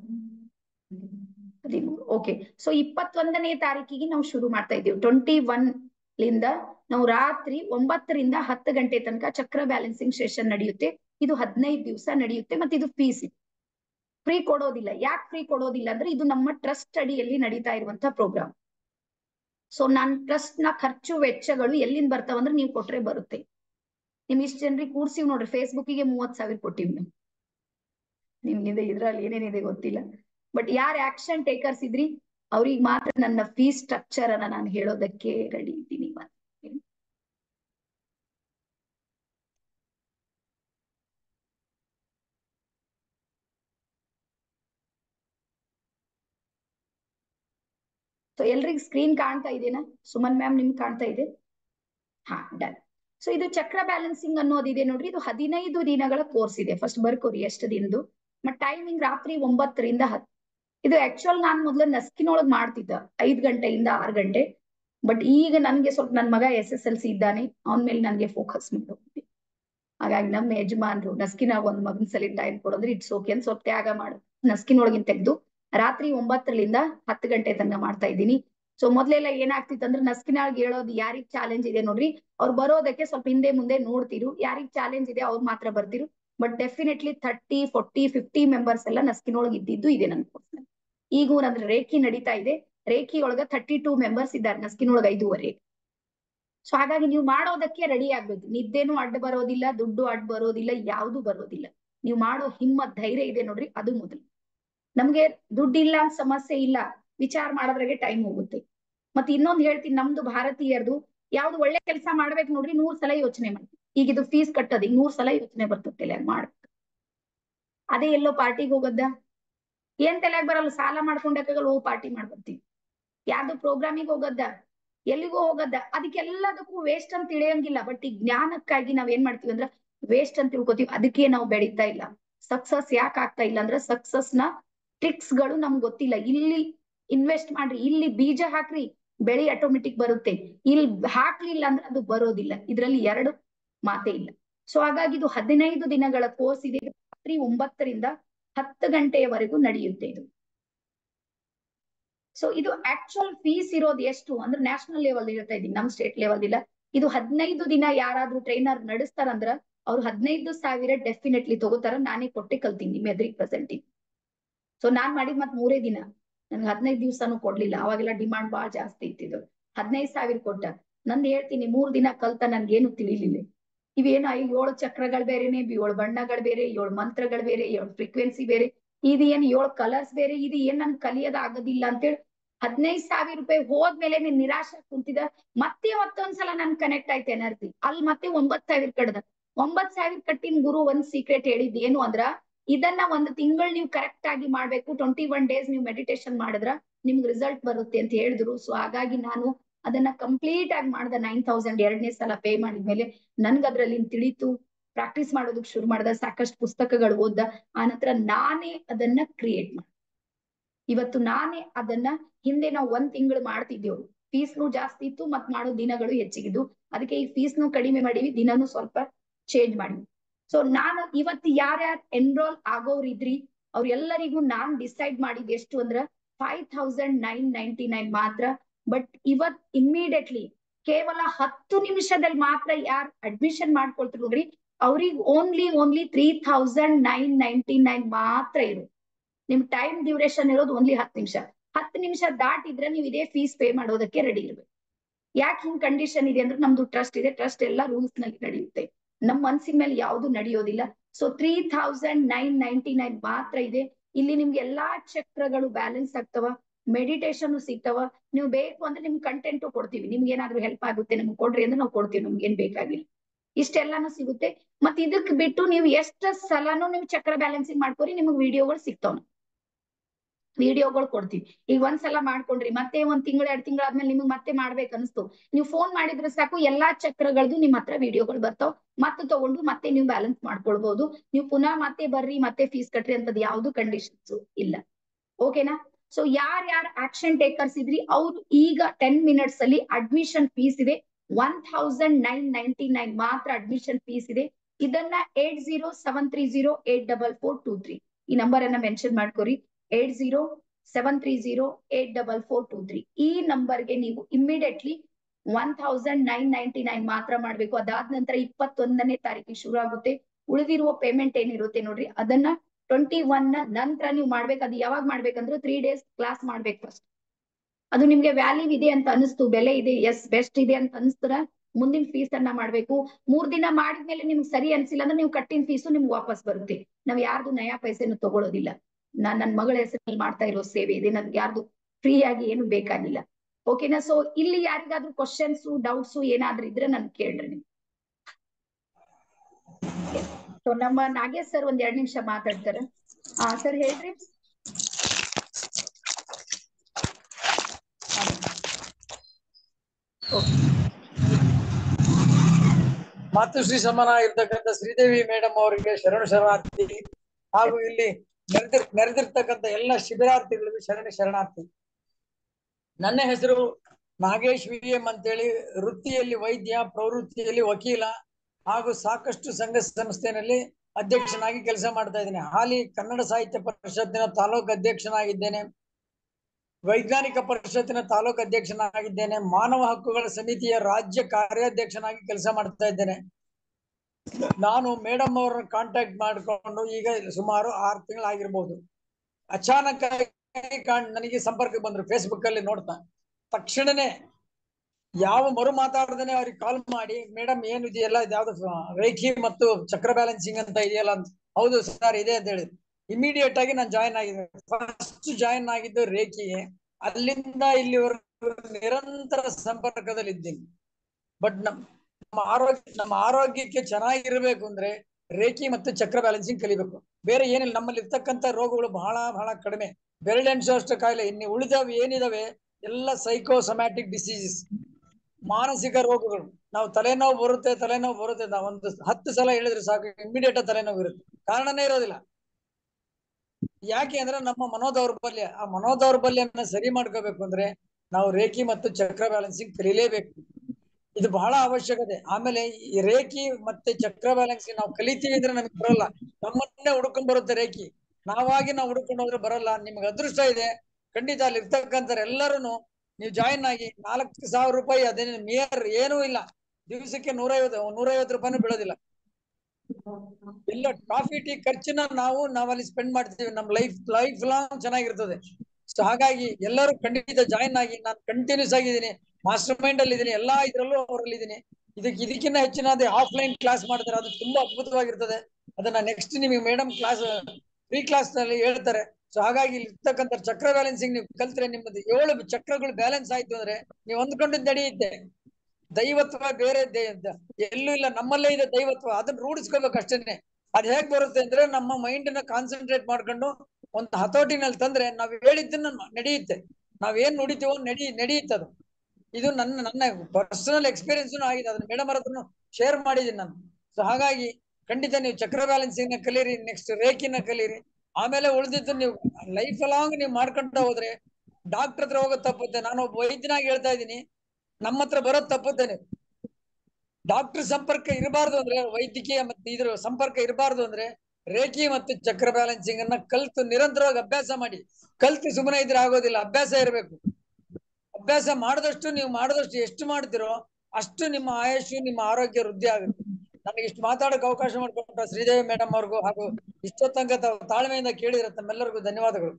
Speaker 1: 13. ಓಕೆ, ಸೊ 21ನೇ ತಾರೀಕಿಗೆ ನಾವು ಶುರು ಮಾಡ್ತಾ ಇದ್ದೀವಿ. 21 ಲಿಂದ ನಾವು ರಾತ್ರಿ 9 ರಿಂದ 10 ಗಂಟೆ ತನಕ ಚಕ್ರ ಬ್ಯಾಲೆನ್ಸಿಂಗ್ ಸೆಷನ್ ನಡೆಯುತ್ತೆ. ಇದು 15 ದಿವಸ ನಡೆಯುತ್ತೆ. ಮತ್ತೆ ಇದು ಫೀಸ್ ಫ್ರೀ ಕೊಡೋದಿಲ್ಲ. ಯಾಕೆ ಫ್ರೀ ಕೊಡೋದಿಲ್ಲ ಅಂದ್ರೆ ಇದು ನಮ್ಮ ಟ್ರಸ್ಟ್ ಅಡಿಯಲ್ಲಿ ನಡೀತಾ ಇರುವಂತಹ ಪ್ರೋಗ್ರಾಮ್. ಸೊ ನಾನ್ ಟ್ರಸ್ಟ್ ನ ಖರ್ಚು ವೆಚ್ಚಗಳು ಎಲ್ಲಿಂದ ಬರ್ತಾವಂದ್ರೆ ನೀವು ಕೊಟ್ರೆ ಬರುತ್ತೆ. ನಿಮ್ ಇಷ್ಟ ಜನರಿಗೆ ಕೂಡ್ಸಿವ್ ನೋಡ್ರಿ, ಫೇಸ್ಬುಕ್ಗೆ 30,000 ಕೊಟ್ಟಿವ್ ನೀವು. ನಿಮ್ಗಿದೆ ಇದ್ರಲ್ಲಿ ಏನೇನಿದೆ ಗೊತ್ತಿಲ್ಲ. ಬಟ್ ಯಾರು ಆಕ್ಷನ್ ಟೇಕರ್ಸ್ ಇದ್ರಿ ಅವ್ರಿಗೆ ಮಾತ್ರ ನನ್ನ ಫೀಸ್ ಸ್ಟ್ರಕ್ಚರ್ ಅನ್ನ ನಾನು ಹೇಳೋದಕ್ಕೆ ರೆಡಿ ಇದ್ದೀನಿ. ಸೊ ಎಲ್ರಿಗೂ ಸ್ಕ್ರೀನ್ ಕಾಣ್ತಾ ಇದೆನಾ? ಸುಮನ್ ಮ್ಯಾಮ್ ನಿಮ್ಗೆ ಕಾಣ್ತಾ ಇದೆ? ಹಾ, ಡನ್. ಸೊ ಇದು ಚಕ್ರ ಬ್ಯಾಲೆನ್ಸಿಂಗ್ ಅನ್ನೋದಿದೆ ನೋಡ್ರಿ, ಇದು 15 ದಿನಗಳ ಕೋರ್ಸ್ ಇದೆ. ಫಸ್ಟ್ ಬರ್ಕೋರಿ ಎಷ್ಟು ದಿನದ್ದು. ಮತ್ ಟೈಮಿಂಗ್ ರಾತ್ರಿ 9 ರಿಂದ 10. ಇದು ಆಕ್ಚುಯಲ್ ನಾನ್ ಮೊದ್ಲು ನಸ್ಕಿನೊಳಗ್ ಮಾಡ್ತಿದ್ದ 5 ಗಂಟೆಯಿಂದ 6 ಗಂಟೆ. ಬಟ್ ಈಗ ನನ್ಗೆ ಸ್ವಲ್ಪ ನನ್ ಮಗ SSLC ಇದ್ದಾನೆ, ಅವನ ಮೇಲೆ ನನ್ಗೆ ಫೋಕಸ್ ಮಾಡೋದು. ಹಾಗಾಗಿ ನಮ್ಮ ಯಜಮಾನ್ರು ನಸ್ಕಿನಾಗ ಒಂದ್ ಮಗನ ಸಲ ಟೈಮ್ ಕೊಡೋದ್ರೆ ಇಟ್ಸ್ ಓಕೆ ಅಂತ ಸ್ವಲ್ಪ ತ್ಯಾಗ ಮಾಡು. ನಸ್ಕಿನೊಳಗಿನ ತೆಗೆದು ರಾತ್ರಿ 9 ರಿಂದ 10 ಗಂಟೆ ತನಕ ಮಾಡ್ತಾ ಇದ್ದೀನಿ. ಸೊ ಮೊದ್ಲೆಲ್ಲ ಏನಾಗ್ತಿತ್ತು ಅಂದ್ರೆ ನಸ್ಕಿನಾಗ್ ಹೇಳೋದು ಯಾರಿಗ್ ಚಾಲೆಂಜ್ ಇದೆ ನೋಡ್ರಿ ಅವ್ರು ಬರೋದಕ್ಕೆ ಸ್ವಲ್ಪ ಹಿಂದೆ ಮುಂದೆ ನೋಡ್ತಿರು. ಯಾರಿಗ್ ಚಾಲೆಂಜ್ ಇದೆ ಅವ್ರು ಮಾತ್ರ ಬರ್ತಿರು. ಬಟ್ ಡೆಫಿನೆಟ್ಲಿ 30, 40, 50 ಮೆಂಬರ್ಸ್ ಎಲ್ಲ ನಸ್ಕಿನೊಳಗೆ ಇದ್ದಿದ್ದು ಇದೆ ನನ್ ಕೋರ್ಸ್. ಈಗ ನಂದ್ರ ರೇಖಿ ನಡೀತಾ ಇದೆ. ರೇಖಿ ಒಳಗ 32 ಮೆಂಬರ್ಸ್ ಇದ್ದಾರೆ, ನಸ್ಕಿನೊಳಗ 5.5. ಸೊ ಹಾಗಾಗಿ ನೀವು ಮಾಡೋದಕ್ಕೆ ರೆಡಿ ಆಗ್ಬೇಕು. ನಿದ್ದೆನೂ ಅಡ್ಡ ಬರೋದಿಲ್ಲ, ದುಡ್ಡು ಅಡ್ಡ ಬರೋದಿಲ್ಲ, ಯಾವ್ದು ಬರೋದಿಲ್ಲ. ನೀವು ಮಾಡೋ ಹಿಮ್ಮತ್ ಧೈರ್ಯ ಇದೆ ನೋಡ್ರಿ, ಅದು ಮೊದಲು. ನಮ್ಗೆ ದುಡ್ಡಿಲ್ಲ ಸಮಸ್ಯೆ ಇಲ್ಲ, ವಿಚಾರ ಮಾಡೋದ್ರಾಗೆ ಟೈಮ್ ಹೋಗುತ್ತೆ. ಮತ್ತೆ ಇನ್ನೊಂದು ಹೇಳ್ತೀನಿ, ನಮ್ದು ಭಾರತೀಯರದು ಯಾವ್ದು ಒಳ್ಳೆ ಕೆಲಸ ಮಾಡ್ಬೇಕು ನೋಡ್ರಿ 100 ಸಲ ಯೋಚನೆ ಮಾಡ್ತೀವಿ. ಈಗ ಇದು ಫೀಸ್ ಕಟ್ಟೋದು ಈಗ 100 ಸಲ ಯೋಚನೆ ಬರ್ತತಿಲ್ಲ ಮಾಡ್ಬೇಕು. ಅದೇ ಎಲ್ಲೋ ಪಾರ್ಟಿಗೆ ಹೋಗದ್ದ ಏನ್ ತಲೆಯಾಗ ಬರಲ್ಲ, ಸಾಲ ಮಾಡ್ಕೊಂಡಾಗಲ್ಲ ಹೋಗಿ ಪಾರ್ಟಿ ಮಾಡ್ಬರ್ತೀವಿ. ಯಾವ್ದು ಪ್ರೋಗ್ರಾಮಿಗೆ ಹೋಗದ್ದ, ಎಲ್ಲಿಗೂ ಹೋಗದ್ದ, ಅದಕ್ಕೆಲ್ಲದಕ್ಕೂ ವೇಸ್ಟ್ ಅಂತ ತಿಳಿಯಂಗಿಲ್ಲ. ಬಟ್ ಈ ಜ್ಞಾನಕ್ಕಾಗಿ ನಾವ್ ಏನ್ ಮಾಡ್ತೀವಿ ಅಂದ್ರ ವೇಸ್ಟ್ ಅಂತ ತಿಳ್ಕೊತೀವಿ. ಅದಕ್ಕೆ ನಾವು ಬೆಳೀತಾ ಇಲ್ಲ. ಸಕ್ಸಸ್ ಯಾಕೆ ಆಗ್ತಾ ಇಲ್ಲ ಅಂದ್ರೆ ಸಕ್ಸಸ್ ನ ಟ್ರಿಕ್ಸ್ ಗಳು ನಮ್ಗೆ ಗೊತ್ತಿಲ್ಲ. ಇಲ್ಲಿ ಇನ್ವೆಸ್ಟ್ ಮಾಡ್ರಿ, ಇಲ್ಲಿ ಬೀಜ ಹಾಕ್ರಿ, ಬೆಳೆ ಆಟೋಮೆಟಿಕ್ ಬರುತ್ತೆ. ಇಲ್ಲಿ ಹಾಕ್ಲಿಲ್ಲ ಅಂದ್ರೆ ಅದು ಬರೋದಿಲ್ಲ. ಇದ್ರಲ್ಲಿ ಎರಡು ಮಾತೇ ಇಲ್ಲ. ಸೊ ಹಾಗಾಗಿ ಇದು 15 ದಿನಗಳ ಕೋರ್ಸ್ ಇದೆ. ರಾತ್ರಿ 9 ರಿಂದ 10 ಗಂಟೆಯವರೆಗೂ ನಡೆಯುತ್ತೆ ಇದು. ಸೊ ಇದು ಆಕ್ಚುಯಲ್ ಫೀಸ್ ಇರೋದು ಎಷ್ಟು ಅಂದ್ರೆ ನ್ಯಾಷನಲ್ ಲೆವೆಲ್ ಹೇಳ್ತಾ ಇದ್ದೀನಿ, ನಮ್ ಸ್ಟೇಟ್ ಲೆವೆಲ್ ಇಲ್ಲ. ಇದು 15 ದಿನ ಯಾರಾದ್ರೂ ಟ್ರೈನರ್ ನಡೆಸ್ತಾರಂದ್ರ ಅವ್ರು 15,000 ಡೆಫಿನೆಟ್ಲಿ ತಗೋತಾರ. ನಾನೇ ಕೊಟ್ಟೆ ಕಲ್ತೀನಿ ನಿಮ್ ಎದುರಿಗೆ ಪ್ರೆಸೆಂಟಿಂಗ್. ಸೊ ನಾನ್ ಮಾಡಿದ್ ಮತ್ 3 ದಿನ, ನನ್ಗೆ 15 ದಿವ್ಸನೂ ಕೊಡ್ಲಿಲ್ಲ. ಅವಾಗೆಲ್ಲ ಡಿಮಾಂಡ್ ಬಾಳ ಜಾಸ್ತಿ ಇತ್ತಿದ್ದು. 15,000 ಕೊಟ್ಟ. ನಂದು ಹೇಳ್ತೀನಿ 3 ದಿನ ಕಲ್ತ ನನ್ಗೇನು ತಿಳಿಲಿಲ್ಲ. ಇವೇನು 7 ಚಕ್ರಗಳು ಬೇರೆನೆ, 7 ಬಣ್ಣಗಳು ಬೇರೆ, 7 ಮಂತ್ರಗಳು ಬೇರೆ, 7 ಫ್ರೀಕ್ವೆನ್ಸಿ ಬೇರೆ, ಇದು ಏನ್ 7 ಕಲರ್ಸ್ ಬೇರೆ, ಇದು ಏನ್ ನನ್ ಕಲಿಯೋದ ಆಗೋದಿಲ್ಲ ಅಂತೇಳಿ 15,000 ರೂಪಾಯಿ ಹೋದ್ಮೇಲೆ ನೀನ್ ನಿರಾಶೆ ಕುಂತಿದ. ಮತ್ತೆ ಮತ್ತೊಂದ್ಸಲ ನನ್ ಕನೆಕ್ಟ್ ಆಯ್ತು ಎನರ್ಜಿ, ಅಲ್ಲಿ ಮತ್ತೆ 9,000 ಕಡ್ದ. 9,000 ಕಟ್ಟಿನ ಗುರು ಒಂದ್ ಸೀಕ್ರೆಟ್ ಹೇಳಿದ್ ಏನು ಅಂದ್ರ ಇದನ್ನ ಒಂದು ತಿಂಗಳು ನೀವು ಕರೆಕ್ಟ್ ಆಗಿ ಮಾಡ್ಬೇಕು. 21 ಡೇಸ್ ನೀವು ಮೆಡಿಟೇಷನ್ ಮಾಡಿದ್ರ ನಿಮ್ಗೆ ರಿಸಲ್ಟ್ ಬರುತ್ತೆ ಅಂತ ಹೇಳಿದ್ರು. ಸೊ ಹಾಗಾಗಿ ನಾನು ಅದನ್ನ ಕಂಪ್ಲೀಟ್ ಆಗಿ ಮಾಡ್ದ. 9,000 ಎರಡನೇ ಸಲ ಪೇ ಮಾಡಿದ್ಮೇಲೆ ನನ್ಗ ಅದ್ರಲ್ಲಿ ತಿಳಿತು. ಪ್ರಾಕ್ಟೀಸ್ ಮಾಡೋದಕ್ಕೆ ಶುರು ಮಾಡ್ದ, ಸಾಕಷ್ಟು ಪುಸ್ತಕಗಳು ಓದ್ದ. ಆನಂತರ ನಾನೇ ಅದನ್ನ ಕ್ರಿಯೇಟ್ ಮಾಡ್ದೆ. ಇವತ್ತು ನಾನೇ ಅದನ್ನ, ಹಿಂದೆ ನಾವು 1 ತಿಂಗಳು ಮಾಡ್ತಿದ್ದೇವು, ಫೀಸ್ನು ಜಾಸ್ತಿ ಇತ್ತು ಮತ್ ಮಾಡೋ ದಿನಗಳು ಹೆಚ್ಚಿಗಿದ್ದು. ಅದಕ್ಕೆ ಈ ಫೀಸ್ನು ಕಡಿಮೆ ಮಾಡಿವಿ, ದಿನನೂ ಸ್ವಲ್ಪ ಚೇಂಜ್ ಮಾಡಿವಿ. ಸೊ ನಾನು ಇವತ್ತು ಯಾರ್ಯಾರು ಎನ್ರೋಲ್ ಆಗೋರಿದ್ರಿ ಅವ್ರೆಲ್ಲರಿಗೂ ನಾನ್ ಡಿಸೈಡ್ ಮಾಡಿದ್ ಎಷ್ಟು ಅಂದ್ರ 5,999 ಮಾತ್ರ. ಬಟ್ ಇವತ್ ಇಮ್ಮಿಡಿಯೇಟ್ಲಿ ಕೇವಲ 10 ನಿಮಿಷದಲ್ಲಿ ಮಾತ್ರ ಯಾರು ಅಡ್ಮಿಷನ್ ಮಾಡ್ಕೊಳ್ತಿರ್ ನೋಡ್ರಿ, ಅವ್ರಿಗೆ ಓನ್ಲಿ 3,999 ಮಾತ್ರ ಇರು. ನಿಮ್ ಟೈಮ್ ಡ್ಯೂರೇಷನ್ ಇರೋದು ಓನ್ಲಿ 10 ನಿಮಿಷ. 10 ನಿಮಿಷ ದಾಟಿದ್ರೆ ನೀವು ಇದೇ ಫೀಸ್ ಪೇ ಮಾಡೋದಕ್ಕೆ ರೆಡಿ ಇರ್ಬೇಕು. ಯಾಕೆ ಹಿಂಗ್ ಕಂಡೀಷನ್ ಇದೆ ಅಂದ್ರೆ ನಮ್ದು ಟ್ರಸ್ಟ್ ಇದೆ. ಟ್ರಸ್ಟ್ ಎಲ್ಲ ರೂಲ್ಸ್ ನಲ್ಲಿ ನಡೆಯುತ್ತೆ, ನಮ್ ಮನ್ಸಿನ ಮೇಲೆ ಯಾವ್ದು ನಡೆಯೋದಿಲ್ಲ. ಸೊ 3,999 ಮಾತ್ರ ಇದೆ. ಇಲ್ಲಿ ನಿಮ್ಗೆ ಎಲ್ಲಾ ಚಕ್ರಗಳು ಬ್ಯಾಲೆನ್ಸ್ ಆಗ್ತವ, ಮೆಡಿಟೇಷನ್ ಸಿಗ್ತವ. ನೀವು ಬೇಕು ಅಂದ್ರೆ ನಿಮ್ ಕಂಟೆಂಟ್ ಕೊಡ್ತೀವಿ, ನಿಮ್ಗೆ ಏನಾದ್ರು ಹೆಲ್ಪ್ ಆಗುತ್ತೆ ನಮ್ಗೆ ಕೊಡ್ರಿ ಅಂದ್ರೆ ನಾವು ಕೊಡ್ತೀವಿ, ನಮ್ಗೆ ಏನ್ ಬೇಕಾಗಿಲ್ಲ. ಇಷ್ಟೆಲ್ಲಾನು ಸಿಗುತ್ತೆ. ಮತ್ ಇದಕ್ ಬಿಟ್ಟು ನೀವು ಎಷ್ಟು ಸಲನು ನೀವು ಚಕ್ರ ಬ್ಯಾಲೆನ್ಸಿಂಗ್ ಮಾಡ್ಕೋರಿ, ನಿಮ್ಗೆ ವಿಡಿಯೋಗಳು ಸಿಗ್ತಾವ, ವಿಡಿಯೋಗಳು ಕೊಡ್ತೀವಿ. ಈಗ ಒಂದ್ಸಲ ಮಾಡ್ಕೊಂಡ್ರಿ ಮತ್ತೆ 1 ತಿಂಗಳು 2 ತಿಂಗಳು ಆದ್ಮೇಲೆ ನಿಮ್ಗೆ ಮತ್ತೆ ಮಾಡ್ಬೇಕು ಅನಿಸ್ತು, ನೀವು ಫೋನ್ ಮಾಡಿದ್ರೆ ಸಾಕು, ಎಲ್ಲಾ ಚಕ್ರಗಳದ್ದು ನಿಮ್ ಹತ್ರ ವಿಡಿಯೋಗಳು ಬರ್ತಾವ್. ಮತ್ತೆ ತಗೊಂಡು ಮತ್ತೆ ನೀವು ಬ್ಯಾಲೆನ್ಸ್ ಮಾಡ್ಕೊಳ್ಬಹುದು. ನೀವು ಪುನಃ ಮತ್ತೆ ಬರ್ರಿ ಮತ್ತೆ ಫೀಸ್ ಕಟ್ರಿ ಅಂತದ್ ಯಾವ್ದು ಕಂಡೀಷನ್ಸ್ ಇಲ್ಲ. ಓಕೆನಾ? ಸೊ ಯಾರ್ಯಾರು ಆಕ್ಷನ್ ಟೇಕರ್ಸ್ ಇದ್ರಿ ಅವ್ರು ಈಗ 10 ಮಿನಿಟ್ಸ್ ಅಲ್ಲಿ ಅಡ್ಮಿಷನ್ ಫೀಸ್ ಇದೆ 1,999 ಮಾತ್ರ ಅಡ್ಮಿಷನ್ ಫೀಸ್ ಇದೆ. ಇದನ್ನ 8073084423 ಈ ನಂಬರ್ ಅನ್ನ ಮೆನ್ಷನ್ ಮಾಡ್ಕೋರಿ. 8073084423 ಈ ನಂಬರ್ಗೆ ನೀವು ಇಮಿಡಿಯೇಟ್ಲಿ 1,999 ಮಾತ್ರ ಮಾಡ್ಬೇಕು. ಅದಾದ ನಂತರ 21ನೇ ತಾರೀಕಿಗೆ ಶುರು ಆಗುತ್ತೆ. ಉಳಿದಿರುವ ಪೇಮೆಂಟ್ ಏನಿರುತ್ತೆ ನೋಡ್ರಿ ಅದನ್ನ 21 ನಂತರ ನೀವು ಮಾಡ್ಬೇಕು. ಅದು ಯಾವಾಗ ಮಾಡ್ಬೇಕಂದ್ರೆ 3 ಡೇಸ್ ಕ್ಲಾಸ್ ಮಾಡ್ಬೇಕು ಫಸ್ಟ್. ಅದು ನಿಮ್ಗೆ ವ್ಯಾಲ್ಯೂ ಇದೆ ಅಂತ ಅನಿಸ್ತು, ಬೆಲೆ ಇದೆ, ಎಸ್ ಬೆಸ್ಟ್ ಇದೆ ಅಂತ ಅನಿಸ್ತಾರ ಮುಂದಿನ ಫೀಸ್ ಅನ್ನ ಮಾಡ್ಬೇಕು. 3 ದಿನ ಮಾಡಿದ್ಮೇಲೆ ನಿಮ್ಗೆ ಸರಿ ಅನ್ಸಿಲ್ಲ ಅಂದ್ರೆ ನೀವು ಕಟ್ಟಿನ ಫೀಸು ನಿಮ್ಗೆ ವಾಪಸ್ ಬರುತ್ತೆ. ನಾವ್ ಯಾರ್ದು ನಯಾ ಪೈಸೆನು ತಗೊಳ್ಳೋದಿಲ್ಲ. ನಾನ್ ನನ್ನ ಮಗಳ ಹೆಸರಲ್ಲಿ ಮಾಡ್ತಾ ಇರೋ ಸೇವೆ ಇದೆ, ನನ್ಗೆ ಯಾರ್ದು ಫ್ರೀ ಆಗಿ ಏನು ಬೇಕಾಗಿಲ್ಲ. ಓಕೆನಾ? ಸೊ ಇಲ್ಲಿ ಯಾರಿಗಾದ್ರೂ ಕ್ವಶನ್ಸ್ ಡೌಟ್ಸ್ ಏನಾದ್ರೂ ಇದ್ರೆ ನನ್ ಕೇಳ್ರಿ ನೀವು. ಸೊ ನಮ್ಮ ನಾಗೇಶ್ ಸರ್ ಒಂದ್ 2 ನಿಮಿಷ ಮಾತಾಡ್ತಾರೆ. ಸರ್ ಹೇಳ್ರಿ.
Speaker 3: ಮಾತೃಶ್ರೀ ಸಮಾನ ಇರ್ತಕ್ಕಂಥ ಶ್ರೀದೇವಿ ಮೇಡಮ್ ಅವರಿಗೆ ಶರಣಾರ್ಥಿ, ಹಾಗೂ ಇಲ್ಲಿ ನೆರೆದಿರ್ತಕ್ಕಂಥ ಎಲ್ಲ ಶಿಬಿರಾರ್ಥಿಗಳಿಗೂ ಶರಣಾರ್ಥಿ. ನನ್ನ ಹೆಸರು ನಾಗೇಶ್ ವಿಎಂ ಅಂತೇಳಿ, ವೃತ್ತಿಯಲ್ಲಿ ವೈದ್ಯ, ಪ್ರವೃತ್ತಿಯಲ್ಲಿ ವಕೀಲ, ಹಾಗೂ ಸಾಕಷ್ಟು ಸಂಘ ಸಂಸ್ಥೆಯಲ್ಲಿ ಅಧ್ಯಕ್ಷನಾಗಿ ಕೆಲಸ ಮಾಡ್ತಾ ಇದ್ದೇನೆ. ಹಾಲಿ ಕನ್ನಡ ಸಾಹಿತ್ಯ ಪರಿಷತ್ತಿನ ತಾಲೂಕು ಅಧ್ಯಕ್ಷನಾಗಿದ್ದೇನೆ, ವೈಜ್ಞಾನಿಕ ಪರಿಷತ್ತಿನ ತಾಲೂಕು ಅಧ್ಯಕ್ಷನಾಗಿದ್ದೇನೆ, ಮಾನವ ಹಕ್ಕುಗಳ ಸಮಿತಿಯ ರಾಜ್ಯ ಕಾರ್ಯಾಧ್ಯಕ್ಷನಾಗಿ ಕೆಲಸ ಮಾಡ್ತಾ ಇದ್ದೇನೆ. ನಾನು ಮೇಡಮ್ ಅವರನ್ನ ಕಾಂಟ್ಯಾಕ್ಟ್ ಮಾಡಿಕೊಂಡು ಈಗ ಸುಮಾರು 6 ತಿಂಗಳಾಗಿರ್ಬೋದು. ಅಚಾನಕ್ ನನಗೆ ಸಂಪರ್ಕ ಬಂದ್ರು, ಫೇಸ್ಬುಕ್ ಅಲ್ಲಿ ನೋಡ್ತಾ ತಕ್ಷಣನೇ ಯಾವ ಮರು ಮಾತಾಡದೇನೆ ಅವ್ರಿಗೆ ಕಾಲ್ ಮಾಡಿ, ಮೇಡಮ್ ಏನು ಇದೆಯಲ್ಲ, ಇದ್ಯಾವ್ದು ರೇಖಿ ಮತ್ತು ಚಕ್ರ ಬ್ಯಾಲೆನ್ಸಿಂಗ್ ಅಂತ ಇದೆಯಲ್ಲ ಅಂತ. ಹೌದು ಸರ್ ಇದೆ ಅಂತ ಹೇಳಿದ್ರು. ಇಮಿಡಿಯೇಟ್ ಆಗಿ ನಾನು ಜಾಯಿನ್ ಆಗಿದ್ದೆ. ಫಸ್ಟ್ ಜಾಯಿನ್ ಆಗಿದ್ದು ರೇಖಿ. ಅಲ್ಲಿಂದ ಇಲ್ಲಿವರೆಗೂ ನಿರಂತರ ಸಂಪರ್ಕದಲ್ಲಿ ಇದ್ದೀನಿ. ಬಟ್ ನಮ್ಮ ಆರೋಗ್ಯಕ್ಕೆ ಚೆನ್ನಾಗಿರ್ಬೇಕು ಅಂದ್ರೆ ರೇಖಿ ಮತ್ತು ಚಕ್ರ ಬ್ಯಾಲೆನ್ಸಿಂಗ್ ಕಲಿಬೇಕು. ಬೇರೆ ಏನಿಲ್ಲ. ನಮ್ಮಲ್ಲಿ ಇರ್ತಕ್ಕಂಥ ರೋಗಗಳು ಬಹಳ ಬಹಳ ಕಡಿಮೆ, ಬೆರಳೆಣಿಸುವಷ್ಟು ಕಾಯಿಲೆ. ಇನ್ನು ಉಳಿದವೆ ಏನಿದಾವೆ ಎಲ್ಲ ಸೈಕೋಸೊಮ್ಯಾಟಿಕ್ ಡಿಸೀಸಸ್, ಮಾನಸಿಕ ರೋಗಗಳು. ನಾವು ತಲೆನೋವು ಬರುತ್ತೆ ನಾವು ಒಂದು 10 ಸಲ ಹೇಳಿದ್ರೆ ಸಾಕು, ಇಮಿಡಿಯೇಟ್ ತಲೆನೋವು ಇರುತ್ತೆ, ಕಾರಣನೇ ಇರೋದಿಲ್ಲ. ಯಾಕೆ ಅಂದ್ರೆ ನಮ್ಮ ಮನೋದೌರ್ಬಲ್ಯ. ಆ ಮನೋದೌರ್ಬಲ್ಯನ ಸರಿ ಮಾಡ್ಕೋಬೇಕು ಅಂದ್ರೆ ನಾವು ರೇಖಿ ಮತ್ತು ಚಕ್ರ ಬ್ಯಾಲೆನ್ಸಿಂಗ್ ಕಲಿಲೇಬೇಕು. ಇದು ಬಹಳ ಅವಶ್ಯಕತೆ. ಆಮೇಲೆ ಈ ರೇಖಿ ಮತ್ತೆ ಚಕ್ರ ಬ್ಯಾಲೆನ್ಸಿಂಗ್ ನಾವು ಕಲಿತೀವಿ ಅಂದ್ರೆ ನಮಗೆ ಬರಲ್ಲ, ನಮ್ಮನ್ನೇ ಹುಡ್ಕೊಂಡ್ ಬರುತ್ತೆ ರೇಖಿ. ನಾವು ಹುಡ್ಕೊಂಡು ಹೋದ್ರೆ ಬರಲ್ಲ. ನಿಮ್ಗೆ ಅದೃಷ್ಟ ಇದೆ, ಖಂಡಿತ ಅಲ್ಲಿ ಇರ್ತಕ್ಕಂಥ ಎಲ್ಲರೂ ನೀವು ಜಾಯಿನ್ ಆಗಿ 4,000 ರೂಪಾಯಿ, ಅದೇನು ನಿಯರ್ ಏನೂ ಇಲ್ಲ, ದಿವಸಕ್ಕೆ 150 ರೂಪಾಯಿನೂ ಬೀಳೋದಿಲ್ಲ. ಇಲ್ಲ ಕಾಫಿ ಟೀ ಖರ್ಚಿನ ನಾವಲ್ಲಿ ಸ್ಪೆಂಡ್ ಮಾಡ್ತೀವಿ. ನಮ್ ಲೈಫ್ ಲಾಂಗ್ ಚೆನ್ನಾಗಿರ್ತದೆ. ಸೊ ಹಾಗಾಗಿ ಎಲ್ಲರೂ ಖಂಡಿತ ಜಾಯಿನ್ ಆಗಿ. ನಾನು ಕಂಟಿನ್ಯೂಸ್ ಆಗಿದ್ದೀನಿ, ಮಾಸ್ಟರ್ ಮೈಂಡ್ ಅಲ್ಲಿ ಇದ್ದೀನಿ, ಎಲ್ಲಾ ಇದ್ರಲ್ಲೂ ಅವರಲ್ಲಿ ಇದ್ದೀನಿ. ಇದಕ್ಕಿಂತ ಹೆಚ್ಚಿನ ಅದೇ ಆಫ್ಲೈನ್ ಕ್ಲಾಸ್ ಮಾಡ್ತಾರೆ, ಅದು ತುಂಬಾ ಅದ್ಭುತವಾಗಿರ್ತದೆ. ಅದನ್ನ ನೆಕ್ಸ್ಟ್ ನಿಮಗೆ ಮೇಡಮ್ ಕ್ಲಾಸ್ ಫ್ರೀ ಕ್ಲಾಸ್ ನಲ್ಲಿ ಹೇಳ್ತಾರೆ. ಸೊ ಹಾಗಾಗಿ ಇಲ್ಲಿ ಇರ್ತಕ್ಕಂಥ ಚಕ್ರ ಬ್ಯಾಲೆನ್ಸಿಂಗ್ ನೀವು ಕಲ್ತ್ರೆ ನಿಮ್ಮದು 7 ಚಕ್ರಗಳು ಬ್ಯಾಲೆನ್ಸ್ ಆಯ್ತು ಅಂದ್ರೆ ನೀವು ಅಂದ್ಕೊಂಡಿದ್ದು ನಡೆಯುತ್ತೆ. ದೈವತ್ವ ಬೇರೆ ಎಲ್ಲೂ ಇಲ್ಲ, ನಮ್ಮಲ್ಲೇ ಇದೆ ದೈವತ್ವ. ಅದನ್ನ ರೂಢಿಸ್ಕೋಬೇಕು ಅಷ್ಟೇನೆ. ಅದ್ ಹೇಗ್ ಬರುತ್ತೆ ಅಂದ್ರೆ ನಮ್ಮ ಮೈಂಡ್ ನ ಕಾನ್ಸಂಟ್ರೇಟ್ ಮಾಡ್ಕೊಂಡು ಒಂದು ಹತೋಟಿನಲ್ಲಿ ತಂದ್ರೆ ನಾವ್ ಹೇಳಿದ್ದನ್ನ ನಡೆಯುತ್ತೆ. ನಾವೇನ್ ನುಡಿತೀವೋ ನಡೆಯುತ್ತೆ ಅದು. ಇದು ನನ್ನ ಪರ್ಸನಲ್ ಎಕ್ಸ್ಪೀರಿಯನ್ಸ್ ಆಗಿದೆ. ಅದನ್ನ ಮೇಡಮ್ ಹತ್ರನು ಶೇರ್ ಮಾಡಿದೀನಿ ನಾನು. ಸೊ ಹಾಗಾಗಿ ಖಂಡಿತ ನೀವು ಚಕ್ರ ಬ್ಯಾಲೆನ್ಸಿಂಗ್ ನ ಕಲೀರಿ, ನೆಕ್ಸ್ಟ್ ರೇಖಿನ ಕಲೀರಿ. ಆಮೇಲೆ ಉಳಿದಿದ್ದು ನೀವು ಲೈಫ್ ಲಾಂಗ್ ನೀವು ಮಾಡ್ಕೊಂತ ಹೋದ್ರೆ ಡಾಕ್ಟರ್ ಹತ್ರ ಹೋಗೋದು ತಪ್ಪುತ್ತೆ. ನಾನು ಒಬ್ಬ ವೈದ್ಯನಾಗಿ ಹೇಳ್ತಾ ಇದ್ದೀನಿ, ನಮ್ಮ ಹತ್ರ ಬರೋದು ತಪ್ಪುತ್ತೆ. ನೀವು ಡಾಕ್ಟರ್ ಸಂಪರ್ಕ ಇರಬಾರ್ದು ಅಂದ್ರೆ, ವೈದ್ಯಕೀಯ ಮತ್ತೆ ಇದ್ರ ಸಂಪರ್ಕ ಇರಬಾರ್ದು ಅಂದ್ರೆ ರೇಖಿ ಮತ್ತು ಚಕ್ರ ಬ್ಯಾಲೆನ್ಸಿಂಗ್ ಅನ್ನ ಕಲ್ತು ನಿರಂತರವಾಗಿ ಅಭ್ಯಾಸ ಮಾಡಿ. ಕಲ್ತು ಸುಮ್ಮನೆ ಇದ್ರೆ ಆಗೋದಿಲ್ಲ, ಅಭ್ಯಾಸ ಇರಬೇಕು. ಅಭ್ಯಾಸ ಮಾಡಿದಷ್ಟು ನೀವು ಮಾಡಿದಷ್ಟು ಎಷ್ಟು ಮಾಡ್ತಿರೋ ಅಷ್ಟು ನಿಮ್ಮ ಆಯುಷ್, ನಿಮ್ಮ ಆರೋಗ್ಯ ವೃದ್ಧಿ ಆಗುತ್ತೆ. ನನಗೆ ಇಷ್ಟು ಮಾತಾಡೋಕೆ ಅವಕಾಶ ಮಾಡಿಕೊಟ್ಟ ಶ್ರೀದೇವಿ ಮೇಡಮ್ ಅವ್ರಿಗೂ ಹಾಗೂ ಇಷ್ಟೊತ್ತಂಕ ತಾಳ್ಮೆಯಿಂದ ಕೇಳಿದ್ರೆ ತಮ್ಮೆಲ್ಲರಿಗೂ ಧನ್ಯವಾದಗಳು.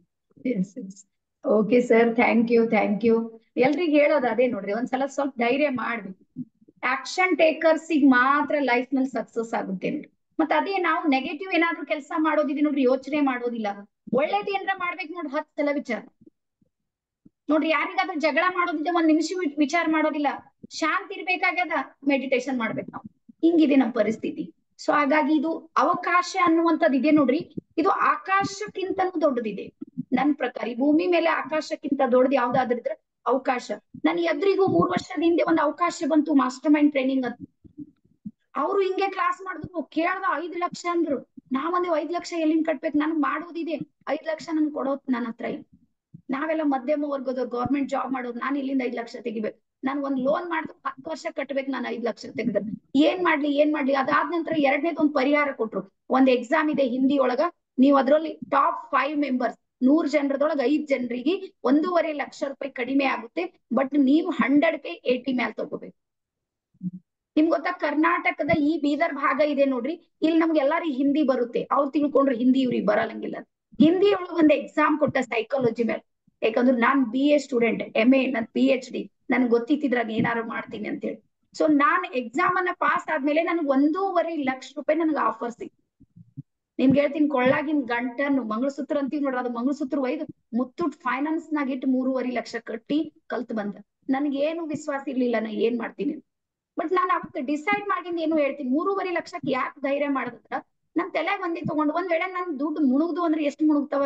Speaker 1: Okay sir, thank you. ಎಲ್ರಿಗೂ ಹೇಳೋದು ಅದೇ ನೋಡ್ರಿ, ಒಂದ್ಸಲ ಸ್ವಲ್ಪ ಧೈರ್ಯ ಮಾಡ್ಬೇಕು. ಆಕ್ಷನ್ ಟೇಕರ್ಸ್ ಮಾತ್ರ ಲೈಫ್ ನಲ್ಲಿ ಸಕ್ಸಸ್ ಆಗುತ್ತೆ ನೋಡ್ರಿ. ಮತ್ತೆ ಅದೇ ನಾವು ನೆಗೆಟಿವ್ ಏನಾದ್ರು ಕೆಲಸ ಮಾಡೋದಿದೆ ನೋಡ್ರಿ, ಯೋಚನೆ ಮಾಡೋದಿಲ್ಲ. ಒಳ್ಳೇದು ಏನಾರ ಮಾಡ್ಬೇಕು ನೋಡ್ರಿ, 10 ಸಲ ವಿಚಾರ ನೋಡ್ರಿ. ಯಾರಿಗಾದ್ರೂ ಜಗಳ ಮಾಡೋದಿದೆ 1 ನಿಮಿಷ ವಿಚಾರ ಮಾಡೋದಿಲ್ಲ. ಶಾಂತಿ ಇರ್ಬೇಕಾಗ್ಯದ, ಮೆಡಿಟೇಷನ್ ಮಾಡ್ಬೇಕು ನಾವು. ಹಿಂಗಿದೆ ನಮ್ಮ ಪರಿಸ್ಥಿತಿ. ಸೊ ಹಾಗಾಗಿ ಇದು ಅವಕಾಶ ಅನ್ನುವಂಥದ್ದು ಇದೆ ನೋಡ್ರಿ, ಇದು ಆಕಾಶಕ್ಕಿಂತನೂ ದೊಡ್ಡದಿದೆ ನನ್ ಪ್ರಕಾರ. ಈ ಭೂಮಿ ಮೇಲೆ ಆಕಾಶಕ್ಕಿಂತ ದೊಡ್ಡದು ಯಾವ್ದಾದ್ರು ಇದ್ರೆ ಅವಕಾಶ. ನನ್ ಎದುರಿಗೂ 3 ವರ್ಷದ ಹಿಂದೆ ಒಂದು ಅವಕಾಶ ಬಂತು, ಮಾಸ್ಟರ್ ಮೈಂಡ್ ಟ್ರೈನಿಂಗ್ ಅಂತ. ಅವ್ರು ಹಿಂಗೆ ಕ್ಲಾಸ್ ಮಾಡಿದ್ರು, ಕೇಳ್ದ 5 ಲಕ್ಷ ಅಂದ್ರು. ನಾವಂದ್ರೆ 5 ಲಕ್ಷ ಎಲ್ಲಿಂದ ಕಟ್ಬೇಕು, ನನ್ಗೆ ಮಾಡೋದಿದೆ, 5 ಲಕ್ಷ ನನ್ಗೆ ಕೊಡೋದು ನನ್ನ ಹತ್ರ ಇಲ್ಲ. ನಾವೆಲ್ಲ ಮಧ್ಯಮ ವರ್ಗದವ್ರು, ಗೌರ್ಮೆಂಟ್ ಜಾಬ್ ಮಾಡೋರು, ನಾನು ಇಲ್ಲಿಂದ 5 ಲಕ್ಷ ತೆಗಿಬೇಕು. ನಾನು ಒಂದ್ ಲೋನ್ ಮಾಡಿದ್ರು 10 ವರ್ಷ ಕಟ್ಬೇಕು, ನಾನು 5 ಲಕ್ಷ ತೆಗೆದ್ರೆ ಏನ್ ಮಾಡ್ಲಿ. ಅದಾದ ನಂತರ 2ನೇದು ಒಂದು ಪರಿಹಾರ ಕೊಟ್ರು. ಒಂದ್ ಎಕ್ಸಾಮ್ ಇದೆ ಹಿಂದಿ ಒಳಗ, ನೀವು ಅದ್ರಲ್ಲಿ ಟಾಪ್ 5 ಮೆಂಬರ್ಸ್ 100 ಜನರದೊಳಗೆ 5 ಜನರಿಗೆ 1.5 ಲಕ್ಷ ರೂಪಾಯಿ ಕಡಿಮೆ ಆಗುತ್ತೆ. ಬಟ್ ನೀವು 100 80 ಮೇಲೆ ತಗೋಬೇಕು. ನಿಮ್ಗೆ ಗೊತ್ತಾ, ಕರ್ನಾಟಕದ ಈ ಬೀದರ್ ಭಾಗ ಇದೆ ನೋಡ್ರಿ, ಇಲ್ಲಿ ನಮ್ಗೆ ಎಲ್ಲಾರಿಗೂ ಹಿಂದಿ ಬರುತ್ತೆ. ಅವ್ರು ತಿಳ್ಕೊಂಡ್ರೆ ಹಿಂದಿ ಇವ್ರಿಗೆ ಬರಲ್ಲಂಗಿಲ್ಲ. ಹಿಂದಿ ಒಳಗೆ ಒಂದು ಎಕ್ಸಾಮ್ ಕೊಟ್ಟ ಸೈಕಾಲಜಿ ಮೇಲೆ. ಯಾಕಂದ್ರೆ ನಾನ್ BA ಸ್ಟೂಡೆಂಟ್, MA, ನನ್ PhD, ನನ್ಗೆ ಗೊತ್ತಿದ್ರಾಗ ಏನಾರು ಮಾಡ್ತೀನಿ ಅಂತ ಹೇಳಿ. ಸೊ ನಾನ್ ಎಕ್ಸಾಮ್ ಅನ್ನ ಪಾಸ್ ಆದ್ಮೇಲೆ ನನ್ಗೆ 1.5 ಲಕ್ಷ ರೂಪಾಯಿ ನನ್ಗೆ ಆಫರ್ ಸಿಕ್ತು. ನಿಮ್ಗೆ ಹೇಳ್ತೀನಿ, ಕೊಳ್ಳಾಗಿನ ಗಂಟನ್ನು ಮಂಗಳಸೂತ್ರ ಅಂತೀವಿ ನೋಡ್ರಿ, ಅದು ಮಂಗಳಸೂತ್ರ ಒಯ್ದು ಮುತ್ತೂಟ್ ಫೈನಾನ್ಸ್ ನಾಗ ಇಟ್ಟು 3.5 ಲಕ್ಷ ಕಟ್ಟಿ ಕಲ್ತ್ ಬಂದ. ನನ್ಗೇನು ವಿಶ್ವಾಸ ಇರ್ಲಿಲ್ಲ ನಾ ಏನ್ ಮಾಡ್ತೀನಿ. ಬಟ್ ನಾನು ಅವತ್ತು ಡಿಸೈಡ್ ಮಾಡಿಂದ ಏನು ಹೇಳ್ತೀನಿ, 3.5 ಲಕ್ಷಕ್ಕೆ ಯಾಕೆ ಧೈರ್ಯ ಮಾಡದ್ರ, ನಮ್ ತಲೆಗೆ ಒಂದೇ ತಗೊಂಡು, ಒಂದ್ ವೇಳೆ ನನ್ ದುಡ್ಡು ಮುಳುಗ್ದು ಅಂದ್ರೆ ಎಷ್ಟು ಮುಳುಗ್ತಾವ,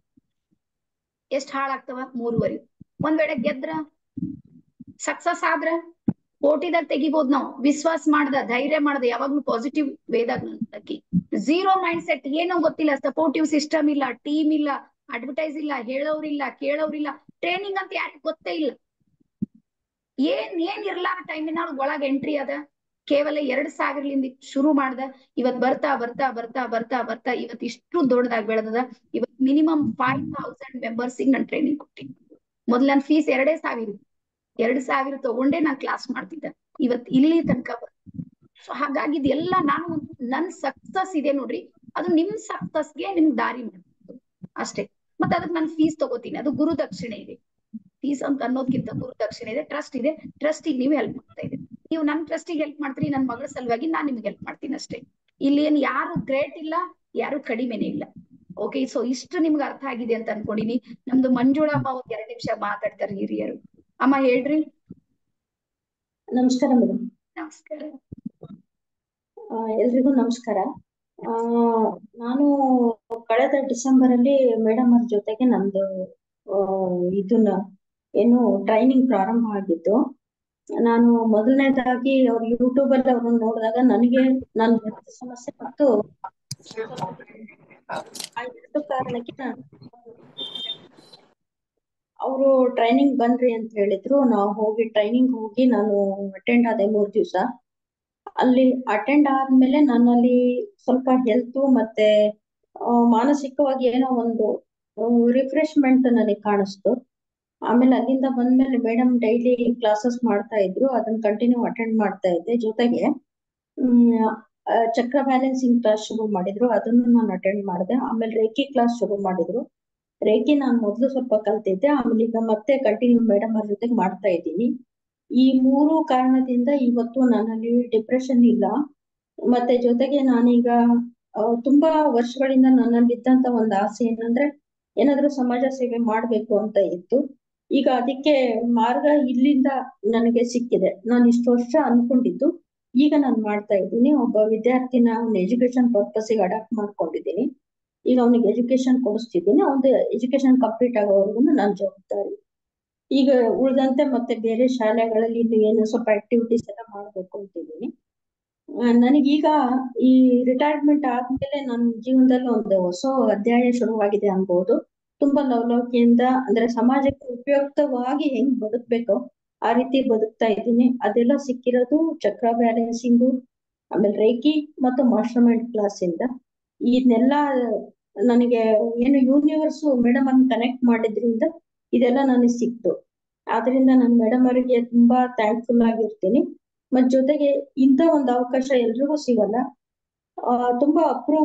Speaker 1: ಎಷ್ಟ್ ಹಾಳಾಗ್ತಾವ? 3.5. ಒಂದ್ ವೇಳೆ ಗೆದ್ರ, ಸಕ್ಸಸ್ ಆದ್ರ ಕೋಟಿದಾಗ ತೆಗಿಬಹುದು ನಾವು. ವಿಶ್ವಾಸ ಮಾಡ್ದ, ಧೈರ್ಯ ಮಾಡ್ದ, ಯಾವಾಗ್ಲೂ ಪಾಸಿಟಿವ್ ವೇದಾಗ ನಕ್ಕಿ. 0 ಮೈಂಡ್ ಸೆಟ್, ಏನೋ ಗೊತ್ತಿಲ್ಲ, ಸಪೋರ್ಟಿವ್ ಸಿಸ್ಟಮ್ ಇಲ್ಲ, ಟೀಮ್ ಇಲ್ಲ, ಅಡ್ವರ್ಟೈಸ್ ಇಲ್ಲ, ಹೇಳೋರಿಲ್ಲ, ಕೇಳೋರಿಲ್ಲ, ಟ್ರೈನಿಂಗ್ ಅಂತ ಯಾರಿಗೂ ಗೊತ್ತೇ ಇಲ್ಲ. ಏನ್ ಇರ್ಲಾರ ಟೈಮಿನ ಒಳಗ್ ಎಂಟ್ರಿ ಅದ. ಕೇವಲ 2,000ಲಿಂದ ಶುರು ಮಾಡ್ದ, ಇವತ್ ಬರ್ತಾ ಬರ್ತಾ ಬರ್ತಾ ಬರ್ತಾ ಬರ್ತಾ ಇವತ್ ಇಷ್ಟು ದೊಡ್ಡದಾಗಿ ಬೆಳೆದದ. ಇವತ್ ಮಿನಿಮಮ್ 5,000 ಮೆಂಬರ್ಸಿಗೆ ನಾನು ಟ್ರೈನಿಂಗ್ ಕೊಟ್ಟಿನಿ. ಮೊದ್ಲು ನನ್ನ ಫೀಸ್ 2,000. 2,000 ತಗೊಂಡೇ ನಾನು ಕ್ಲಾಸ್ ಮಾಡ್ತಿದ್ದೆ. ಇವತ್ ಇಲ್ಲಿ ತನಕ. ಸೊ ಹಾಗಾಗಿ ಇದೆಲ್ಲ ನಾನು ನನ್ ಸಕ್ಸಸ್ ಇದೆ ನೋಡ್ರಿ, ಅದು ನಿಮ್ ಸಕ್ಸಸ್ಗೆ ನಿಮ್ಗೆ ದಾರಿ ಮಾಡ್ಬೋದು ಅಷ್ಟೇ. ಮತ್ತೆ ಅದಕ್ಕೆ ನಾನು ಫೀಸ್ ತಗೋತೀನಿ, ಅದು ಗುರು ದಕ್ಷಿಣೆ ಇದೆ. ಫೀಸ್ ಅಂತ ಅನ್ನೋದಕ್ಕಿಂತ ಗುರು ದಕ್ಷಿಣೆ ಇದೆ, ಟ್ರಸ್ಟ್ ಇದೆ. ಟ್ರಸ್ಟಿಗೆ ನೀವು ಹೆಲ್ಪ್ ಮಾಡ್ತಾ ಇದ್ದೀರಿ, ನೀವು ನನ್ ಟ್ರಸ್ಟಿಗೆ ಹೆಲ್ಪ್ ಮಾಡ್ತೀರಿ, ನನ್ನ ಮಗಳ ಸಲುವಾಗಿ ನಾನ್ ನಿಮ್ಗೆ ಹೆಲ್ಪ್ ಮಾಡ್ತೀನಿ ಅಷ್ಟೇ. ಇಲ್ಲಿ ಏನ್ ಯಾರು ಗ್ರೇಟ್ ಇಲ್ಲ, ಯಾರು ಕಡಿಮೆನೇ ಇಲ್ಲ. ಓಕೆ, ಸೊ ಇಷ್ಟು ನಿಮ್ಗೆ ಅರ್ಥ ಆಗಿದೆ ಅಂತ ಅನ್ಕೊಂಡಿನಿ. ನಮ್ದು ಮಂಜುಳಮ್ಮ ಒಂದ್ 2 ನಿಮಿಷ ಮಾತಾಡ್ತಾರೆ, ಹಿರಿಯರು. ಅಮ್ಮ ಹೇಳ್ರಿ.
Speaker 2: ನಮಸ್ಕಾರ ಮೇಡಮ್.
Speaker 1: ನಮಸ್ಕಾರ.
Speaker 2: ಎಲ್ರಿಗೂ ನಮಸ್ಕಾರ. ನಾನು ಕಳೆದ ಡಿಸೆಂಬರ್ ಅಲ್ಲಿ ಮೇಡಮ್ ಅವ್ರ ಜೊತೆಗೆ ನಮ್ದು ಇದನ್ನ ಏನು ಟ್ರೈನಿಂಗ್ ಪ್ರಾರಂಭ ಆಗಿದ್ದು. ನಾನು ಮೊದಲನೇದಾಗಿ ಅವ್ರ ಯೂಟ್ಯೂಬ್ ಅಲ್ಲಿ ಅವ್ರನ್ನ ನೋಡಿದಾಗ ನನಗೆ ನನ್ನ ಸಮಸ್ಯೆ ಮತ್ತು ಆ 2 ಕಾರಣಕ್ಕೆ ಅವರು ಟ್ರೈನಿಂಗ್ ಬನ್ರಿ ಅಂತ ಹೇಳಿದ್ರು. ನಾವು ಹೋಗಿ ಟ್ರೈನಿಂಗ್ ಹೋಗಿ ನಾನು ಅಟೆಂಡ್ ಆದೆ 3 ದಿವಸ. ಅಲ್ಲಿ ಅಟೆಂಡ್ ಆದ್ಮೇಲೆ ನನ್ನಲ್ಲಿ ಸ್ವಲ್ಪ ಹೆಲ್ತ್ ಮತ್ತೆ ಮಾನಸಿಕವಾಗಿ ಏನೋ ಒಂದು ರಿಫ್ರೆಶ್ಮೆಂಟ್ ನನಗೆ ಕಾಣಿಸ್ತು. ಆಮೇಲೆ ಅಲ್ಲಿಂದ ಬಂದ್ಮೇಲೆ ಮೇಡಮ್ ಡೈಲಿ ಕ್ಲಾಸಸ್ ಮಾಡ್ತಾ ಇದ್ರು, ಅದನ್ನ ಕಂಟಿನ್ಯೂ ಅಟೆಂಡ್ ಮಾಡ್ತಾ ಇದ್ದೆ. ಜೊತೆಗೆ ಚಕ್ರ ಬ್ಯಾಲೆನ್ಸಿಂಗ್ ಕ್ಲಾಸ್ ಶುರು ಮಾಡಿದ್ರು, ಅದನ್ನು ನಾನು ಅಟೆಂಡ್ ಮಾಡಿದೆ. ಆಮೇಲೆ ರೇಖಿ ಕ್ಲಾಸ್ ಶುರು ಮಾಡಿದ್ರು. ರೇಖಿ ನಾನು ಮೊದಲು ಸ್ವಲ್ಪ ಕಲ್ತಿದ್ದೆ, ಆಮೇಲೆ ಈಗ ಮತ್ತೆ ಕಂಟಿನ್ಯೂ ಮೇಡಮ್ ಅವ್ರ ಜೊತೆಗೆ ಮಾಡ್ತಾ ಇದ್ದೀನಿ. ಈ 3 ಕಾರಣದಿಂದ ಇವತ್ತು ನನ್ನಲ್ಲಿ ಡಿಪ್ರೆಷನ್ ಇಲ್ಲ. ಮತ್ತೆ ಜೊತೆಗೆ ನಾನೀಗ ತುಂಬಾ ವರ್ಷಗಳಿಂದ ನನ್ನಲ್ಲಿ ಇದ್ದಂತ ಒಂದು ಆಸೆ ಏನಂದ್ರೆ ಏನಾದ್ರೂ ಸಮಾಜ ಸೇವೆ ಮಾಡ್ಬೇಕು ಅಂತ ಇತ್ತು. ಈಗ ಅದಕ್ಕೆ ಮಾರ್ಗ ಇಲ್ಲಿಂದ ನನಗೆ ಸಿಕ್ಕಿದೆ. ನಾನು ಇಷ್ಟು ವರ್ಷ ಅನ್ಕೊಂಡಿದ್ದು ಈಗ ನಾನು ಮಾಡ್ತಾ ಇದ್ದೀನಿ. ಒಬ್ಬ ವಿದ್ಯಾರ್ಥಿನ ಎಜುಕೇಶನ್ ಪರ್ಪಸ್ಗೆ ಅಡಾಪ್ಟ್ ಮಾಡ್ಕೊಂಡಿದ್ದೀನಿ. ಈಗ ಅವನಿಗೆ ಎಜುಕೇಶನ್ ಕೊಡಿಸ್ತಿದ್ದೀನಿ. ಅವನ ಎಜುಕೇಶನ್ ಕಂಪ್ಲೀಟ್ ಆಗೋವರೆಗೂ ನನ್ನ ಜವಾಬ್ದಾರಿ. ಈಗ ಉಳಿದಂತೆ ಮತ್ತೆ ಬೇರೆ ಶಾಲೆಗಳಲ್ಲಿ ಇನ್ನು ಏನು ಸ್ವಲ್ಪ ಆಕ್ಟಿವಿಟೀಸ್ ಎಲ್ಲ ಮಾಡ್ಬೇಕು ಅಂತಿದ್ದೀನಿ. ನನಗೀಗ ಈ ರಿಟೈರ್ಮೆಂಟ್ ಆದ್ಮೇಲೆ ನನ್ನ ಜೀವನದಲ್ಲಿ ಒಂದು ಹೊಸ ಅಧ್ಯಾಯ ಶುರುವಾಗಿದೆ ಅನ್ಬೋದು. ತುಂಬಾ ಲವಲವಿಕೆಯಿಂದ ಅಂದ್ರೆ ಸಮಾಜಕ್ಕೆ ಉಪಯುಕ್ತವಾಗಿ ಹೆಂಗ್ ಬದುಕ್ಬೇಕೋ ಆ ರೀತಿ ಬದುಕ್ತಾ ಇದ್ದೀನಿ. ಅದೆಲ್ಲ ಸಿಕ್ಕಿರೋದು ಚಕ್ರ ಬ್ಯಾಲೆನ್ಸಿಂಗು, ಆಮೇಲೆ ರೇಖಿ ಮತ್ತು ಮಾಸ್ಟರ್ ಮೈಂಡ್ ಕ್ಲಾಸ್ ಇಂದ. ಇದನ್ನೆಲ್ಲ ನನಗೆ ಏನು ಯೂನಿವರ್ಸ್ ಮೇಡಮ್ ಅನ್ನು ಕನೆಕ್ಟ್ ಮಾಡಿದ್ರಿಂದ ಇದೆಲ್ಲ ನನಗೆ ಸಿಕ್ತು. ಆದ್ರಿಂದ ನಾನು ಮೇಡಮ್ ಅವರಿಗೆ ತುಂಬಾ ಥ್ಯಾಂಕ್ಫುಲ್ ಆಗಿರ್ತೀನಿ. ಮತ್ ಜೊತೆಗೆ ಇಂಥ ಒಂದು ಅವಕಾಶ ಎಲ್ರಿಗೂ ಸಿಗಲ್ಲ. ತುಂಬಾ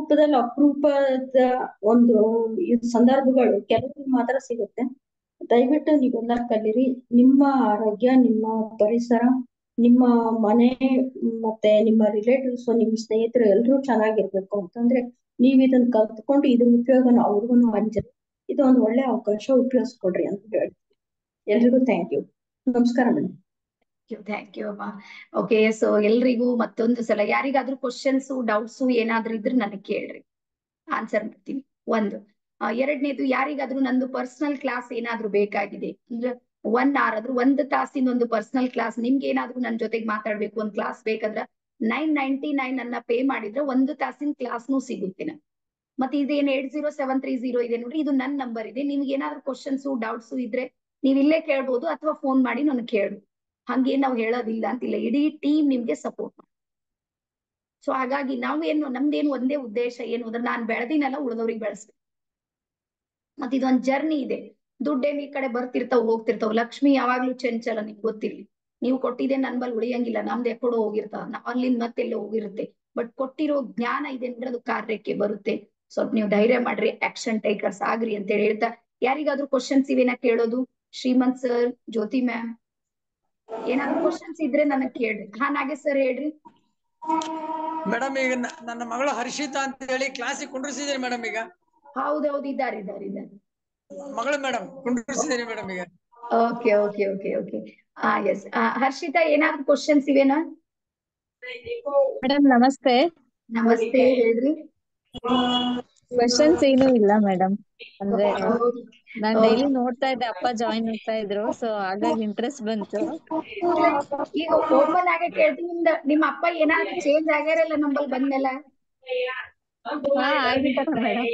Speaker 2: ಅಪರೂಪದ ಒಂದು ಸಂದರ್ಭಗಳು ಕೆಲವರಿಗೆ ಮಾತ್ರ ಸಿಗುತ್ತೆ. ದಯವಿಟ್ಟು ನೀವೆಲ್ಲ ಕಲೀರಿ. ನಿಮ್ಮ ಆರೋಗ್ಯ, ನಿಮ್ಮ ಪರಿಸರ, ನಿಮ್ಮ ಮನೆ ಮತ್ತೆ ನಿಮ್ಮ ರಿಲೇಟಿವ್ಸ್, ನಿಮ್ಮ ಸ್ನೇಹಿತರು ಎಲ್ರೂ ಚೆನ್ನಾಗಿರ್ಬೇಕು ಅಂತಂದ್ರೆ ನೀವ್ ಇದನ್ನ ಕಲ್ತ್ಕೊಂಡು ಇದ್ರ ಉಪಯೋಗನ ಅವ್ರಿಗೂ ಹಂಚರಿ. ಇದು ಒಂದು ಒಳ್ಳೆ ಅವಕಾಶ, ಉಪಯೋಗಿಸ್ಕೊಡ್ರಿ ಅಂತ ಹೇಳ್ತೀನಿ. ಎಲ್ರಿಗೂ ಥ್ಯಾಂಕ್ ಯು. ನಮಸ್ಕಾರ ಮೇಡಮ್.
Speaker 1: ಥ್ಯಾಂಕ್ ಯು ಅಮ್ಮ. ಓಕೆ, ಸೊ ಎಲ್ರಿಗೂ ಮತ್ತೊಂದು ಸಲ ಯಾರಿಗಾದ್ರೂ ಕ್ವಶನ್ಸ್ ಡೌಟ್ಸ್ ಏನಾದ್ರೂ ಇದ್ರೆ ನನಗೆ ಕೇಳ್ರಿ, ಆನ್ಸರ್ ಮಾಡ್ತೀನಿ. ಒಂದು ಎರಡನೇದು, ಯಾರಿಗಾದ್ರೂ ನಂದು ಪರ್ಸನಲ್ ಕ್ಲಾಸ್ ಏನಾದ್ರೂ ಬೇಕಾಗಿದೆ ಅಂದ್ರೆ 1 hour ಆದ್ರೂ 1 ತಾಸಿನ ಒಂದು ಪರ್ಸನಲ್ ಕ್ಲಾಸ್, ನಿಮ್ಗೆ ಏನಾದ್ರೂ ನನ್ ಜೊತೆಗೆ ಮಾತಾಡ್ಬೇಕು ಒಂದ್ ಕ್ಲಾಸ್ ಬೇಕಂದ್ರ 999 ಅನ್ನ ಪೇ ಮಾಡಿದ್ರೆ 1 ತಾಸಿನ ಕ್ಲಾಸ್ನೂ ಸಿಗುತ್ತೆ. ಮತ್ತೆ ಇದೇನ್ 80730 ಇದೆ ನೋಡ್ರಿ, ಇದು ನನ್ ನಂಬರ್ ಇದೆ. ನಿಮ್ಗೆ ಏನಾದ್ರು ಕ್ವಶನ್ಸ್ ಡೌಟ್ಸ್ ಇದ್ರೆ ನೀವ್ ಇಲ್ಲೇ ಕೇಳ್ಬೋದು ಅಥವಾ ಫೋನ್ ಮಾಡಿ ನನ್ಗೆ ಕೇಳು. ಹಂಗೇನ್ ನಾವ್ ಹೇಳೋದಿಲ್ಲ ಅಂತಿಲ್ಲ, ಇಡೀ ಟೀಮ್ ನಿಮ್ಗೆ ಸಪೋರ್ಟ್ ಮಾಡಿ. ಸೊ ಹಾಗಾಗಿ ನಾವೇನು ನಮ್ದೇನು ಒಂದೇ ಉದ್ದೇಶ ಏನು ಅಂದ್ರೆ ನಾನ್ ಬೆಳೆದಿನೆಲ್ಲ ಉಳಿದವ್ರಿಗೆ ಬೆಳೆಸ್ಬೇಕು. ಮತ್ತೆ ಇದೊಂದ್ ಜರ್ನಿ ಇದೆ. ದುಡ್ಡೇನ್ ಈ ಕಡೆ ಬರ್ತಿರ್ತಾವ ಹೋಗ್ತಿರ್ತಾವ. ಲಕ್ಷ್ಮಿ ಯಾವಾಗ್ಲೂ ಚಂಚಲ, ನಿಮ್ಗೆ ಗೊತ್ತಿರ್ಲಿ. ನೀವು ಕೊಟ್ಟಿದೆ ನನ್ ಬಲ್ ಉಳಿಯಂಗಿಲ್ಲ, ನಮ್ದು ಎಕ್ಕಡೋ ಹೋಗಿರ್ತಾವ, ಅಲ್ಲಿಂದ ಮತ್ತೆಲ್ಲ ಹೋಗಿರುತ್ತೆ. ಬಟ್ ಕೊಟ್ಟಿರೋ ಜ್ಞಾನ ಇದೆ ಅಂದ್ರೆ ಅದು ಕಾರ್ಯಕ್ಕೆ ಬರುತ್ತೆ. ಸ್ವಲ್ಪ ನೀವು ಧೈರ್ಯ ಮಾಡ್ರಿ, ಆಕ್ಷನ್ ಟೇಕರ್ಸ್ ಆಗ್ರಿ ಅಂತ ಹೇಳಿ ಹೇಳ್ತಾ, ಯಾರಿಗಾದ್ರೂ ಕ್ವಶನ್ಸ್ ಇವೇನ ಕೇಳೋದು? ಶ್ರೀಮಂತ್ ಸರ್, ಜ್ಯೋತಿ ಮ್ಯಾಮ್, ಏನಾದ್ರು ಕ್ವಶನ್ಸ್ ಇದ್ರೆ ನನಗ್ ಕೇಳ್ರಿ. ಹಾ ನಾಗೇಶ್ ಸರ್ ಹೇಳ್ರಿ.
Speaker 3: ಮೇಡಮ್ ಈಗ ನನ್ನ ಮಗಳು ಹರ್ಷಿತಾ ಅಂತ ಹೇಳಿ ಕ್ಲಾಸಿಗೆ ಕುಂಡ್ರಿಸಿದ್ದೀನಿ ಮೇಡಮ್. ಈಗ
Speaker 1: ಹೌದೌದು, ಇದ್ದಾರೆ.
Speaker 3: ಮಗಳು ಮೇಡಮ್ ಕುಂಡ್ರಿಸಿದ್ದೀನಿ ಮೇಡಮ್ ಈಗ.
Speaker 1: Okay okay okay okay yes. Harshita, ಏನಾದ್ರು ಕ್ವಶನ್ಸ್ ಇವೇನಾ?
Speaker 4: ಮೇಡಮ್ ನಮಸ್ತೆ.
Speaker 1: ನಮಸ್ತೆ, ಹೇಳ್ರಿ.
Speaker 4: ಕ್ವಶನ್ಸ್ ಏನು ಇಲ್ಲ ಮೇಡಮ್. ಅಂದ್ರೆ
Speaker 1: ಹೌದು.
Speaker 4: ನಾನ್ ಡೈಲಿ ನೋಡ್ತಾ ಇದ್ದೆ, ಅಪ್ಪ ಜಾಯಿನ್ ಆಗ್ತಾ ಇದ್ರು, ಸೊ ಹಾಗಾಗಿ ಇಂಟ್ರೆಸ್ಟ್ ಬಂತು.
Speaker 1: ಈಗ ಓಪನ್ ಆಗಿ ಕೇಳ್ತೀನಿ, ನಿಮ್ಮ ಅಪ್ಪ ಏನಾದ್ರು ಚೇಂಜ್ ಆಗ್ಯಾರಲ್ಲ ನಂಬಲ್ ಬಂದ್ಮೇಲೆ?
Speaker 4: ಹಾ ಆಗಿದ್ದಾರ ಮೇಡಮ್.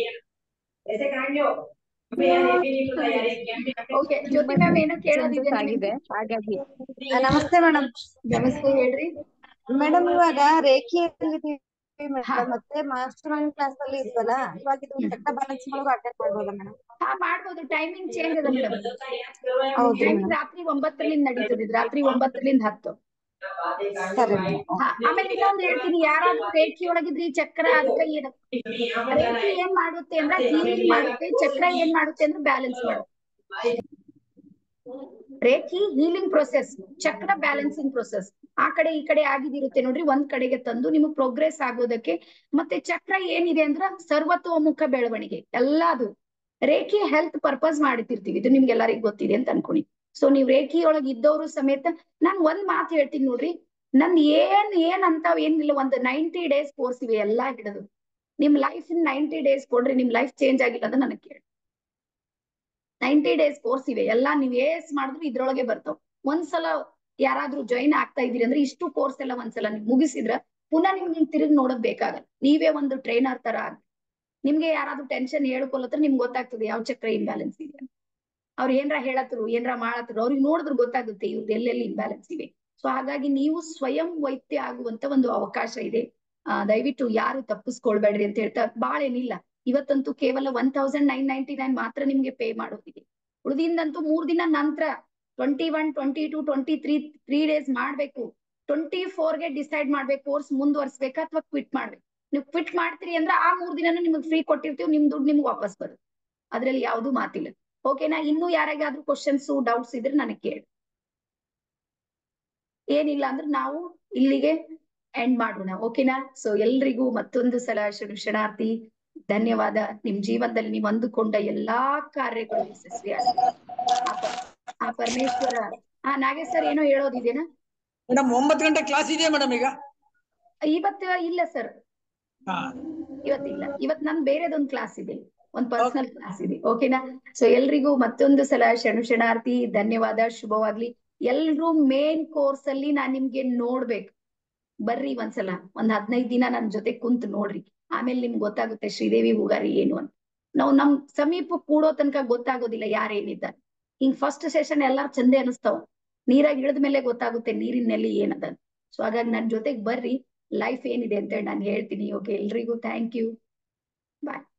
Speaker 1: ಓಕೆ, ಜ್ಯೋತಿ
Speaker 4: ತುಂಬಾ
Speaker 1: ಮ್ಯಾಮ್ ಏನೋ
Speaker 4: ಚೇಂಜಸ್
Speaker 1: ಕೇಳೋದಿದೆ
Speaker 4: ಆಗಿದೆ ಹಾಗಾಗಿ.
Speaker 5: ನಮಸ್ತೆ ಮೇಡಮ್.
Speaker 1: ನಮಸ್ತೆ, ಹೇಳ್ರಿ.
Speaker 5: ಮೇಡಮ್ ಇವಾಗ ರೇಖೆಯಲ್ಲಿ
Speaker 1: ಹಾ.
Speaker 5: ಮತ್ತೆ ಮಾಸ್ಟರ್ ಮೈಂಡ್ ಕ್ಲಾಸ್ ಅಲ್ಲಿ ಇದ್ವಲ್ಲ, ಇವಾಗ ಇದು ಚಕ್ರ ಬ್ಯಾಲೆನ್ಸ್ ಒಳಗೆ ಅಟೆಂಡ್ ಮಾಡ್ಬೋದಾ ಮೇಡಮ್?
Speaker 1: ಹಾ, ಮಾಡ್ಬೋದು. ಟೈಮಿಂಗ್ ಚೇಂಜ್ ಅದ ಮೇಡಮ್.
Speaker 5: ಹೌದು
Speaker 1: ಟೈಮಿಂಗ್ ರಾತ್ರಿ 9ರಿಂದ ನಡೀತದೆ, ರಾತ್ರಿ 9ರಿಂದ 10.
Speaker 5: ಸರಿ
Speaker 1: ಆಮೇಲೆ ಇನ್ನೊಂದು ಹೇಳ್ತೀನಿ, ಯಾರಾದ್ರೂ ರೇಖಿ ಒಳಗಿದ್ರಿ ಚಕ್ರ ಅದಕ್ಕ ಏನ ರೇಖಿ ಏನ್ ಮಾಡುತ್ತೆ ಅಂದ್ರೆ ಹೀಲಿಂಗ್ ಮಾಡುತ್ತೆ, ಚಕ್ರ ಏನ್ ಮಾಡುತ್ತೆ ಅಂದ್ರೆ ಬ್ಯಾಲೆನ್ಸ್ ಮಾಡುತ್ತೆ. Reiki healing process, chakra balancing process. ಆ ಕಡೆ ಈ ಕಡೆ ಆಗಿದಿರುತ್ತೆ ನೋಡ್ರಿ, ಒಂದ್ ಕಡೆಗೆ ತಂದು ನಿಮಗೆ ಪ್ರೋಗ್ರೆಸ್ ಆಗೋದಕ್ಕೆ. ಮತ್ತೆ ಚಕ್ರ ಏನಿದೆ ಅಂದ್ರ ಸರ್ವತೋಮುಖ ಬೆಳವಣಿಗೆ ಎಲ್ಲದು. ರೇಖಿ ಹೆಲ್ತ್ ಪರ್ಪಸ್ ಮಾಡಿತಿರ್ತೀವಿ, ಇದು ನಿಮ್ಗೆಲ್ಲರಿಗೂ ಗೊತ್ತಿದೆ ಅಂತ ಅನ್ಕೊನಿ. ಸೊ ನೀವ್ ರೇಖಿಯೊಳಗೆ ಇದ್ದವರು ಸಮೇತ ನಾನ್ ಒಂದ್ ಮಾತು ಹೇಳ್ತೀನಿ ನೋಡ್ರಿ, ನನ್ ಏನ್ ಅಂತಾವ್ ಏನಿಲ್ಲ, ಒಂದು 90 days ಕೋರ್ಸ್ ಇವೆ ಎಲ್ಲಾ ಹಿಡಿದು. ನಿಮ್ ಲೈಫ್ 90 days ಕೊಡ್ರಿ, ನಿಮ್ ಲೈಫ್ ಚೇಂಜ್ ಆಗಿಲ್ಲ ಅಂದ್ರೆ ನನಗೆ ಕೇಳಿ. 90 days ಕೋರ್ಸ್ ಇವೆ ಎಲ್ಲಾ, ನೀವ್ ಏಸ್ ಮಾಡಿದ್ರು ಇದ್ರೊಳಗೆ ಬರ್ತಾವ್. ಒಂದ್ಸಲ ಯಾರಾದ್ರೂ ಜಾಯಿನ್ ಆಗ್ತಾ ಇದೀರಿ ಅಂದ್ರೆ ಇಷ್ಟು ಕೋರ್ಸ್ ಎಲ್ಲ ಒಂದ್ಸಲ ನೀವು ಮುಗಿಸಿದ್ರ ಪುನಃ ನಿಮ್ಗೆ ತಿರುಗಿ ನೋಡೋದ್ ಬೇಕಾಗಲ್ಲ. ನೀವೇ ಒಂದು ಟ್ರೈನರ್ ತರ ಆಗಿ ನಿಮ್ಗೆ ಯಾರಾದ್ರೂ ಟೆನ್ಷನ್ ಹೇಳ್ಕೊಳತ್ರ ನಿಮ್ಗೆ ಗೊತ್ತಾಗ್ತದೆ ಯಾವ ಚಕ್ರ ಇಂಬ್ಯಾಲೆನ್ಸ್ ಇದೆ. ಅವ್ರು ಏನ್ರ ಹೇಳತ್ರು ಏನ್ರ ಮಾಡತ್ರು ಅವ್ರಿಗೆ ನೋಡಿದ್ರು ಗೊತ್ತಾಗುತ್ತೆ ಇವ್ರದ್ದು ಎಲ್ಲೆಲ್ಲಿ ಇಂಬ್ಯಾಲೆನ್ಸ್ ಇವೆ. ಸೊ ಹಾಗಾಗಿ ನೀವು ಸ್ವಯಂ ವೈದ್ಯ ಆಗುವಂತ ಒಂದು ಅವಕಾಶ ಇದೆ. ದಯವಿಟ್ಟು ಯಾರು ತಪ್ಪಿಸ್ಕೊಳ್ಬೇಡ್ರಿ ಅಂತ ಹೇಳ್ತಾ, ಬಾಳ ಏನಿಲ್ಲ. ಇವತ್ತಂತೂ ಕೇವಲ 1999 ಮಾತ್ರ ನಿಮ್ಗೆ ಪೇ ಮಾಡೋದಿದೆ. ಉಳಿದಿಂದಂತೂ 3 ದಿನ ನಂತರ 21, 22, 23 3 days ಮಾಡ್ಬೇಕು. 24ಗೆ ಡಿಸೈಡ್ ಮಾಡ್ಬೇಕು ಕೋರ್ಸ್ ಮುಂದುವರ್ಸ್ಬೇಕಾ ಅಥವಾ ಕ್ವಿಟ್ ಮಾಡ್ಬೇಕು. ನೀವು ಕ್ವಿಟ್ ಮಾಡ್ತೀರಿ ಅಂದ್ರೆ ಆ 3 ದಿನನೂ ನಿಮ್ಗೆ ಫ್ರೀ ಕೊಟ್ಟಿರ್ತೀವಿ, ನಿಮ್ ದುಡ್ಡು ನಿಮ್ಗೆ ವಾಪಸ್ ಬರುತ್ತೆ. ಅದ್ರಲ್ಲಿ ಯಾವ್ದು ಮಾತಿಲ್ಲ. ಓಕೆನಾ? ಇನ್ನೂ ಯಾರಿಗಾದ್ರೂ ಕ್ವಶನ್ಸ್ ಡೌಟ್ಸ್ ಇದ್ರೆ ನನಗೆ ಕೇಳಿ. ಏನಿಲ್ಲ ಅಂದ್ರೆ ನಾವು ಇಲ್ಲಿಗೆ ಎಂಡ್ ಮಾಡೋಣ. ಓಕೆನಾ? ಸೊ ಎಲ್ರಿಗೂ ಮತ್ತೊಂದು ಸಲ ಶರಣಾರ್ಥಿ, ಧನ್ಯವಾದ. ನಿಮ್ ಜೀವನದಲ್ಲಿ ನೀವು ಅಂದುಕೊಂಡ ಎಲ್ಲಾ ಕಾರ್ಯಗಳು ಯಶಸ್ವಿ ಆಗ್ತದೆ. ಪರಮೇಶ್ವರ. ನಾಗೇಶ್ ಸರ್ ಏನೋ ಹೇಳೋದಿದೆನಾ?
Speaker 3: ಮೇಡಮ್ 9 ಗಂಟೆ ಕ್ಲಾಸ್ ಇದೆಯಾ ಮೇಡಮ್ ಈಗ?
Speaker 1: ಇವತ್ತು ಇಲ್ಲ ಸರ್,
Speaker 3: ಹಾ
Speaker 1: ಇವತ್ತಿಲ್ಲ. ಇವತ್ ನನ್ ಬೇರೆದೊಂದು ಕ್ಲಾಸ್ ಇದೆ, ಒಂದ್ ಪರ್ಸನಲ್ ಕ್ಲಾಸ್ ಇದೆ. ಓಕೆನಾ? ಸೊ ಎಲ್ರಿಗೂ ಮತ್ತೊಂದು ಸಲ ಶರಣಾರ್ಥಿ, ಧನ್ಯವಾದ, ಶುಭವಾಗ್ಲಿ. ಎಲ್ರು ಮೇನ್ ಕೋರ್ಸ್ ಅಲ್ಲಿ ನಾನ್ ನಿಮ್ಗೆ ನೋಡ್ಬೇಕು. ಬರ್ರಿ ಒಂದ್ಸಲ, ಒಂದ್ 15 ದಿನ ನನ್ ಜೊತೆ ಕುಂತ್ ನೋಡ್ರಿ. ಆಮೇಲೆ ನಿಮ್ಗೆ ಗೊತ್ತಾಗುತ್ತೆ ಶ್ರೀದೇವಿ ಹೂಗಾರಿ ಏನು ಅಂತ. ನಾವು ನಮ್ ಸಮೀಪ ಕೂಡೋ ತನಕ ಗೊತ್ತಾಗೋದಿಲ್ಲ ಯಾರೇನಿದ್ದಾರೆ. ಹಿಂಗ್ ಫಸ್ಟ್ ಸೆಷನ್ ಎಲ್ಲಾರು ಚಂದೆ ಅನಿಸ್ತಾವ, ನೀರಾಗ ಇಳಿದ್ಮೇಲೆ ಗೊತ್ತಾಗುತ್ತೆ ನೀರಿನಲ್ಲಿ ಏನದ. ಸೊ ಹಾಗಾಗಿ ನನ್ ಜೊತೆಗ್ ಬರ್ರಿ, ಲೈಫ್ ಏನಿದೆ ಅಂತ ಹೇಳಿ ನಾನು ಹೇಳ್ತೀನಿ. ಓಕೆ, ಎಲ್ರಿಗೂ ಥ್ಯಾಂಕ್ ಯು, ಬಾಯ್.